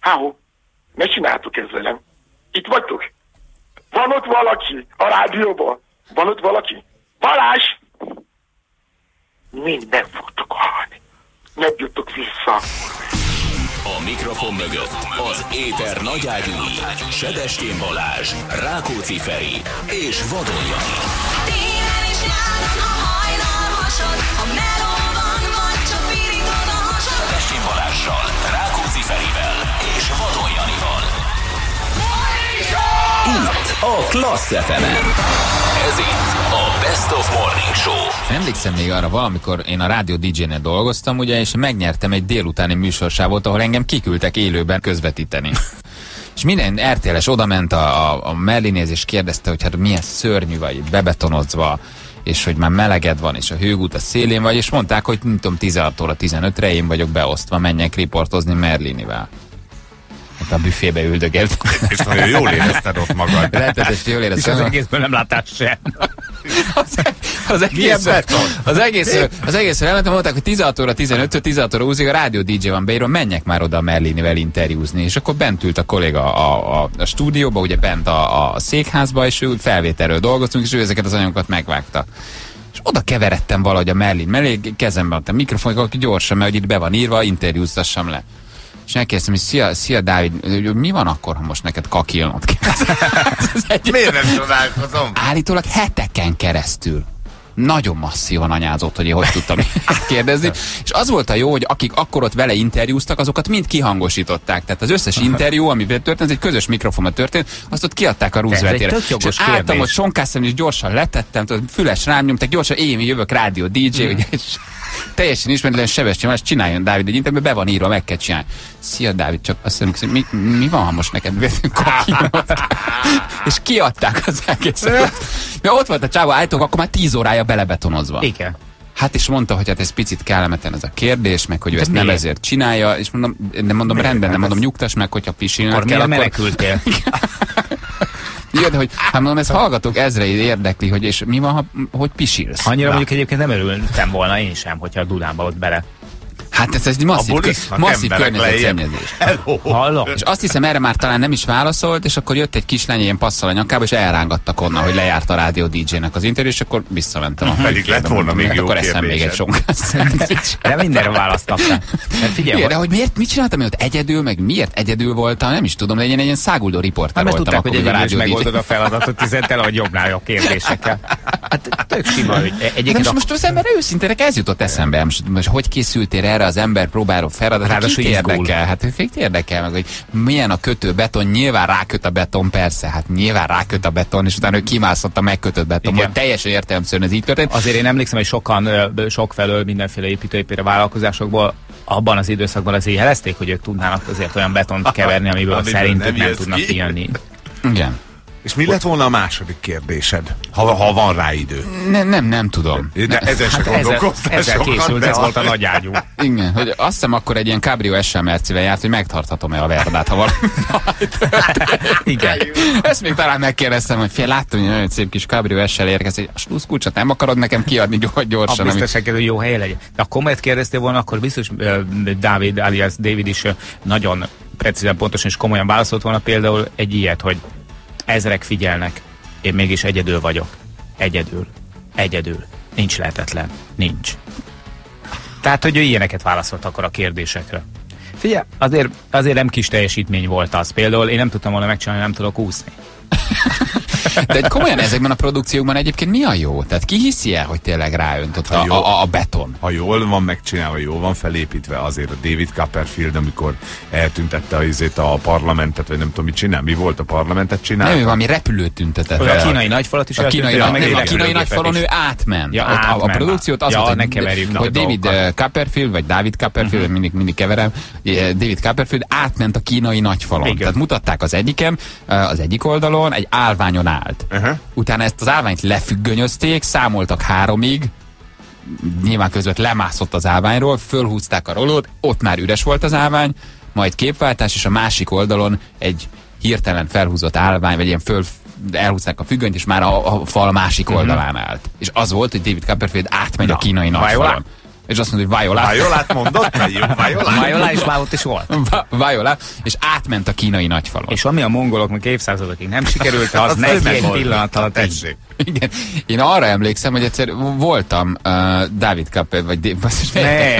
Háó, ne csináltuk ezt velem. Itt vagytok? Van ott valaki a rádióban? Van ott valaki? Balázs! Mind nem fogtok halni. Nem juttok vissza. A mikrofon mögött az éter nagyágyúi, Sebestyén Balázs, Rákóczi Feri és Vadon Jani. Télen és nyáron a hajnal hasad, a melóban vagy csak virítod a hasad. Sebestyén Balázssal, Rákóczi Ferivel és Vadon Janival. Itt a Klassz FM-en. Ez itt a Best of Morning Show. Emlékszem még arra, valamikor én a rádió DJ-nél dolgoztam, ugye, és megnyertem egy délutáni műsorsávot, ahol engem kiküldtek élőben közvetíteni. És minden RTL-es odament a Merlinéz, és kérdezte, hogy hát milyen szörnyű vagy, bebetonozva, és hogy már meleged van, és a hőgút a szélén vagy, és mondták, hogy nem tudom, 16-tól 15-re én vagyok beosztva, menjek riportozni Merlinivel. Ott a büfébe üldögélt. És nagyon jól érezted ott magad. Rettetesen jól éreztem. És az egészből nem láttál sem. Az egészről elmentem, mondták, hogy 16 óra 15-től 16 óra 20-ig a rádió DJ van beírva, menjek már oda a Merlinivel interjúzni. És akkor bent ült a kolléga a stúdióba, ugye bent a székházba, és ő felvételről dolgoztunk, és ő ezeket az anyagokat megvágta. És oda keveredtem valahogy a Merlin mellé, kezembe adtam a mikrofon, akkor gyorsan, mert hogy itt be van írva, interjúztassam le. És megkérdeztem, hogy szia Dávid, hogy mi van akkor, ha most neked kakilnod kell? Miért nem csodálkozom? Állítólag heteken keresztül nagyon masszívan anyázott, hogy én hogy tudtam kérdezni. És az volt a jó, hogy akik akkor ott vele interjúztak, azokat mind kihangosították. Tehát az összes interjú, amiben történt, egy közös mikrofonban történt, azt ott kiadták a Rooseveltére. És álltam, hogy sonkáztam, és gyorsan letettem, füles rám nyomták, gyorsan én jövök rádió DJ, ugye, és teljesen ismeretlen Sebestyén Balázs, csináljon Dávid egy interjút, be van írva, meg kell csinálni. Szia Dávid, csak azt mondom, mi van, ha most neked kakilnod? És kiadták az egészet. Mert ott volt a csávó, állítólag akkor már 10 órája belebetonozva. Igen. Hát és mondta, hogy hát ez picit kellemetlen ez a kérdés, meg hogy ő ezt nem ezért csinálja, és mondom rendben, nem mondom, nyugtass meg, hogyha pisilned kell, akkor... menekültél? Igen, hogy hát mondom, ezt hallgatók ezrei érdekli, hogy és mi van, hogy pisilsz? Annyira mondjuk egyébként nem örültem volna én sem, hogyha a Dunába ott bele. Hát ez egy masszív környezetszennyezés. Hallom. És azt hiszem, erre már talán nem is válaszolt, és akkor jött egy kislány ilyen passzal a nyakába, és elrángattak onnan, hogy lejárt a rádió DJ-nek az interjú, és akkor visszamentem. Pedig lett volna még jó akkor eszem még egy sonkás. De mindenre választottam. Figyelj, de hogy mit csináltam, hogy ott egyedül, meg miért egyedül voltam, nem is tudom, de egy ilyen száguldó riporter voltam. Mert tudták, hogy egyedül is megoldod a feladatot, hiszen a jobbnál jobb kérdésekkel. Hát tök sima. Most az ember őszintének ez jutott eszembe. Most hogy készültél erre az ember próbáló feladat? Kit érdekel? Hát kit érdekel meg, hogy milyen a kötő beton, nyilván ráköt a beton, persze, hát nyilván ráköt a beton, és utána ő kimászott a megkötött beton, hogy teljesen értelemszerűen ez így történt. Azért én emlékszem, hogy sokan, sokfelől mindenféle építőipari vállalkozásokból abban az időszakban azért jelezték, hogy ők tudnának azért olyan betont keverni, amiből szerintük nem tudnak kijönni. Igen. És mi lett volna a második kérdésed, ha van rá idő? Nem tudom. De ezen se gondolkoztál ezzel készült, ez volt a nagy ágyú. Igen, hogy azt hiszem akkor egy ilyen Cabrio SL Mercivel járt, hogy megtarthatom-e a Verdát, ha valami. Igen. Ezt még talán megkérdeztem, hogy fél láttam, hogy nagyon szép kis Cabrio SL érkezik, a sluszkulcsot nem akarod nekem kiadni gyorsan. Biztosan kell, hogy jó helye legyen. De akkor majd kérdeztél volna, akkor biztos Dávid alias David is nagyon precízen, pontosan és komolyan válaszolt volna például egy ilyet, hogy ezrek figyelnek, én mégis egyedül vagyok. Egyedül. Nincs lehetetlen. Nincs. Tehát, hogy ő ilyeneket válaszolt akkor a kérdésekre. Figyelj, azért nem kis teljesítmény volt az. Például én nem tudtam volna megcsinálni, nem tudok úszni. De egy komolyan ezekben a produkciókban egyébként mi a jó? Tehát ki hiszi el, hogy tényleg ráöntött a beton? Ha jól van megcsinálva, jól van felépítve, azért a David Copperfield, amikor eltüntette a parlamentet, vagy nem tudom, mit csinál. Mi volt a parlamentet csinálni? Nem, valami repülőt tüntetett. A kínai nagyfalat is eltüntette. A kínai nagyfalon ő átment. Ja, a produkciót az volt, hogy David Copperfield, vagy David Copperfield, mindig keverem, David Copperfield átment a kínai nagyfalon. Tehát mutatták az egyiken, az egyik oldalon egy állványon állt. Utána ezt az állványt lefüggönyözték, számoltak 3-ig, nyilván között lemászott az állványról, fölhúzták a rolót, ott már üres volt az állvány, majd képváltás, és a másik oldalon egy hirtelen felhúzott állvány, vagy ilyen elhúzták a függönyt, és már a fal másik oldalán állt. És az volt, hogy David Copperfield átmegy a kínai nagyfalon. és azt mondta, hogy Viola. Violát mondott? Mert jó, Viola. Viola és már ott is volt. Viola, és átment a kínai nagyfalon. És ami a mongoloknak évszázadokig nem sikerült, az Azt neki egy megoldott. pillanat alatt így. Tessék. Igen. Én arra emlékszem, hogy egyszer voltam David Kapper, vagy Nem.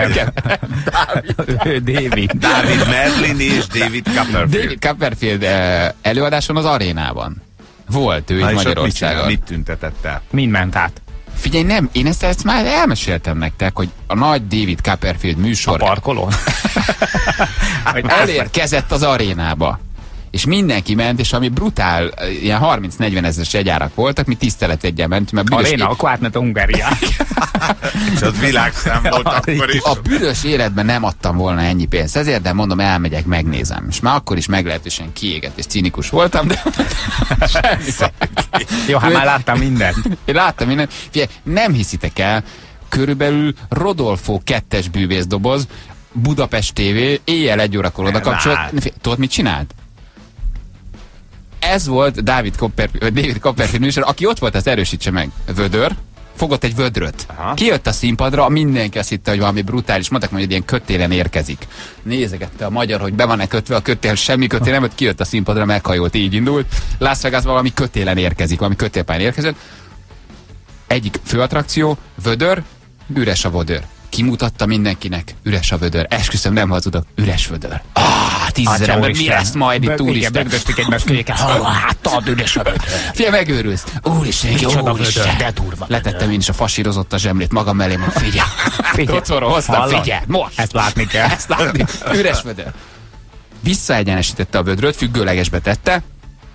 David. David Merlin és David Copperfield. David Copperfield előadáson az arénában. Volt ő Na, itt és ott Magyarországon. mit tüntetett el? Mind ment át. Figyelj, nem, én ezt már elmeséltem nektek, hogy a nagy David Copperfield A műsor parkolón. elérkezett az arénába. És mindenki ment, és ami brutál, ilyen 30-40 ezeres jegyárak voltak, mi tiszteletjegyen mentünk, mert büdös, Aréna, akkor átment a Hungariát. És az világszám volt akkor is. a büdös életben nem adtam volna ennyi pénzt ezért, de mondom, elmegyek, megnézem. És már akkor is meglehetősen kiégett és cinikus voltam, de semmi. Jó, hát már láttam mindent. Én láttam mindent. Figyelj, nem hiszitek el, körülbelül Rodolfo 2-es bűvészdoboz, Budapest TV, éjjel 1 órakor oda kapcsolt. Tudod, mit csinált? Ez volt David Copperfield műsor, aki ott volt, azt erősítse meg. Vödör, fogott egy vödröt. Aha. Kijött a színpadra, mindenki azt hitte, hogy valami brutális, mondták, hogy egy ilyen kötélen érkezik. Nézegette a magyar, hogy be van-e kötve a kötél, semmi kötél nem, kijött a színpadra, meghajolt, így indult. Las Vegas valami kötélen érkezik, valami kötélpályán érkezett. Egyik főattrakció, vödör, üres a vödör. Kimutatta mindenkinek, üres a vödör. Esküszöm, nem hazudok, üres vödör. 10 000 ember, mi lesz majd itt, úristen? Igen, bögdösték egymás kölyéken. Hátad, üres a vödör. Figyelj, megőrülsz. Úristen, Micsoda vödör, úristen. de durva Letettem vödör. én is a fasírozott a zsemlét magam mellé, mondom, figyelj. Tocóra hoztam, Hallod? figyelj, most. Ezt látni kell. Ezt látni. Üres vödör. Visszaegyenesítette a vödröt, függőlegesbe tette.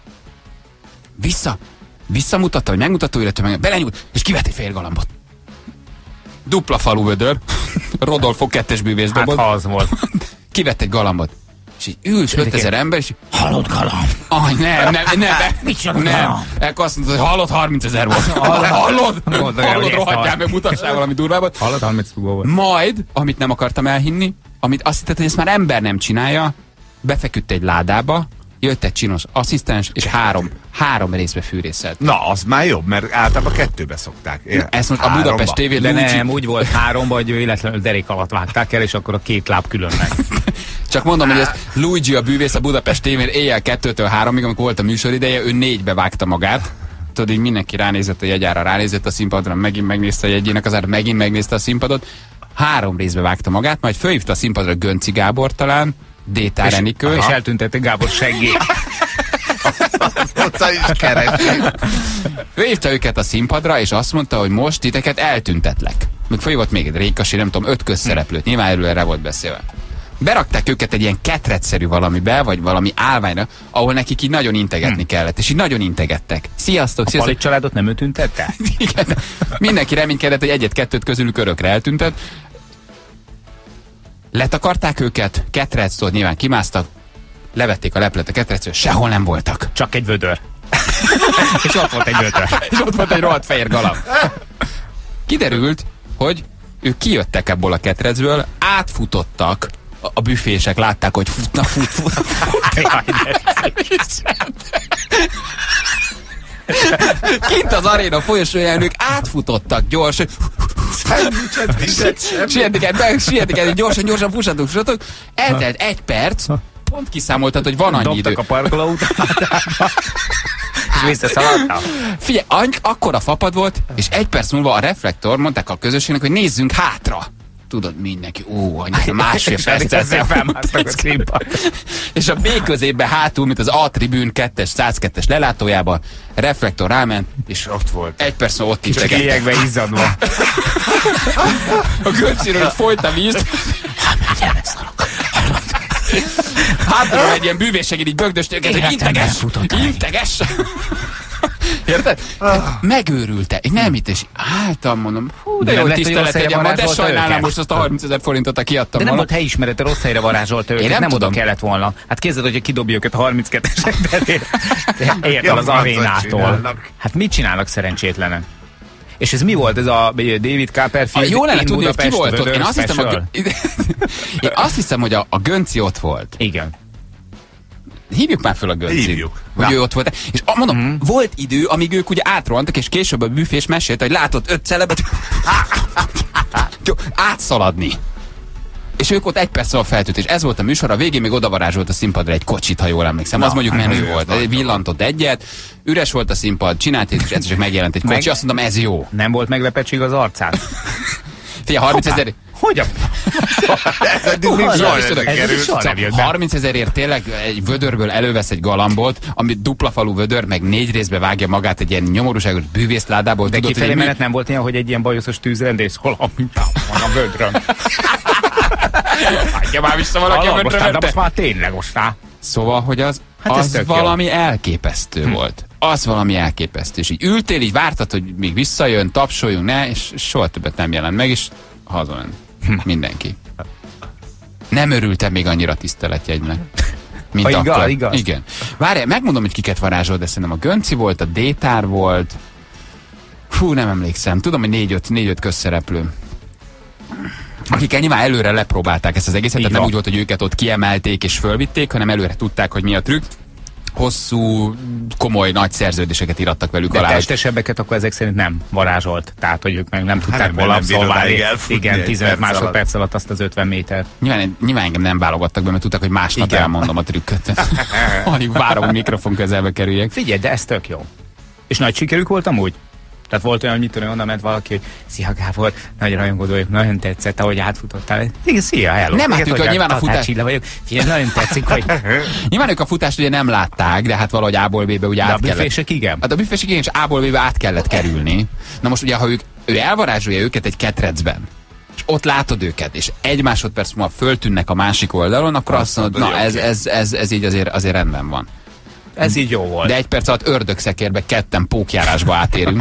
Visszamutatta, vagy megmutatta, illetve meg belenyúlt, és kivett egy fehér galambot. Dupla falu vödör. Rodolfo 2-es bűvészdoboz. Hát ha az volt. Kivett egy galambot. És így ült 5000 ember, és Halott galamb. nem. Micsoda Nem. galamb? Ekkor azt mondta, hogy hallod, 30 000 volt. Hallod, rohadjál meg, mutassál valami durvábbat. Halott 30 000 volt. Majd, amit nem akartam elhinni, amit azt hitted, hogy ezt már ember nem csinálja, befeküdt egy ládába, jött egy csinos asszisztens, és három részbe fűrészelt. Na, az már jobb, mert általában 2-be szokták. Ezt most a Budapest TV De nem, úgy volt 3, hogy véletlenül derék alatt vágták el, és akkor a 2 láb külön meg. Csak mondom, hogy ezt Luigi a bűvész a Budapest TV-n éjjel 2-től 3-ig, amikor volt a műsorideje, ő 4-be vágta magát. Tudod, így mindenki ránézett a jegyára, ránézett a színpadra, megint megnézte a jegyének az ára, megint megnézte a színpadot. 3 részbe vágta magát, majd fölhívta a színpadra Gönci Gábor talán, Détár Enikő, És eltüntette Gábor seggét. Ott is keresik. ő hívta őket a színpadra, és azt mondta, hogy most titeket eltüntetlek. Még fölhívott még egy Rékasi, nem tudom, 5 közszereplőt, nyilván erről rá volt beszélve. Berakták őket egy ilyen ketrecszerű valamibe, vagy valami állványra, ahol nekik így nagyon integetni kellett, és így nagyon integettek. Sziasztok, A sziasztok! Palit családot nem ő tüntette? Igen. Mindenki reménykedett, hogy 1-2 közülük örökre eltüntet. Letakarták őket, ketrec, tudod, nyilván kimásztak, levették a leplet a ketrecről, sehol nem voltak. Csak egy vödör. És ott volt egy vödör. És ott volt egy rohadt fehér galamb. Kiderült, hogy ők kijöttek ebből a ketrecből, átfutottak, a büfések látták, hogy futnak. Kint az aréna folyosóján ők átfutottak gyorsan. Sietik el, gyorsan fussatok. Eltelt 1 perc, pont kiszámoltad, hogy van annyi idő. Dobtak a parkoló után. És visszaszaladtam. Figyelj, akkora fapad volt, és 1 perc múlva a reflektor, mondták a közösségnek, hogy nézzünk hátra. Tudod, mindenki, annyira másfél perccel felmásztak a színpad. És a B középben hátul, mint az A tribűn 2-es, 102-es lelátójában, reflektor ráment, és ott volt. 1 perc múlva ott is Csak éjjegbe izzadva. A Gönciről így folyt a víz. Hátul egy ilyen bűvészsegéd így bögdöst őket, hogy integes. Érted? Megőrülte. Én nem itt, és álltam, mondom, de jó tisztelet legyen van, de sajnálom most azt a 30 000 forintot, aki adtam De nem volna. volt helyismerete, rossz helyre varázsolta őket, nem nem oda tudom. kellett volna. Hát képzeld, hogyha kidobja őket a 32-esek terén. Érted Ja, az francot arénától. csinálnak. Hát mit csinálnak szerencsétlenek? És ez mi volt ez a David Copperfield? Jó lenne in tudni, hogy ki Budapest volt ott. Én Vödör azt hiszem, Special? én azt hiszem, hogy a Gönci ott volt. Igen. Hívjuk már föl a Göncit. Hívjuk. Hogy ő ott volt. És mondom, volt idő, amíg ők ugye átrohantak, és később a büfés mesélte, hogy látott 5 celebet átszaladni. És ők ott 1 perc alatt feltűnt, és ez volt a műsor, a végén még odavarázsolt a színpadra egy kocsit, ha jól emlékszem. Az mondjuk menő volt. Villantott egyet, üres volt a színpad, csinált, és egyszer csak megjelent egy kocsi, azt mondom, ez jó. Nem volt meglepettség az arcán? Figyelj, 30 000... Hogyan? Ez eddig még soha nem került. 30 000-ért tényleg egy vödörből elővesz egy galambot, ami dupla falu vödör, meg 4 részbe vágja magát egy ilyen nyomorúságos bűvészládából. De kifelé menet nem volt ilyen, hogy egy ilyen bajoszos tűzrendész, hol a mintám van a vödrön. Hagyja már vissza valaki a vödrön. De most már tényleg ostá. Szóval, hogy az valami elképesztő volt. Az valami elképesztő. És így ültél, így vártad, hogy még visszajön, tapsoljunk, ne, és soha többet nem jelent meg, és hazament. Mindenki. Nem örültem még annyira tiszteletjegynek, mint akkor. Igaz. Igen. Várjál, megmondom, hogy kiket varázsolt, de szerintem a Gönci volt, a Détár volt. Fú, nem emlékszem. Tudom, hogy 4-5 közszereplő. Akik nyilván előre lepróbálták ezt az egészet, tehát nem úgy volt, hogy őket ott kiemelték és fölvitték, hanem előre tudták, hogy mi a trükk. Hosszú, komoly, nagy szerződéseket írattak velük de alá. De testesebbeket akkor ezek szerint nem varázsolt. Tehát, hogy ők meg nem tudták volna abszolválni. Igen, 15 másodperc alatt azt az 50 méter. Nyilván engem nem válogattak be, mert tudták, hogy másnap elmondom a trükköt. Alig várom, hogy mikrofon közelbe kerüljek. Figyelj, de ez tök jó. És nagy sikerük volt amúgy? Tehát volt olyan, mit tudom, onnan ment valaki, hogy szia Gábor, nagy rajongód vagyok, nagyon tetszett, ahogy átfutottál. Igen, szia, hello. Nem látjuk, hogy nyilván a futás... vagyok. Figyelj, nagyon tetszik, hogy... Nyilván ők a futást ugye nem látták, de hát valahogy A-ból B-be ugye át kellett. De a büfések igen. Hát a büfések igen, és A-ból B-be át kellett kerülni. Na most ugye, ha ő elvarázsolja őket egy ketrecben, és ott látod őket, és 1 másodperc múlva föltűnnek a másik oldalon, akkor azt mondod, na ez így azért rendben van. Ez így jó volt. De 1 perc alatt ördögszekérbe ketten pókjárásba átérünk.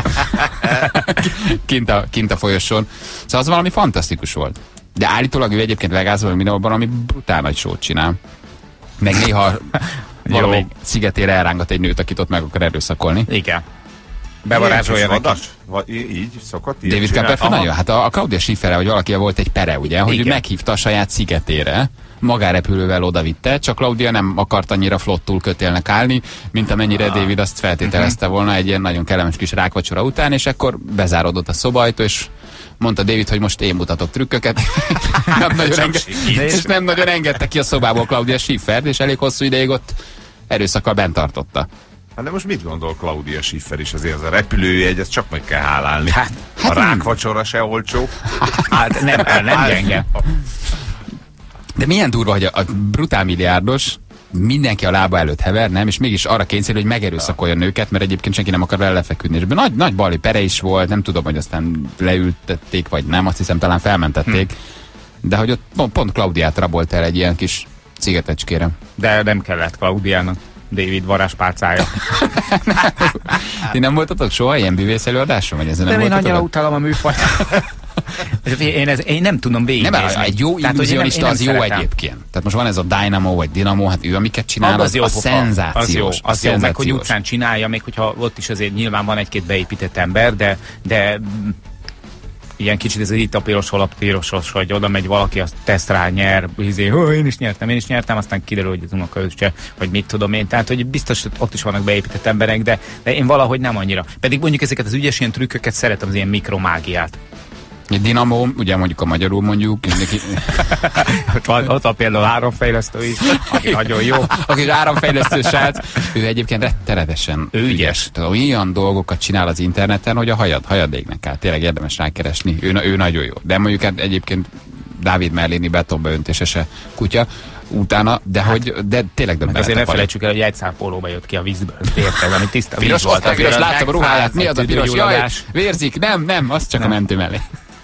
kint a folyosón. Szóval az valami fantasztikus volt. De állítólag ő egyébként Vegasban mindenhol ami brutál nagy sót csinál. Meg néha valamelyik szigetére elrángat egy nőt, akit ott meg akar erőszakolni. Igen. Bevarázsolja neki. Így szokott így David Copperfield nagyon. Hát a Claudia Schifferre, hogy valakivel volt egy pere, ugye, hogy ő meghívta a saját szigetére, magárepülővel odavitte, csak Claudia nem akart annyira flottul kötélnek állni, mint amennyire David azt feltételezte volna egy ilyen nagyon kellemes kis rákvacsora után, és akkor bezárodott a szobajtó, és mondta David, hogy most én mutatok trükköket. Nem nagyon engedte ki a szobából Claudia Schiffert, és elég hosszú ideig ott erőszakkal bent tartotta. Hát de most mit gondol Claudia Schiffer is azért? Az a repülőjegy, ezt csak meg kell hálálni. Hát a rákvacsora se olcsó. Hát nem gyenge. De milyen durva, hogy a brutál milliárdos mindenki a lába előtt hever, nem? És mégis arra kényszerül, hogy megerőszakolja a nőket, mert egyébként senki nem akar vele lefeküdni. És nagy bali pere is volt, nem tudom, hogy aztán leültették, vagy nem, azt hiszem talán felmentették. De hogy ott pont Claudiát rabolt el egy ilyen kis szigetecskére. De nem kellett Claudiának. David varázspálcája. Ti nem voltatok soha ilyen bűvész előadáson? Vagy ezen nem én annyira utálom a műfajt. Én nem tudom végignézni. Nem, egy jó illúzionista az jó szeretem. Egyébként. Tehát most van ez a Dynamo vagy Dinamo, hát ő amiket csinál, az szenzációs. Az jó, meg hogy utcán csinálja, még hogyha ott is azért nyilván van egy-két beépített ember, de ilyen kicsit ez itt a piros, hol a pirosos, hogy oda megy valaki, azt teszt rá, nyer, én is nyertem, aztán kiderül, hogy az unokahőse, vagy mit tudom én. Tehát, hogy biztos, hogy ott is vannak beépített emberek, de én valahogy nem annyira. Pedig mondjuk ezeket az ügyes ilyen trükköket szeretem, az ilyen mikromágiát. Egy Dinamo, ugye mondjuk a magyarul mondjuk. Ott van például áramfejlesztő is, aki nagyon jó. Aki áramfejlesztő srác, ő egyébként rettenetesen ügyes. Olyan dolgokat csinál az interneten, hogy a hajad égnek át. Tényleg érdemes rákeresni. Ő nagyon jó. De mondjuk hát egyébként Dávid Merléni betonba öntésese kutya utána, de tényleg döbbenetek. Azért ne felejtsük el, hogy egy szápolóba jött ki a vízből. Érted, ami tiszta víz volt. Piros, láttam a ruháját. Mi az a piros? Jaj, vérzik. Nem, az csak a mentő mellé.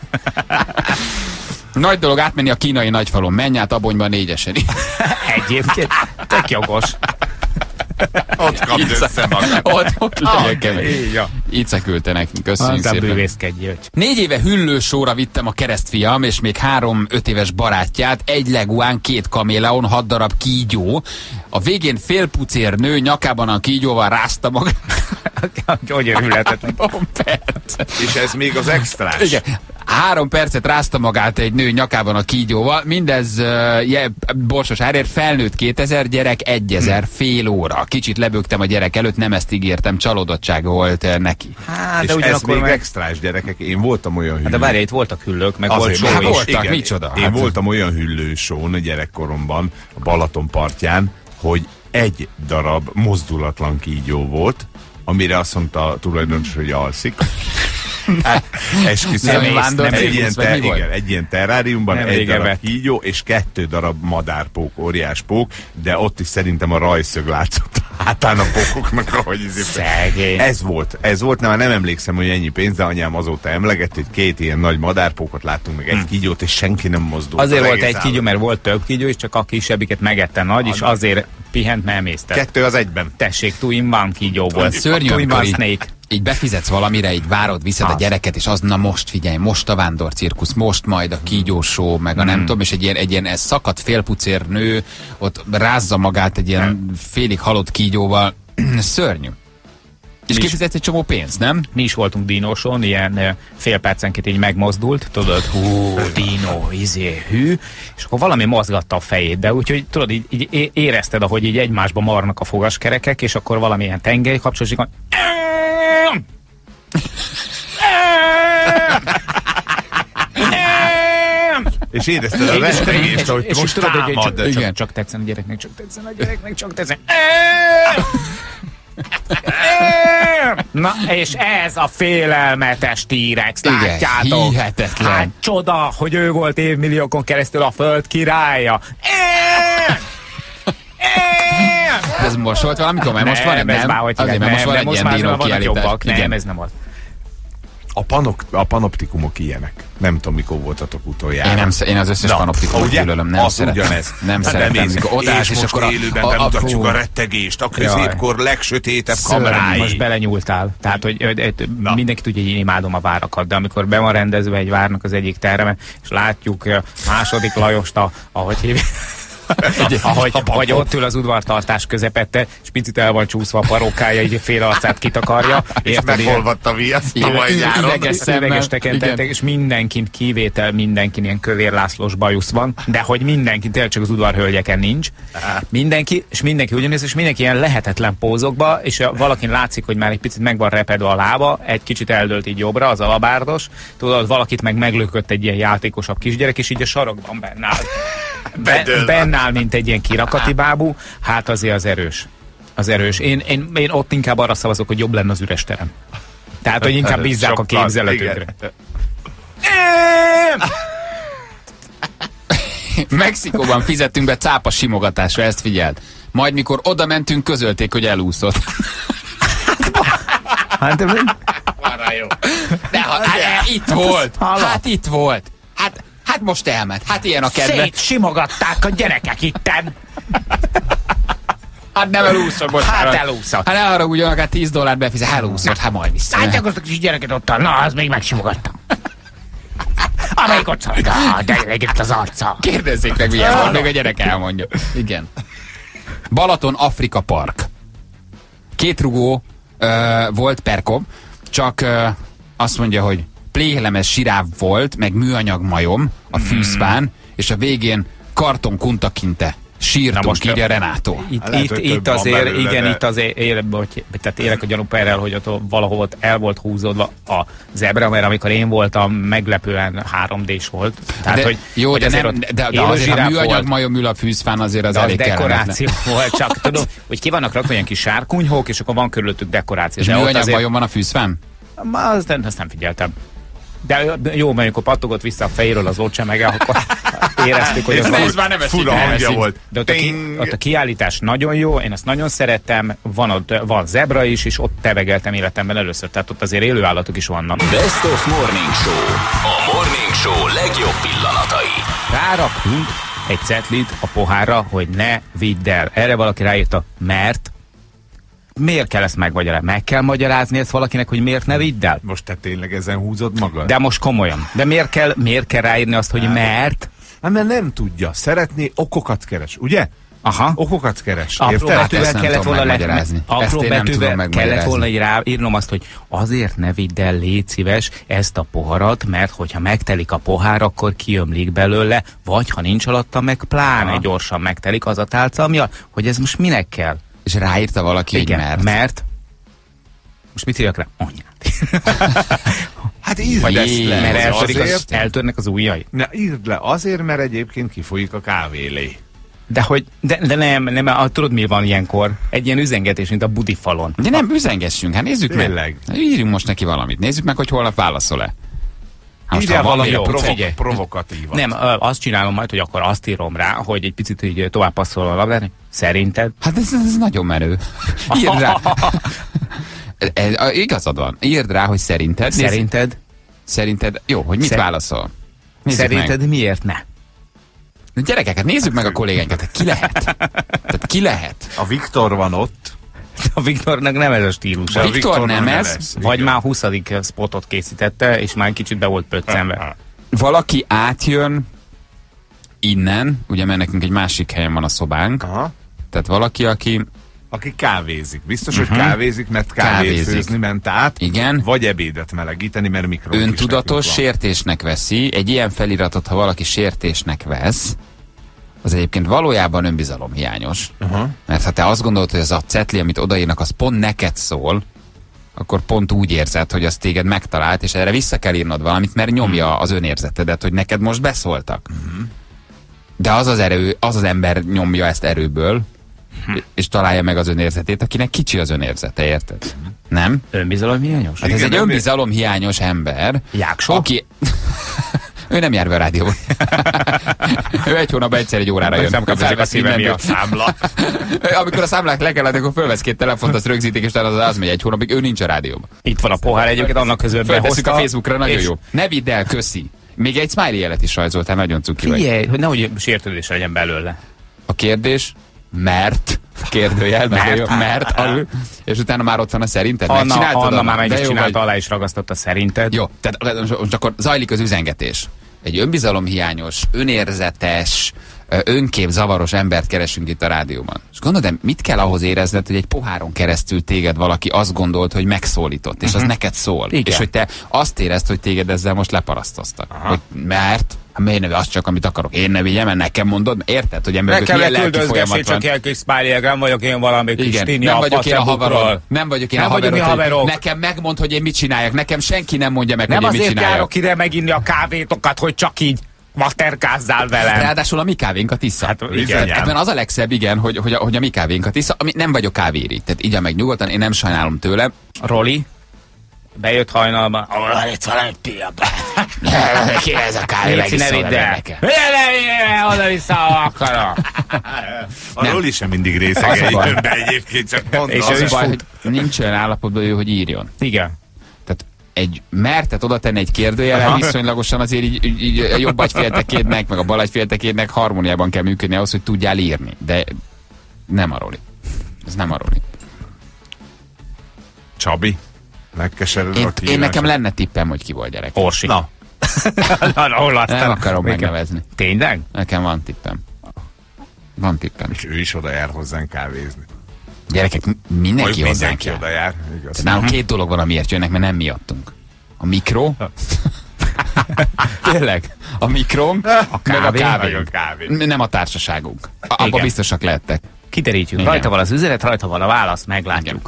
Nagy dolog átmenni a kínai nagyfalon. Menj át Abonyba 4-esen. Egyébként tök jogos. Ott kapd össze magad. Ott legyen kemény. Így szekülte nekünk. Köszönjük szépen. 4 éve hüllősóra vittem a keresztfiam, és még 3-5 éves barátját, 1 leguán, 2 kaméleon, 6 darab kígyó. A végén félpucér nő nyakában a kígyóval rázta magát. Hogy örületetlen. És ez még az extrás. Igen. 3 percet rázta magát egy nő nyakában a kígyóval, mindez borsos árért, felnőtt 2000, gyerek 1000, fél óra. Kicsit lebögtem a gyerek előtt, nem ezt ígértem, csalódottság volt neki. Hát, és ez még extrás, gyerekek. Én voltam olyan hüllő. De várj, itt voltak hüllők, meg Azért, volt show is. voltak, micsoda? Én voltam olyan hüllősón a gyerekkoromban, a Balaton partján, hogy egy darab mozdulatlan kígyó volt, amire azt mondta a tulajdonos, hogy alszik. Hát, esküszöm, egy ilyen terráriumban nem egy darab vett. kígyó és 2 darab madárpók, óriáspók, de ott is szerintem a rajszög látszott hátán a pókoknak, ahogy Szegény. Ez volt, nem emlékszem, hogy ennyi pénz, de anyám azóta emlegett, hogy 2 ilyen nagy madárpókot láttunk, meg egy kígyót, és senki nem mozdult. Azért Az volt egész egy kígyó, mert volt több kígyó, és csak a kisebbiket megette nagy, és azért pihent, mert emésztett. 2 az egyben. Tessék, two in one kígyó volt. Szörnyű, Two in amikor one így, snake. így befizetsz valamire, így várod, viszed a gyereket, és az, na most figyelj, most a vándorcirkusz, most majd a kígyósó, meg a nem tudom, és egy ilyen ez szakadt félpucér nő, ott rázza magát egy ilyen félig halott kígyóval. Szörnyű. És kifizetsz egy csomó pénzt, nem? Mi is voltunk dinóson, ilyen fél percenként így megmozdult, tudod, hú, dinó, hű, és akkor valami mozgatta a fejét, de úgyhogy tudod, így érezted, ahogy így egymásba marnak a fogaskerekek, és akkor valamilyen tengely kapcsolódik, És érezted a rettegést, hogy most támad. Igen, csak tetszen a gyereknek, csak tetszen. Na, és ez a félelmetes T-rex, látjátok? Hihetetlen. Hát csoda, hogy ő volt évmilliókon keresztül a föld királya. Ez most volt valamikor, mert most van egy, ez nem? Azért, mert most van egy ilyen dínó kiállítás. Nem, ez nem az. A panoptikumok ilyenek. Nem tudom, mikor voltatok utoljára. Én az összes panoptikumot gyűlölöm, nem szeretem. Ugyanez. Nem szeretem, mikor odállsz, és akkor élőben bemutatjuk a rettegést, a középkor legsötétebb kamerái. Most belenyúltál. Tehát, hogy mindenki tudja, hogy én imádom a várakat, de amikor be van rendezve egy várnak az egyik terme, és látjuk második Lajost, ahogy hívják, ahogy ott ül az udvartartás közepette, és picit el van csúszva a parókája, így fél arcát kitakarja. És megolvadt a viaszt tavaly nyáron. Üveges tekintettek, és mindenkin kivétel, mindenkin ilyen Kövér Lászlós bajusz van, de hogy mindenki, tényleg csak az udvarhölgyeken nincs. Mindenki ugyanis, és mindenki ilyen lehetetlen pózokba, és valakin látszik, hogy már egy picit meg van repedve a lába, egy kicsit eldőlt így jobbra, az alabárdos, tudod, valakit meg meglökött egy ilyen játékosabb kisgyerek, és így a sarokban benne áll. Benne áll, mint egy ilyen kirakati bábú, hát azért az erős. Az erős. Én ott inkább arra szavazok, hogy jobb lenne az üres terem. Tehát, hogy inkább bízzák a képzeletükre. Mexikóban fizettünk be cápa simogatásra, ezt figyeld. Majd mikor oda mentünk, közölték, hogy elúszott. Hát, jó. De itt volt. Hát itt volt. Hát most elment. Hát ilyen a kedve. Szétsimogatták a gyerekek itten. Hát nem elúszott, bocsánat. Hát elúszott. Hát ne haragudjanak, hát $10 befizet, elúszott, hát majd vissza. Látják azt a kis gyereket ottan? Na, az még megsimogattam. Amelyik ott szól, de legett az arca. Kérdezzék meg, milyen volt, még a gyerek elmondja. Igen. Balaton Afrika Park. 2 rugó volt perkom, csak azt mondja, hogy pléhlemez siráv volt, meg műanyag majom a fűszfán, és a végén karton kuntakinte. Sírtunk, így a Renátó. Itt azért, igen, itt azért tehát élek a gyanúperrel, hogy ott valahol el volt húzódva a zebra, mert amikor én voltam, meglepően 3D-s volt. Tehát, de, hogy, jó, hogy de azért a műanyag majom ül a fűszfán, azért az elég dekoráció volt, csak tudom, hogy ki vannak rakva ilyen kis sárkunyhók, és akkor van körülöttük dekoráció. És műanyag majom van a fűszfán? Azt nem figyeltem. De jó, mert amikor pattogott vissza a fejéről az ócsemege, akkor éreztük, hogy ez már nem fura hangja volt. De ott a kiállítás nagyon jó, én ezt nagyon szeretem, van zebra is, és ott tevegeltem életemben először, tehát ott azért élő állatok is vannak. Best of Morning Show. A Morning Show legjobb pillanatai. Rárakunk egy cetlit a pohárra, hogy ne vidd el. Erre valaki ráírta, mert miért kell ezt megmagyarázni? Meg kell magyarázni ezt valakinek, hogy miért ne vidd el? Most te tényleg ezen húzod magad? De most komolyan. De miért kell ráírni azt, hogy mert? Hát mert nem tudja. Szeretné, okokat keres, ugye? Aha. Okokat keres. Apró Érted? betűvel Ezt nem kellett tudom volna megmagyarázni. apró Ezt én nem tudom betűvel kellett megmagyarázni. volna így ráírnom azt, hogy azért ne vidd el, légy szíves, ezt a poharat, mert hogyha megtelik a pohár, akkor kiömlik belőle, vagy ha nincs alatta, meg pláne gyorsan megtelik az a tálca miatt, hogy ez most minek kell. És ráírta valaki, hogy mert. Most mit írjak rá? Anyát. Hát írd Vagy ezt le. Mert Azért, eltörnek az ujjai. ne, írd le azért, mert egyébként kifolyik a kávélé. De nem, tudod mi van ilyenkor? Egy ilyen üzengetés, mint a budifalon. De nem üzengessünk, hát nézzük Tényleg. meg. Írjunk most neki valamit. Nézzük meg, hogy holnap válaszol-e. Hát most, Írjál ha van valami még figyelj. provokatívat. Nem, azt csinálom majd, hogy akkor azt írom rá, hogy egy picit így tovább passzol a labdát. Szerinted? Hát ez nagyon menő. Írd rá. Igazad van. Írd rá, hogy szerinted. Szerinted. Jó, hogy mit válaszol? Nézzük Szerinted meg. miért ne? Gyerekeket, nézzük meg a kollégánkat. Ki lehet? Tehát ki lehet? A Viktor van ott. A Viktornak nem ez a stílus. A Viktor nem ez. lesz. Vagy Igen. már 20. spotot készítette, és már kicsit be volt pöccenve. Valaki átjön innen, ugye mert nekünk egy másik helyen van a szobánk, Aha. tehát valaki, Aki kávézik. Biztos, hogy kávézik, mert kávét Kávézik. főzni ment át. Igen. Vagy ebédet melegíteni, mert mikro. öntudatos sértésnek veszi. Egy ilyen feliratot, ha valaki sértésnek vesz, az egyébként valójában önbizalomhiányos. Mert ha te azt gondolod, hogy az a cetli, amit odaírnak, az pont neked szól, akkor pont úgy érzed, hogy az téged megtalált, és erre vissza kell írnod valamit, mert nyomja az önérzetedet, hogy neked most beszóltak. De az az ember nyomja ezt erőből, és találja meg az önérzetét, akinek kicsi az önérzete, érted? Nem? Önbizalomhiányos? Hát ez Igen, egy nem önbizalomhiányos ember. Jáksa? Aki... ő nem jár be a rádióba. Ő egy hónapban egyszer egy órára jön. Nem kapcsoljuk a szívem mindent. miatt számla. Amikor a számlák lekelnek, akkor fölvesz 2 telefont, azt rögzítik, és az megy egy hónapig, ő nincs a rádióban. Itt van a pohár egyébként, annak közben Föltesszük behozta. a Facebookra, nagyon és jó. Ne vidd el, köszi. Még egy smiley jelet is rajzoltál, nagyon cuki vagy. Figyelj, hogy nehogy sértődés legyen belőle. A kérdés, mert, kérdőjel, mert, és utána már ott van a szerinted. Megcsináltad? Anna már meg De is jó csinálta, vagy. alá is ragasztotta szerinted. Jó, tehát most akkor zajlik az üzengetés. Egy önbizalomhiányos, önérzetes, önképzavaros embert keresünk itt a rádióban. És gondolod, mit kell ahhoz érezned, hogy egy poháron keresztül téged valaki azt gondolt, hogy megszólított, és az neked szól. Igen. És hogy te azt érezd, hogy téged ezzel most leparasztoztak. Hogy mert, miért ne az csak, amit akarok. Én ne vigyem, mert nekem mondod, érted, hogy emberek Nekem milyen le lelki folyamat küldözgessék, van. csak ilyen kis smiley, nem vagyok én valami kis Igen, tini nem a vagyok én a Facebookról. haverod. Nem vagyok én Nem a vagyunk mi haverod, hogy haverok. nekem megmond, hogy én mit csináljak. Nekem senki nem mondja meg, Nem hogy én mit azért csináljak. járok ide meginni a kávétokat, hogy csak így vaterkázzál velem. Ráadásul a mi kávénkat iszza. Hát igen. Tehát ebben az a legszebb, igen, hogy a mi kávénkat iszza, ami nem vagyok kávéri. Tehát így meg nyugodtan, én nem sajnálom tőle. Roli, bejött hajnalban. Itt valami pia be. Ki ez a kávé? Léci, ne vidd el. Oda-vissza, akarom. A Roli sem mindig Az részeg a baj. egy de egyébként csak mondom. És Az ő a is baj, fut. hogy nincs olyan állapotban ő, hogy írjon. Igen. Tehát egy mertet oda tenni egy kérdőjelen, viszonylagosan azért így a jobb agyféltekédnek, meg a bal agyféltekédnek harmóniában kell működni ahhoz, hogy tudjál írni. De nem a Roli. Ez nem a Roli. Csabi. Megkeseredő a Én nekem lenne tippem, hogy ki volt gyerek. Orsi. Na. Hol aztán? Nem akarom megnevezni. Tényleg? Nekem van tippem. Van tippem. És ő is oda jár hozzánk kávézni. Gyerekek, mindenki hozzánk Mindenki jár. oda jár. Igaz. Tehát nálunk 2 dolog van, amiért jönnek, mert nem miattunk. A mikro, tényleg, a mikrom, meg a kávé. Meg a kávé. Nem a társaságunk. Abba Igen. biztosak lehettek. Kiterítjük. Igen. Rajta van az üzenet, rajta van a válasz, meglátjuk.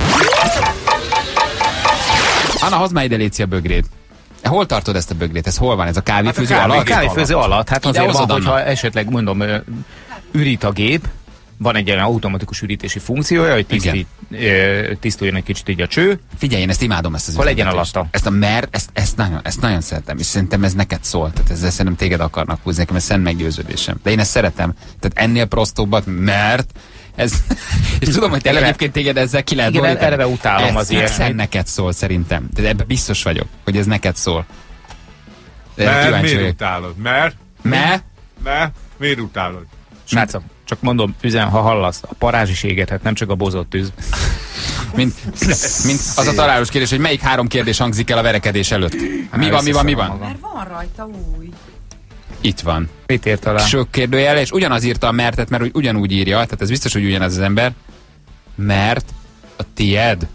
Anna, hozd már ide, léci, a bögrét. Hol tartod ezt a bögrét? Ez hol van? Ez a kávéfőző Hát a alatt? A kávéfőző alatt, hát Ide azért van, hozod, hogyha Anna. esetleg mondom, ürít a gép, van egy ilyen automatikus ürítési funkciója, hogy tisztuljon egy kicsit így a cső. Figyelj, én ezt imádom, ezt az Hol legyen üzemetést. alatta? Ezt a mer, ezt nagyon szeretem, és szerintem ez neked szól. Tehát ezzel szerintem téged akarnak húzni, nekem ez szent meggyőződésem. De én ezt szeretem. Tehát ennél prostóbbat, mert ez... és tudom, hogy tényleg egyébként téged ezzel ki lehet Igen, borítani. eleve utálom az ilyesmit. Ez neked szól szerintem. De ebben biztos vagyok, hogy ez neked szól. De Mert kíváncsi miért vagyok. utálod? Mert? Miért utálod? Srácok, csak mondom, ha hallasz, a parázs is égethet, nem csak a bozott tűz. Mint az a találós kérdés, hogy melyik 3 kérdés hangzik el a verekedés előtt. Mi van? Mert van rajta új. Itt van. Mit írt alá? Sok kérdőjel, és ugyanaz írta a mertet, mert ugyanúgy írja, tehát ez biztos, hogy ugyanaz az ember. Mert a tied.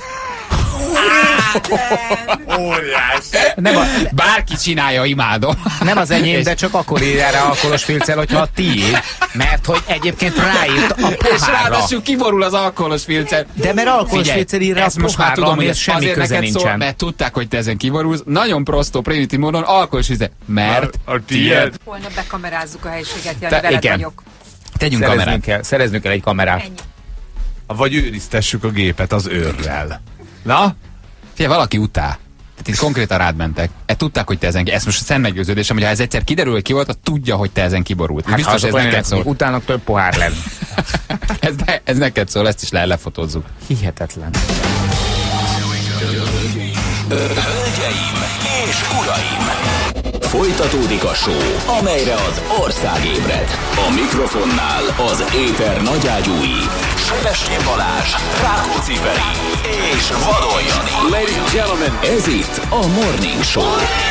Óriás. Bárki csinálja, imádom. Nem az enyém, de csak akkor írja rá alkoholos filccel, hogyha a tiéd. Mert hogy egyébként ráírt a És pohárra. ráadásul kiborul az alkoholos filccel. De mert alkoholos filccel ír rá a ezt most már pohárra, tudom, hogy amihez semmi azért köze neked szól, nincsen. mert tudták, hogy te ezen kiborulsz. Nagyon prostó, primitív módon alkoholos filccel. Mert A tiéd. Holnap bekamerázzuk a helyiséget, Te- Jani, veled igen. vagyok. tegyünk kamerát. Szereznünk kell egy kamerát. Ennyi. Vagy őriztessük a gépet az őrrel. Na? Figyelj, valaki utál. Tehát itt konkrétan rád mentek. Tudták, hogy te ezen ezt most szent meggyőződésem, hogy ha ez egyszer kiderül, hogy ki volt, az tudja, hogy te ezen kiborult. Hát Biztos, ez neked szól. Utána több pohár lesz. Ez neked szól, ezt is lefotózzuk. Hihetetlen. Hölgyeim és uraim! Folytatódik a show, amelyre az ország ébred. A mikrofonnál az éter nagyágyúi, Sebestyén Balázs, Rákóczi Feri és Vadon Jani. Ladies and gentlemen, ez itt a Morning Show.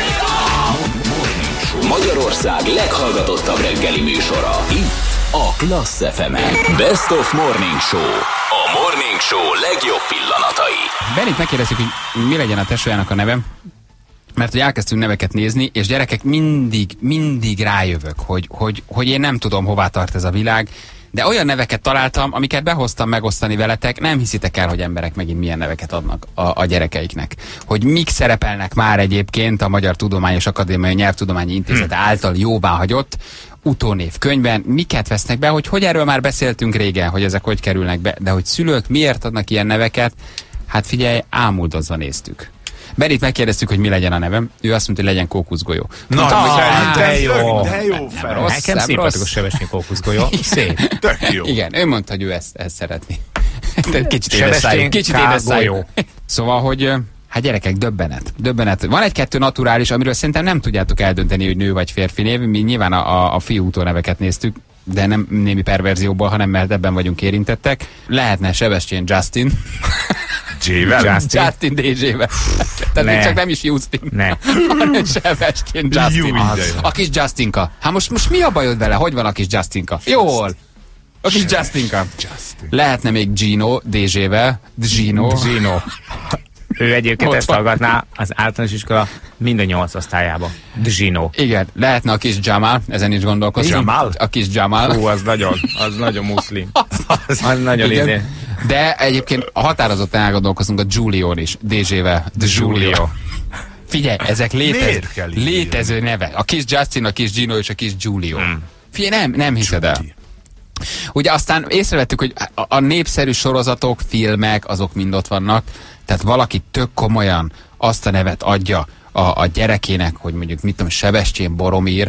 Magyarország leghallgatottabb reggeli műsora. Itt a Klassz FM-en. Best of Morning Show. A Morning Show legjobb pillanatai. Benit megkérdeztük, hogy mi legyen a tesójának a neve, mert hogy elkezdtünk neveket nézni, és gyerekek mindig rájövök, hogy én nem tudom, hová tart ez a világ, de olyan neveket találtam, amiket behoztam megosztani veletek, nem hiszitek el, hogy emberek megint milyen neveket adnak a gyerekeiknek. Hogy mik szerepelnek már egyébként a Magyar Tudományos Akadémiai Nyelvtudományi Intézet által jóváhagyott utónév könyvben, miket vesznek be, hogy erről már beszéltünk régen, hogy ezek hogy kerülnek be, de hogy szülők miért adnak ilyen neveket, hát figyelj, ámuldozva néztük. Benit megkérdeztük, hogy mi legyen a nevem, ő azt mondta, hogy legyen kókuszgolyó. de jó. De jó fel. rossz. Nekem nem szimpatikus rossz. Sebestyén kókuszgolyó. Szép. Tök jó. Igen, ő mondta, hogy ő ezt szeretné. Kicsit Sebestyén édes szájú. K-golyó. Szóval, hogy hát gyerekek, döbbenet. Van egy-kettő naturális, amiről szerintem nem tudjátok eldönteni, hogy nő vagy férfi név. Mi nyilván a fiú utóneveket néztük, de nem némi perverzióból, hanem mert ebben vagyunk érintettek. Lehetne Sebestyén Justin. J-vel? Justin DJ-vel. Tehát még Ne. csak nem is Justin. Ne. Hanem Sebestyén Justin. Jó ideje. A kis Justinka. Hát most mi a bajod vele? Hogy van a kis Justinka? Jól. A kis Justinka. Lehetne még Gino DJ-vel. Gino. Ő egyébként Ott ezt van. hallgatná az általános iskola minden 8 osztályába. Gino. Igen, lehetne a kis Jamal, ezen is gondolkoztunk. Jamal? A kis Jamal. Hú, az nagyon muszlim. Az nagyon Igen. izé. De egyébként határozottan elgondolkozunk a Giulión is, DJ-vel. Giulio. Figyelj, ezek Miért kell így létező neve. A kis Justin, a kis Gino és a kis Giulio. Figyelj, nem hiszed el. Ugye aztán észrevettük, hogy a népszerű sorozatok, filmek, azok mind ott vannak. Tehát valaki tök komolyan azt a nevet adja a gyerekének, hogy mondjuk, mit tudom, Sebestyén Boromír,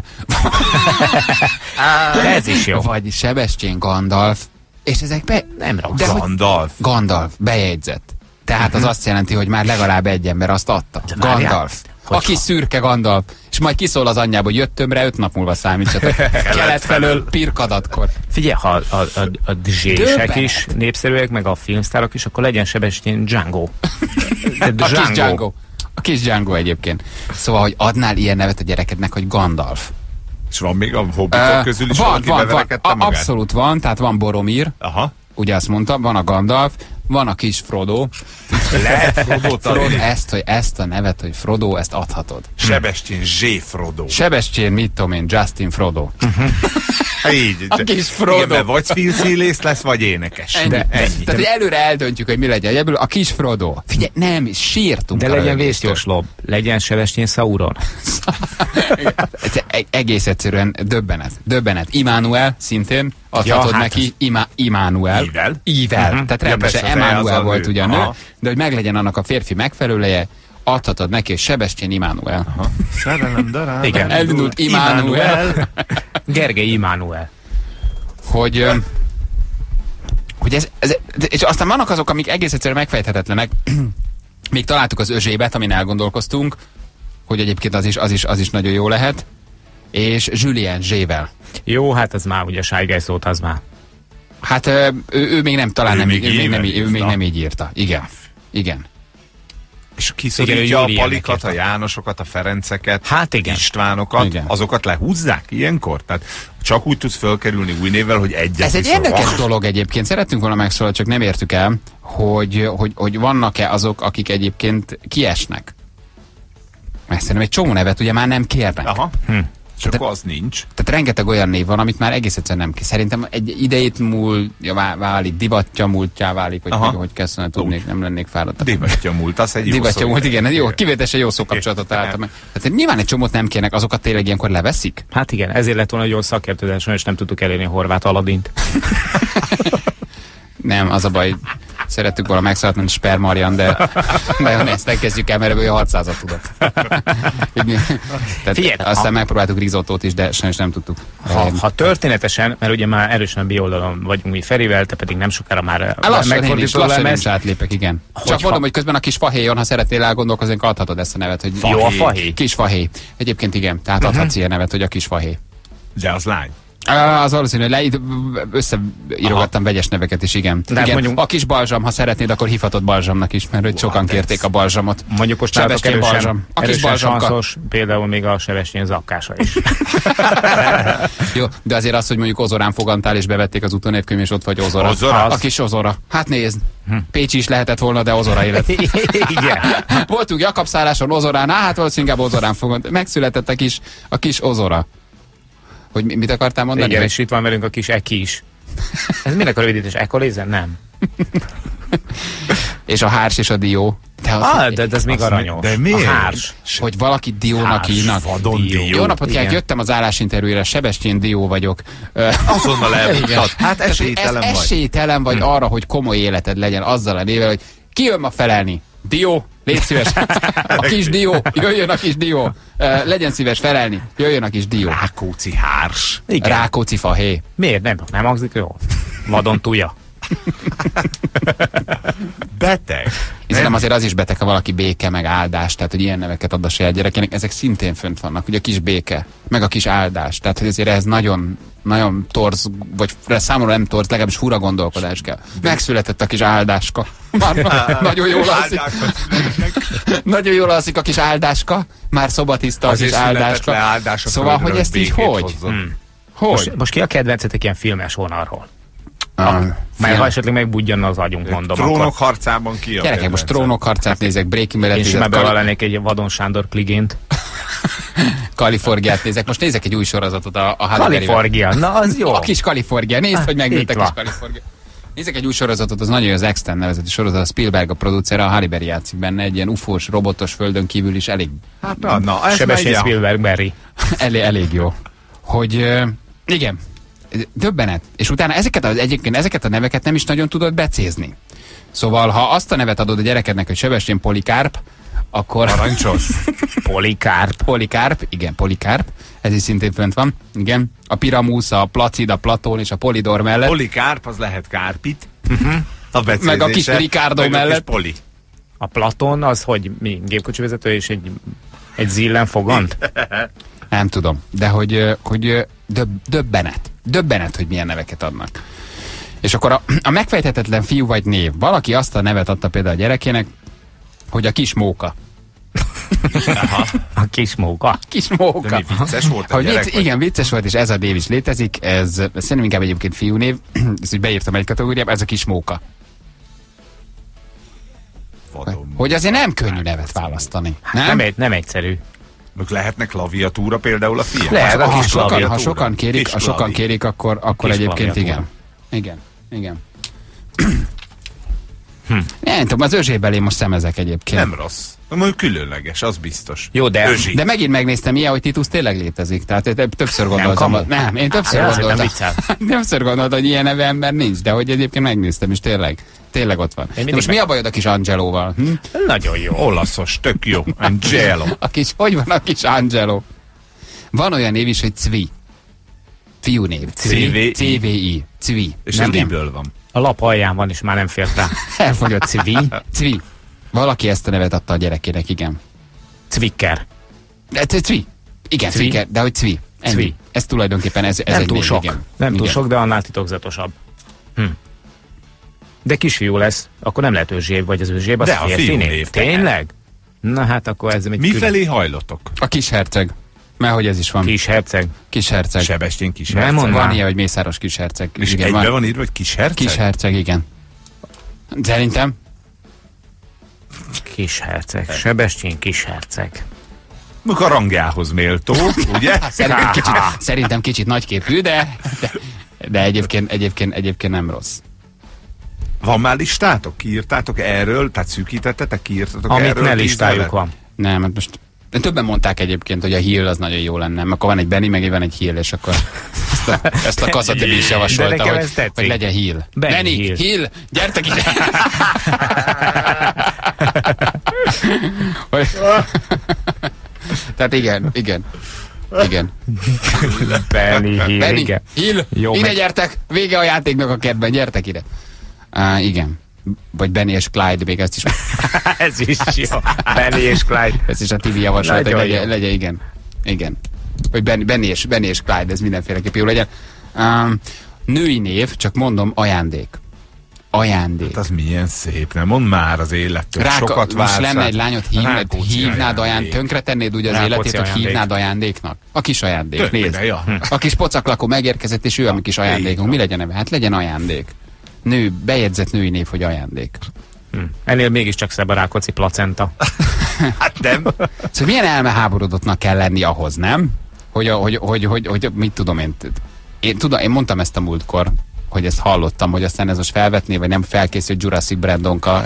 Ez is jó. vagy Sebestyén Gandalf, és ezek Nem rossz. De hogy- Gandalf. Gandalf, bejegyzett. Tehát az azt jelenti, hogy már legalább egy ember azt adta. várjál, Gandalf. A hogyha- kis szürke Gandalf. És majd kiszól az anyjába, hogy jöttem rá, 5 nap múlva számítsatok. Kelet felől pirkadatkor. Figyelj, ha a DJ-sek Döbbenet. is népszerűek, meg a filmsztárok is, akkor legyen Sebestyén Django. A kis Django. A kis Django egyébként. Szóval, hogy adnál ilyen nevet a gyerekednek, hogy Gandalf. És van még a hobbitok közül is valaki beverekedte magát? Abszolút van, tehát van Boromír, Aha. ugye azt mondta, van a Gandalf, van a kis Frodo. Lehet Frodót Frodo, adni. ezt a nevet, hogy Frodo, ezt adhatod. Sebestyén Zsé Frodó. Sebestyén, mit tudom én, Justin Frodo. Így. A kis Frodo. Igen, mert vagy filmszínész lesz, vagy énekes. Ennyi. De ennyi. Tehát, hogy előre eldöntjük, hogy mi legyen. Ebből a kis Frodo. Figyelj, nem, sírtunk. De a legyen röhögéstől. vészjósló. Legyen Sebestyén Sauron. Egész egyszerűen döbbenet. Immanuel szintén adhatod hát neki. Immanuel. Ível? Ível. Tehát rendesen persze, az Emmanuel az a volt nő. ugyan nő, Aha. de hogy meglegyen annak a férfi megfelelője, adhatod neki, hogy Sebestyén Immanuel. Szerelem darán. Igen. Elindult Immanuel. Gergely Immanuel. hogy ez, és aztán vannak azok, amik egész egyszerűen megfejthetetlenek. Még találtuk az Özsébet, amin elgondolkoztunk, hogy egyébként az is nagyon jó lehet. És Julien Zsével. Jó, hát az már ugye Sájgály szót, az már. Hát ő még nem, talán Ő nem, még ő még élen nem, ő még írta. nem így írta. Igen. És Igen, kiszorítja a ő Palikat, ilyeneket. a Jánosokat, a Ferenceket, Hát igen. Istvánokat, Igen. azokat lehúzzák ilyenkor? Tehát csak úgy tudsz fölkerülni új névvel, hogy egyet Ez egy viszont. érdekes dolog egyébként. Szerettünk volna megszólalni, csak nem értük el, hogy vannak-e azok, akik egyébként kiesnek. Mert szerintem egy csomó nevet ugye már nem kérnek. Aha. Csak az nincs. Tehát rengeteg olyan név van, amit már egész egyszerűen nem kér. Szerintem egy idejét válik, divatja múltjá válik, hogy Aha. hogy kezdene tudnék, nem lennék fáradt. Divatja múlt, az egy jó Divatja szó. múlt, igen, jó, kivételesen jó szókapcsolatot találtam meg. Tehát nyilván egy csomót nem kérnek, azokat tényleg ilyenkor leveszik? Hát igen, ezért lett volna nagyon szakértőzésen, és nem tudtuk elérni a Horváth Aladint. Nem, az a baj, szerettük volna megszállatni, mint Spermarian, de nagyon ezt nem kezdjük el, mert ebből 600-at tudott. Figyelj, Aztán megpróbáltuk risottót is, de sajnos nem tudtuk. Ha történetesen, mert ugye már erősen a bioldalon vagyunk mi Ferivel, te pedig nem sokára már Lassan én is lemez. átlépek, igen. Csak Hogyha- mondom, hogy közben a kis fahéjon, ha szeretnél elgondolkozni, adhatod ezt a nevet, hogy Jó a fahé? Kis fahé. Egyébként igen, tehát adhatsz ilyen nevet, hogy a kis fahé. De az lány. Az valószínű, hogy összeírogattam vegyes neveket is, igen. De hát Igen, mondjuk- a kis balzsam, ha szeretnéd, akkor hívhatod balzsamnak is, mert hogy sokan kérték a balzsamot. Mondjuk most nálatok Sebestyén erősen, balzsam. A kis erősen balzsamka. sanszos, például még a Sebestyén zakkása is. Jó, de azért az, hogy mondjuk Ozorán fogantál és bevették az utónévkönyv, és ott vagy Ozora. Ozora? A kis Ozora. Hát nézd, Pécsi is lehetett volna, de Ozora élet. Igen. Voltunk Jakab-szálláson Ozorán, hát valószínűleg Ozorán fogant. Megszületett a kis Ozora. Hogy mit akartál mondani? Igen, és itt van velünk a kis Eki is. Ez minek a rövidítés? Ekolézer? Nem. És a hárs és a dió. De ez még aranyos. De miért? A hárs. Hogy valaki diónak Hárs, hívnak. vadon dió. Jó napot kívánok, Igen. jöttem az állásinterjúra, Sebestyén Dió vagyok. Azonnal elmondtad. Hát Tehát, hogy esélytelen vagy. esélytelen vagy arra, hogy komoly életed legyen azzal a nével, hogy ki jön ma felelni? Dió, légy szíves. A kis dió, jöjjön a kis dió. Legyen szíves felelni, jöjjön a kis dió. Rákóczi hárs. Igen. Rákóczi fahé. Miért? Nem hangzik jó? Vadon túlja. Beteg. És szerintem azért az is beteg, ha valaki béke, meg áldás, tehát hogy ilyen neveket ad a saját gyerekének, ezek szintén fönt vannak, ugye a kis béke, meg a kis áldás. Tehát, hogy azért ez nagyon, nagyon torz, vagy számomra nem torz, legalábbis fura gondolkodás kell. Megszületett a kis áldáska. Már nagyon jól alszik. Nagyon jól alszik a kis áldáska. Már szobatiszta a kis áldáska. Szóval, hogy ezt így hogy? Hogy? Most ki a kedvencetek ilyen filmes vonalról? Ah, Mert ha esetleg megbudjanna az agyunk, mondom. Trónok Akkor. harcában ki a Gyerekek, most kedvenced? Trónok harcát nézek, Breaking Bad-et Én nézek, simán bevallanék egy Vadon Sándor kligént. Kaliforniát nézek. Most nézek egy új sorozatot a Halle Berryvel. Kalifornia, na az jó. A kis Kalifornia. Nézd, hogy megnőtt a Itt kis van. Kalifornia. Nézek egy új sorozatot, az nagyon jó, az Extend nevezetű sorozat, a Spielberg a producere, a Halle Berry játszik benne, egy ilyen ufós, robotos földön kívül is elég, Hát na, ez Sebestyén megy a... Spielberg Barry. elég jó. Hogy igen, döbbenet. És utána egyébként ezeket a neveket nem is nagyon tudod becézni. Szóval, ha azt a nevet adod a gyerekednek, hogy Sebestyén Polikárp, akkor... Parancsos. Polikárp. Polikarp, igen, Polikarp, ez is szintén fönt van, igen. A Piramusz, a Placid, a Platón és a Polidor mellett. Polikárp, az lehet kárpit. A becézése. Meg a kis Ricardo meg a kis mellett. Poli. A Platon az, hogy mi, gépkocsi vezető és egy zillen fogant? Nem tudom, de hogy döbbenet. Döbbenet, hogy milyen neveket adnak. És akkor a megfejthetetlen fiú vagy név. Valaki azt a nevet adta például a gyerekének, hogy a kis móka. A kis móka. Kis De móka. mi vicces volt a Hogy gyerek? igen, vicces volt, és ez a név is létezik. Ez szerintem inkább egyébként fiúnév. Ezt úgy beírtam egy kategóriába, ez a kis móka. Vadon. Hogy azért nem könnyű nevet választani. Nem egyszerű. Meg lehetnek klaviatúra például a fiam? Lehet, a Ha kis sokan klaviatúra. kérik, Kis klavi. akkor Kis egyébként klaviatúra. igen. Nem tudom, az Özsébelé most szemezek egyébként. Nem rossz. Mondjuk különleges, az biztos. Jó, de... Özsi. De megint megnéztem ilyen, hogy Titus tényleg létezik. Tehát én többször gondoltam. kamu? Nem, én többször Azért nem gondoltam. viccel. Többször gondoltam, hogy ilyen neve ember nincs, de hogy egyébként megnéztem, és tényleg ott van. De mindig most mi a bajod a kis Angelóval? Nagyon jó. Olaszos, tök jó. Angelo. Hogy van a kis Angelo? Van olyan név is, hogy Cvi. Fiúnév. CVI. CVI. Cvi. És Nem, ez nem. miből van? A lap alján van, és már nem fért rá. Elfogyott Cvi. Cvi. Valaki ezt a nevet adta a gyerekének, igen. Cvikker. Cvi. Igen, Cvi. Cvi. De hogy Cvi. Ennyi. Cvi. Ez tulajdonképpen ez Nem egy túl név, sok. igen. Nem túl Igen. sok, de annál titokzatosabb. De kisfiú lesz, akkor nem lehet Özséb, vagy az Özséb, az De a férfi fiú név. név, Tényleg? Na hát akkor ez egy Mifelé hajlotok? A kisherceg. Mert hogy ez is van. Kisherceg. Kisherceg. Sebestyén kisherceg. Nem mondd. Van ilyen, hogy Mészáros kisherceg. És Igen, egyben van írva, hogy kisherceg? Kisherceg, igen. Szerintem. Kisherceg. Sebestyén kisherceg. A rangjához méltó, ugye? Szerintem kicsit nagyképű, de egyébként nem rossz. Van már listátok? Kiírtátok erről? Tehát szűkítettetek, kiírtatok Amit erről? ne 10 listájuk nevet? van. Nem, hát most többen mondták egyébként, hogy a Hill az nagyon jó lenne. Akkor van egy Benny, meg van egy Hill, és akkor ezt a Kaszatibi is De javasolta, nekem ez hogy tetszik. legyen Hill. Benny Hill. Hill, gyertek ide! Tehát igen. Benny Hill, Benny, igen. Hill, Jó, ide meg- gyertek, vége a játéknak a kertben, gyertek ide. Igen. Vagy Benny és Clyde, még ezt is. Ez is jó. Benny és Clyde. Ez is a Tibi javasolt, hogy Nagyon jó. legyen, igen. Igen. Hogy Benny és Clyde, ez mindenféleképp jó legyen. Női név, csak mondom, ajándék. Ajándék. Hát az milyen szép, nem? Mondd már az élettől. Sokat most vársz. lenne egy lányot, hívnád ajándék, tönkretennéd úgy az Rákóczi életét, hogy ajándék. hívnád ajándéknak? A kis ajándék, Tönkre, nézd. ja. A kis pocaklakó megérkezett, és ő a mi kis ajándékunk. Mi legyen neve? Hát legyen ajándék. Nő, bejegyzett női név, hogy ajándék. Ennél mégiscsak szebb a Rákóczi placenta. Hát nem. Szóval milyen elmeháborodottnak kell lenni ahhoz, nem? Hogy mit tudom én. Én mondtam ezt a múltkor, hogy ezt hallottam, hogy aztán ez most felvetné, vagy nem felkészült Jurassic Brandonka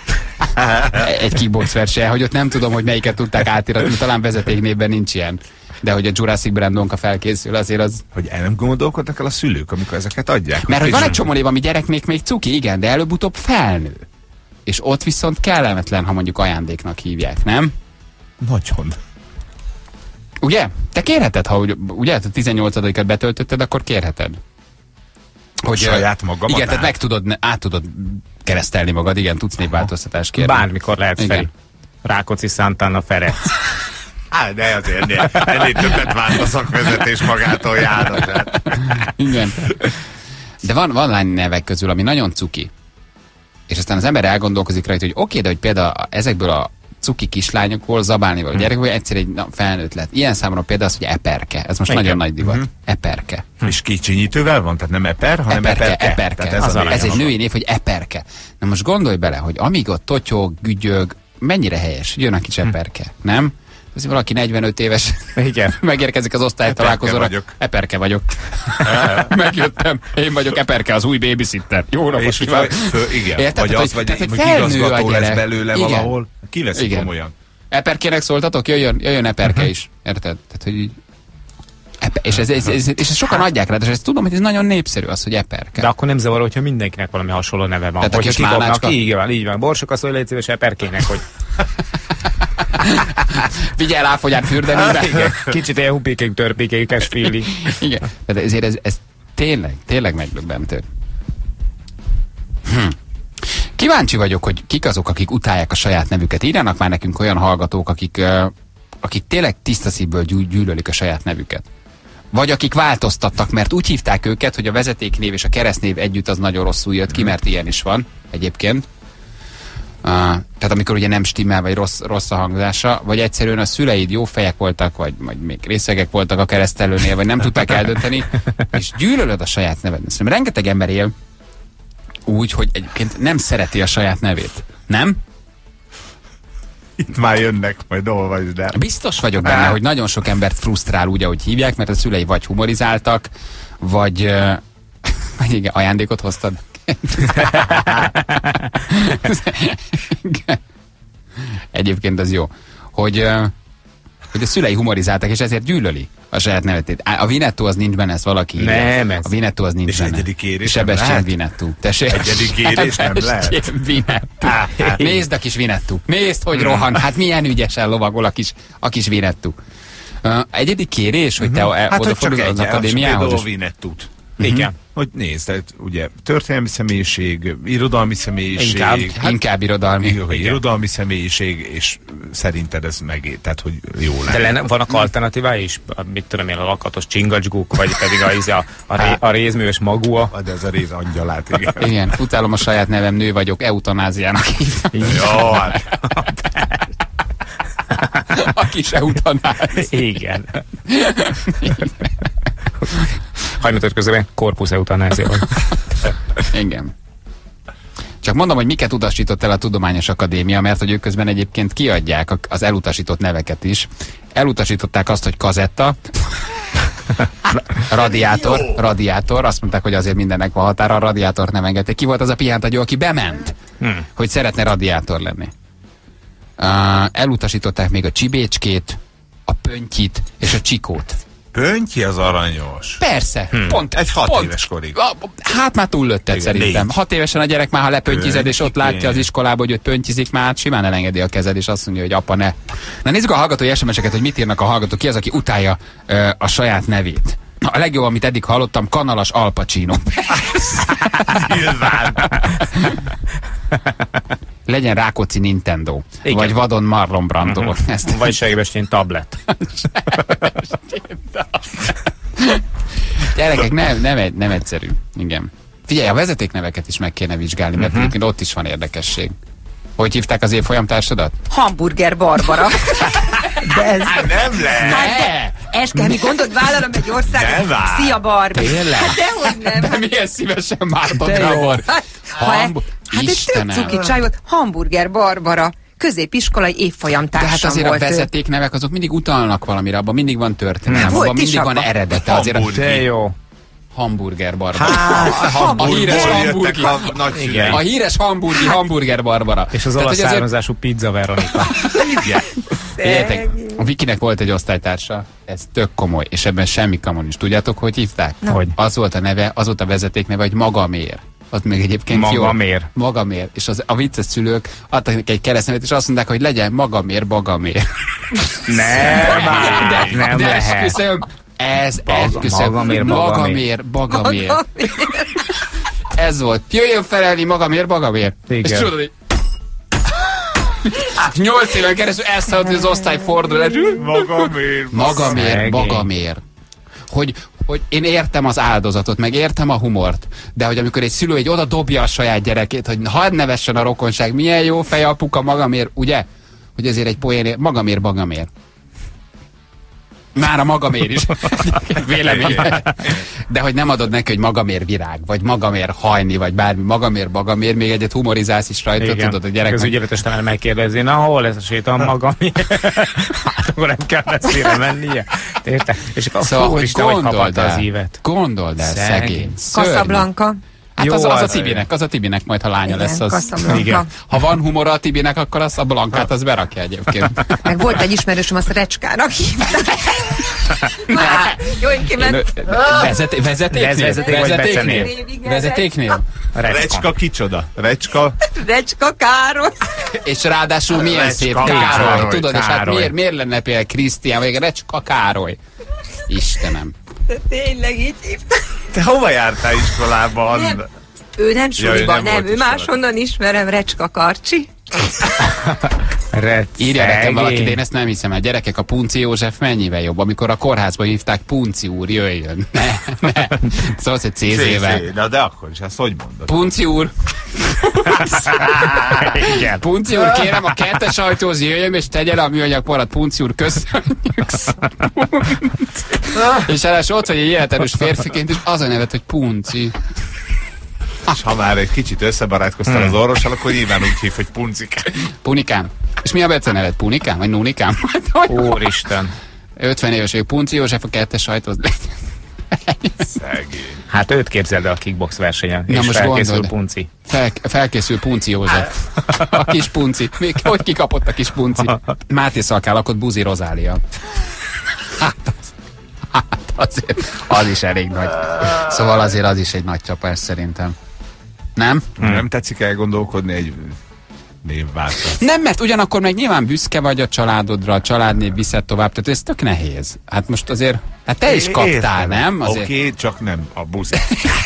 egy kickbox verseny, hogy ott nem tudom, hogy melyiket tudták átiratni, talán vezetéknévben nincs ilyen. De hogy a Jurassic Brandonka felkészül, azért az... Hogy el nem gondolkodnak el a szülők, amikor ezeket adják? Mert hogy van egy csomó név, ami gyereknek még cuki, igen, de előbb-utóbb felnő. És ott viszont kellemetlen, ha mondjuk ajándéknak hívják, nem? Nagyon. Ugye? Te kérheted, ha ugye, a 18-at betöltötted, akkor kérheted. Hogy Saját magamat igen, tehát át tudod keresztelni magad, igen, tudsz névváltoztatást kérni. Bármikor lehet Igen. Feri. Rákóczi Santana Ferenc. Hát, de azért ennél többet vált a szakvezetés magától, János. Hát. Igen. De van lány nevek közül, ami nagyon cuki. És aztán az ember elgondolkozik rajta, hogy oké, de hogy például ezekből a cuki kislányokból, zabálnival a gyerekből egyszer egy felnőtt lett. Ilyen számomra például az, hogy eperke. Ez most Igen. nagyon nagy divat. Eperke. És kicsinyítővel van? Tehát nem eper, hanem eperke. Tehát Ez, a ez egy lényeg. női név, hogy eperke. Na most gondolj bele, hogy amíg ott totyog, gügyög, mennyire helyes, jön a kis eperke, nem? Ez valaki 45 éves Igen. megérkezik az osztálytalálkozóra. vagyok. Eperke vagyok. Megjöttem. Én vagyok Eperke, az új babysitter. Jó napot És kívánok. igen. Érted? Vagy Tehát, az, vagy tehát, hogy mondjuk felnő a igazgató lesz gyerek. belőle Igen. valahol. Kiveszik Igen. komolyan. Eperkének szóltatok? Jöjjön Eperke is. Érted? Tehát, hogy így... És ezt sokan adják rá, és ezt tudom, hogy ez nagyon népszerű az, hogy Eperke. De akkor nem zavar, hogyha mindenkinek valami hasonló neve van. Tehát a Hogyha kis kidobnak, mánácska? így van. Borsok azt, hogy légy szíves Eperkének, hogy Figyelj, láfogyát fürdeni. igen, kicsit ilyen hupékék, törpékékes feeling. Igen. Tehát ezért ez tényleg megdöbbentő. Kíváncsi vagyok, hogy kik azok, akik utálják a saját nevüket. Írjanak már nekünk olyan hallgatók, akik tényleg tiszta szívből gyűlölik a saját nevüket. Vagy akik változtattak, mert úgy hívták őket, hogy a vezetéknév és a keresztnév együtt az nagyon rosszul jött ki, mert ilyen is van egyébként. Tehát amikor ugye nem stimmel, vagy rossz a hangzása, vagy egyszerűen a szüleid jó fejek voltak, vagy még részegek voltak a keresztelőnél, vagy nem tudták eldönteni, és gyűlölöd a saját neved. Szerintem rengeteg ember él úgy, hogy egyébként nem szereti a saját nevét. Nem? Itt már jönnek, majd olvasd el. Biztos vagyok benne, hogy nagyon sok embert frusztrál úgy, ahogy hívják, mert a szülei vagy humorizáltak, vagy igen, ajándékot hoztad. Egyébként az jó, hogy a szülei humorizáltak, és ezért gyűlöli a saját nevetét. A Vinetto az nincs benne, ezt valaki írja. Nem, ez. A Vinetto az nincs És benne. egyedi kérés nem Sebestyén lehet? Vinetto. Tessék. Egyedi kérés nem lehet? Sebestyén Vinetto. Nézd a kis Vinetto. Nézd, hogy rohan. Hát milyen ügyesen lovagol a kis Vinetto. Egyedi kérés, hogy te Hát, hogy csak odafordulsz az egy akadémiához? például és- Vinettut. Igen. Hogy nézd, tehát ugye történelmi személyiség, irodalmi személyiség, Inkább irodalmi. irodalmi személyiség, és szerinted ez meg, tehát hogy jó De lenne. vannak alternatívái is? Mit tudom én, a lakatos csingacsguk, vagy pedig a rézműves magua? De ez a réz angyalát, igen. Igen, utálom a saját nevem, nő vagyok, eutanáziának hívtam. Jó, hát. kis eutanázia. Igen. Hajnatot közben korpusz eutanázia. Igen. Csak mondom, hogy miket utasított el a Tudományos Akadémia, mert hogy ők közben egyébként kiadják az elutasított neveket is. Elutasították azt, hogy kazetta, radiátor, azt mondták, hogy azért mindennek van határa, a radiátort nem engedték. Ki volt az a piántagyó, aki bement, hogy szeretne radiátor lenni? Elutasították még a csibécskét, a pöntyit és a csikót. Pöntyi az aranyos. Persze, pont. Egy 6 éves korig. Hát már túllötted szerintem. 6 évesen a gyerek már, ha lepöntyized, és ott látja az iskolába, hogy őt pöntyizik, már hát simán elengedi a kezed, és azt mondja, hogy apa ne. Na nézzük a hallgatói SMS-eket, hogy mit írnak a hallgatók. Ki az, aki utálja a saját nevét? A legjobb, amit eddig hallottam, Kanalas Al Pacino. Legyen Rákóczi Nintendo. Igen. Vagy vadon Marlon Brando. Vagy Sebestyén tablet. Gyerekek, nem egyszerű. Igen. Figyelj, a vezetékneveket is meg kéne vizsgálni, mert egyébként ott is van érdekesség. Hogy hívták az évfolyamtársadat? Hamburger Barbara. De ez... nem lehet! Eskemi gondot vállalom egy országot. Szia, Barbie. Tényleg? Hát dehogy nem. De milyen szívesen Márton Gábor. Hát egy tök cuki csaj volt. Hamburger Barbara. Középiskolai évfolyamtársam volt. De hát azért a vezetéknevek azok mindig utalnak valamire, abban mindig van történelem, abban mindig van eredete. Azért de jó. Hamburger Barbara. A híres hamburgi. A híres Hamburger Barbara. És az olasz származású Pizza Veronika. Figyeljetek, a Vikinek volt egy osztálytársa, ez tök komoly, és ebben semmi kamon is. Tudjátok, hogy hívták? Hogy? Az volt a neve, az volt a vezetékneve, hogy Magamér. Ott még egyébként Magamér. Magamér. És a vicces szülők adtak neki egy keresztnevet, és azt mondták, hogy legyen Magamér, Bagamér. Nem de lehet. esküszöm, ez Magamér. Bagamér. Ez volt. Jöjjön felelni Magamér. És tudod, hogy 8 éven keresztül elszállt, hogy az osztály fordul. Magamér. Hogy én értem az áldozatot, meg értem a humort, de hogy amikor egy szülő egy oda dobja a saját gyerekét, hogy hadd nevessen a rokonság, milyen jó fej apuka, Magamér, ugye? Hogy ezért egy poén, Magamér. Már a Magamér is. Vélemény. De hogy nem adod neki, hogy Magamér virág, vagy Magamér hajni, vagy bármi, Magamér, még egyet humorizálsz is rajta, igen. Tudod, a gyerek. Az ügyeletes megkérdezi, na hol ez a séta, Magamér? Hát akkor nem kell messzire mennie. Érted? És akkor szóval, hogy kapott az ívet. Gondold el, szegény. Casablanca. Hát jó, az a Tibinek majd, ha lánya lesz. Igen. Ha van humora a Tibinek, akkor azt a Blankát az berakja egyébként. Meg volt egy ismerősöm, azt Recskának hívták. Jó, én kiment. Vezetéknél? Recska kicsoda? Recska Károly. És ráadásul milyen szép Károly. Tudod, és hát miért lenne például Krisztián, vagy Recska Károly? Istenem. De tényleg így hívták. Te hova jártál iskolában? Nem. Ő nem suliban, nem. Ő máshonnan ismerem, Recska Karcsi. Írja nekem valaki, de én ezt nem hiszem el. Gyerekek, a Punci József mennyivel jobb? Amikor a kórházban hívták, Punci úr, jöjjön. Ne. Szóval egy CZ-vel. De akkor is, ezt hogy mondod? Punci úr. Igen. Punci úr, kérem, a 2-es ajtóhoz jöjjön, és tegye le a műanyag parat. Punci úr, köszönjük. És ráadásul ott vagy egy életerős férfiként, és az a nevet, hogy Punci. És ha már egy kicsit összebarátkoztál az orvossal, akkor nyilván úgy hív, hogy Puncikám. Punikám. És mi a beceneved? Punikám? Vagy Nunikám? Úristen. 50 éves vagyok. Punci József a 2-es ajtóhoz. Szegény. Hát őt képzeld el a kickbox versenyen. Na és most felkészül gondold. Punci. Felkészül Punci József. A kis Punci. Még hogy kikapott a kis Punci? Máté Szalkán lakott Buzi Rozália. Hát azért az is elég nagy. Szóval azért az is egy nagy csapás szerintem. Nem? Nem tetszik elgondolkodni egy névváltás? Nem, mert ugyanakkor meg nyilván büszke vagy a családodra, a családnév viszed tovább, tehát ez tök nehéz. Hát most azért, hát te is kaptál, értem. nem? Oké, csak nem a busz.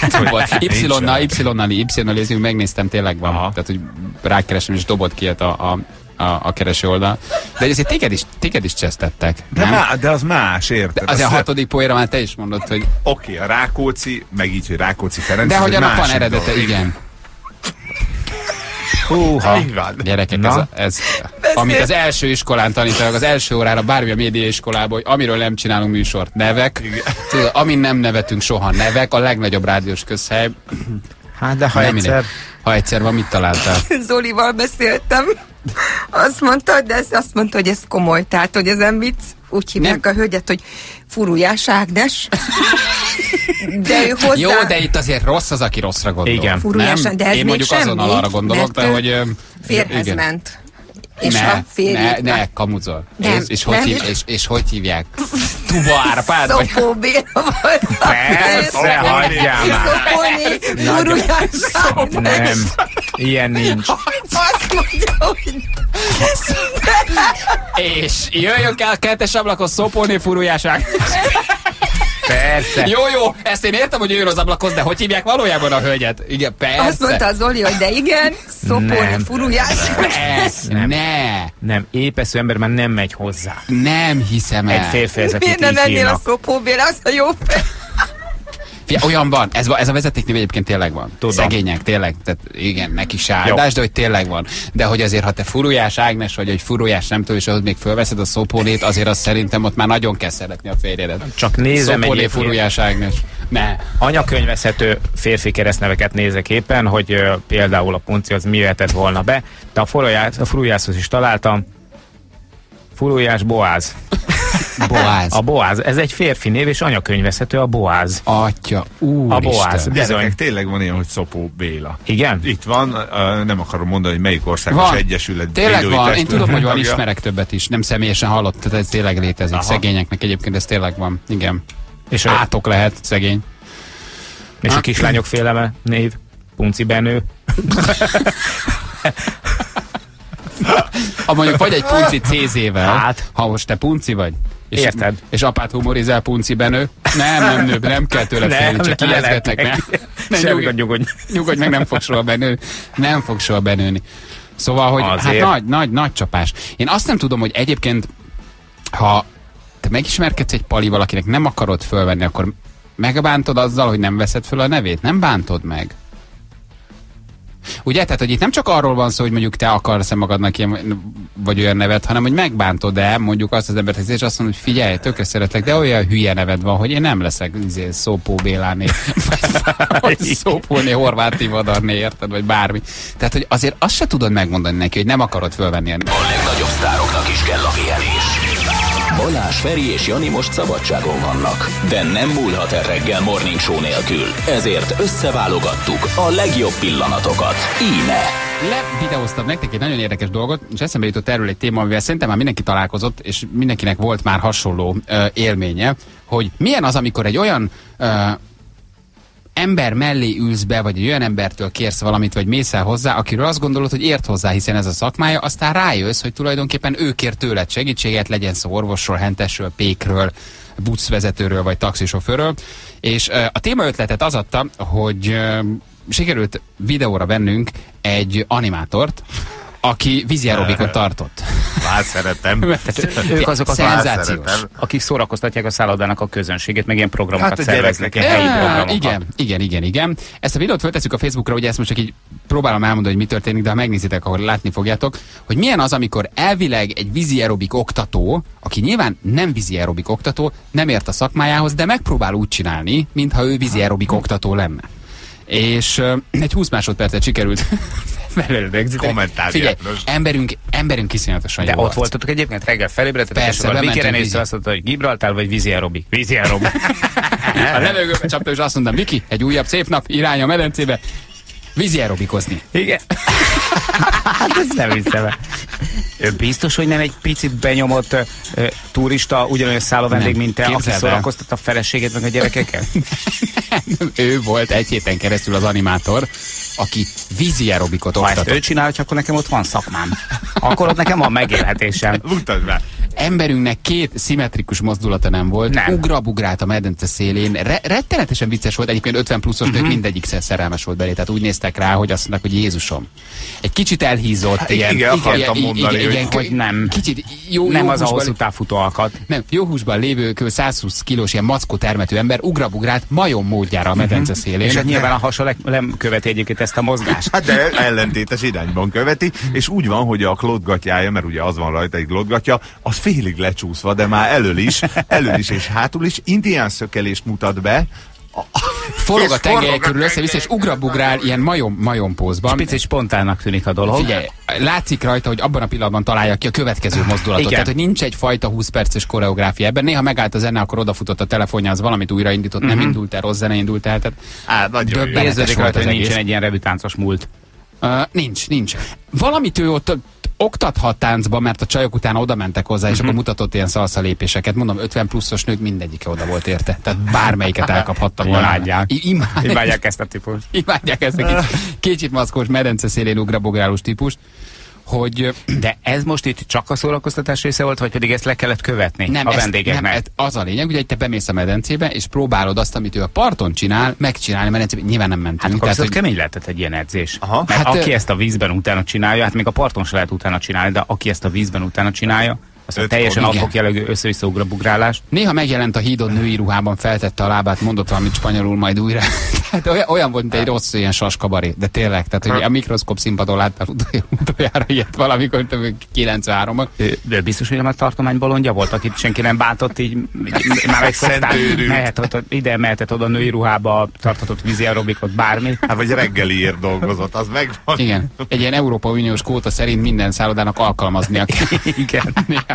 Y-nézünk, megnéztem, tényleg van. Aha. Tehát, hogy rákeresem és dobott ki a kereső oldal. De azért téged is csesztettek, nem? De az más, érted? De azért a 6. poénra már te is mondod, hogy... Oké, a Rákóczi, meg így, hogy Rákóczi Ferenc. De hogy annak van eredete, dolog. igen. Húha. Így van. Gyerekek, ez... amit az első iskolán tanítanak, az első órára bármilyen média iskolában, hogy amiről nem csinálunk műsort, nevek. Tudod, amin nem nevetünk soha, nevek, a legnagyobb rádiós közhely. Hát de ha egyszer van, mit találtál? Zolival beszéltem. Azt mondta, hogy ez komoly, tehát, hogy ez nem vicc. Úgy hívják a hölgyet, hogy Furujás Ágnes. De ő hozzá... Jó, de itt azért rossz az, aki rosszra gondol. Igen. Furujás, de ez én még mondjuk semmi, azonnal arra gondolok, de hogy... férhez igen. ment. És a férjét... Ne, kamuzol. Nem, És hogy hívják? Tuba Árpád? Szopó Béla volt. Persze, hagyjál már. Szopóné, Furujás Ágnes. Nem, ilyen nincs. Azt mondja, hogy... És jöjjön el kettes ablakhoz Szopóné Furujás Ágnes. Persze. Jó, ezt én értem, hogy jöjjön az ablakhoz, de hogy hívják valójában a hölgyet? Igen, persze. Azt mondta a Zoli, hogy de igen, Szopóné Nem. Furujás. Nem, épesző ember már nem megy hozzá. nem hiszem el. Egy férfi ezeket Miért nem így ennél a hívnak. Szopó Béla, az a jó fej. Fia, olyan van, ez a vezetéknév egyébként tényleg van. Tudom. Szegények, tényleg, tehát igen, neki se áldás, de hogy tényleg van. De hogy azért, ha te Furujás Ágnes vagy, hogy Furujás nem tudom, és ahhoz még fölveszed a Szopónét, azért azt szerintem ott már nagyon kell szeretni a férjedet. Csak nézem Szopóné egyébként. Furujás Ágnes. Ne. Anyakönyvezhető férfi keresztneveket nézek éppen, hogy például a Punci az mi jöhetett volna be, de a Furujáshoz is találtam. Furujás Boáz. Boáz. A Boáz, ez egy férfi név, és anyakönyvezhető a Boáz. Atya, A Boáz. úristen. Bizony. Gyerekek, tényleg van ilyen, hogy Szopó Béla. Igen? Itt van, nem akarom mondani, hogy melyik országos Van. egyesület. Tényleg védői van, én testület tudom, hogy van, tagja. ismerek többet is. Nem személyesen hallott, tehát ez tényleg létezik. Aha. Szegényeknek egyébként ez tényleg van. Igen. És Átok lehet, szegény. És a kislányok félelme név? Punci Benő. Ha mondjuk vagy egy punci CZ-vel, Hát. ha most te punci vagy, és, Érted. és apát humorizál punci Benő, nem kell tőle félni, csak ijeszgetnek, ne. Nyugodj. Nyugodj meg, nem fog soha benőni. Nem fog soha benőni. Szóval, hogy Azért. hát nagy csapás. Én azt nem tudom, hogy egyébként, ha te megismerkedsz egy palival, akinek nem akarod fölvenni, akkor megbántod azzal, hogy nem veszed föl a nevét? Nem bántod meg? Ugye? Tehát, hogy itt nem csak arról van szó, hogy mondjuk te akarsz-e magadnak ilyen vagy olyan nevet, hanem hogy megbántod-e mondjuk azt az embert, és azt mondod, hogy figyelj, tökre szeretlek, de olyan hülye neved van, hogy én nem leszek Szopó Béláné, vagy Szopóné Horváth Tivadarné, érted, vagy bármi. Tehát, hogy azért azt se tudod megmondani neki, hogy nem akarod fölvenni ennek. A legnagyobb sztároknak is kell a pihenés. Balázs, Feri és Jani most szabadságon vannak, de nem múlhat el reggel Morning Show nélkül. Ezért összeválogattuk a legjobb pillanatokat. Íme. Levideóztam nektek egy nagyon érdekes dolgot, és eszembe jutott erről egy téma, amivel szerintem már mindenki találkozott, és mindenkinek volt már hasonló élménye, hogy milyen az, amikor egy olyan ember mellé ülsz be, vagy egy olyan embertől kérsz valamit, vagy mész el hozzá, akiről azt gondolod, hogy ért hozzá, hiszen ez a szakmája, aztán rájössz, hogy tulajdonképpen ő kér tőled segítséget, legyen szó orvosról, hentesről, pékről, buszvezetőről, vagy taxisofőről. És a témaötletet az adta, hogy sikerült videóra vennünk egy animátort, aki vízi aerobikot tartott. Már szeretem. Ők azok, Szenzációs. akik szórakoztatják a szállodának a közönségét, meg ilyen programokat Hát a szerveznek, ilyen gyerekek. helyi programokat. Igen. Ezt a videót föltesszük a Facebookra, ugye ezt most csak így próbálom elmondani, hogy mi történik, de ha megnézitek, akkor látni fogjátok, hogy milyen az, amikor elvileg egy vízi aerobik oktató, aki nyilván nem vízi aerobik oktató, nem ért a szakmájához, de megpróbál úgy csinálni, mintha ő vízi aerobik oktató lenne. És egy 20 másodpercet sikerült Kommentálni. Figyelj, emberünk iszonyatosan De jó ott arc. voltatok egyébként, reggel felébredtetek, és Persze, akkor bementem Vikire vízi. nézve azt mondta, hogy Gibraltár vagy vízi aerobik. Vízi aerobik. A levegőbe csapta, és azt mondtam, Viki, egy újabb szép nap, irány a medencébe, vízi aerobikozni. Igen. Hát ez nem hiszem el. Biztos, hogy nem egy picit benyomott turista, ugyanolyan szállóvendég, Nem. mint te, aki Képzeld el. szórakoztat a feleségét meg a gyerekeket? Ő volt egy héten keresztül az animátor, aki vízi aerobikot Ha ezt oktatott. ő csinálja, akkor nekem ott van szakmám. Akkor ott nekem van megélhetésem. Mutasd be. emberünknek 2 szimmetrikus mozdulata nem volt. Nem. Ugrabugrált a medence szélén. Rettenetesen vicces volt. Egyébként 50 pluszos nők mindegyik szerelmes volt belé. Tehát úgy néztek rá, hogy azt mondták, hogy Jézusom. Egy kicsit elhízott. Hát igen, akartam mondani, hogy nem. Kicsit jó, Nem jó az a húsban- hosszú távfutó alkat. Nem, jó húsban lévő kb. 120 kilós ilyen mackó termetű ember ugrabugrált majom módjára a medence szélén. És hát nyilván a hasa nem követi egyébként ezt a mozgást. Hát de ellentétes irányban követi, és úgy van, hogy a klótgatyája, mert ugye az van rajta egy klótgatya, az félig lecsúszva, de már elől is és hátul is indián szökelést mutat be. Forog a És tengely forog a körül össze-vissza, és ugrabugrál ilyen majom pózban. Picit spontánnak tűnik a dolog. Figyelj, látszik rajta, hogy abban a pillanatban találja ki a következő mozdulatot. Igen. Tehát, hogy nincs egyfajta 20 perces koreográfia ebben. Néha megállt a zene, akkor odafutott a telefonja, az valamit újraindított, nem indult el, rossz zene indult el. Tehát Nagyon jó. Döbbenetes Érződik volt rajta, az hogy egész. nincsen egy ilyen revütáncos múlt. Nincs. Valamit ő ott oktathat táncba, mert a csajok utána oda mentek hozzá, és akkor mutatott ilyen szalsza lépéseket. Mondom, 50 pluszos nők mindegyike oda volt érte. Tehát bármelyiket elkaphattak volna. Imádják. Imádják. Imádják ezt a típust. Imádják ezt a kicsit maszkos, medence szélén ugrabográlós típust, hogy De ez most itt csak a szórakoztatás része volt, vagy pedig ezt le kellett követni a vendégeknek? nem, az a lényeg, hogy te bemész a medencébe, és próbálod azt, amit ő a parton csinál, megcsinálni a medencébe. Nyilván nem mentünk. Hát akkor tehát, viszont hogy kemény lehetett egy ilyen edzés. Aha. Mert Hát, aki ezt a vízben utána csinálja, hát még a parton se lehet utána csinálni, de aki ezt a vízben utána csinálja, az a 5 teljesen fok, igen. adhok jellegű össze-vissza ugrabugrálás. néha megjelent a hídon női ruhában, feltette a lábát, mondott valamit spanyolul, majd újra. Tehát olyan volt, mint egy rossz ilyen saskabaré. De tényleg, tehát hogy a mikroszkóp színpadon láttál utoljára ilyet valamikor 93-ban. De biztos, hogy nem a tartomány bolondja volt, akit senki nem bántott, így már egy szoktál, Szentőrült. ide mehetett oda női ruhába, tarthatott vízi aerobikot, bármi. Hát vagy reggeliért dolgozott, az megvan. Igen, egy ilyen Európai Uniós kvóta szerint minden szállodának alkalmaznia kell. Igen.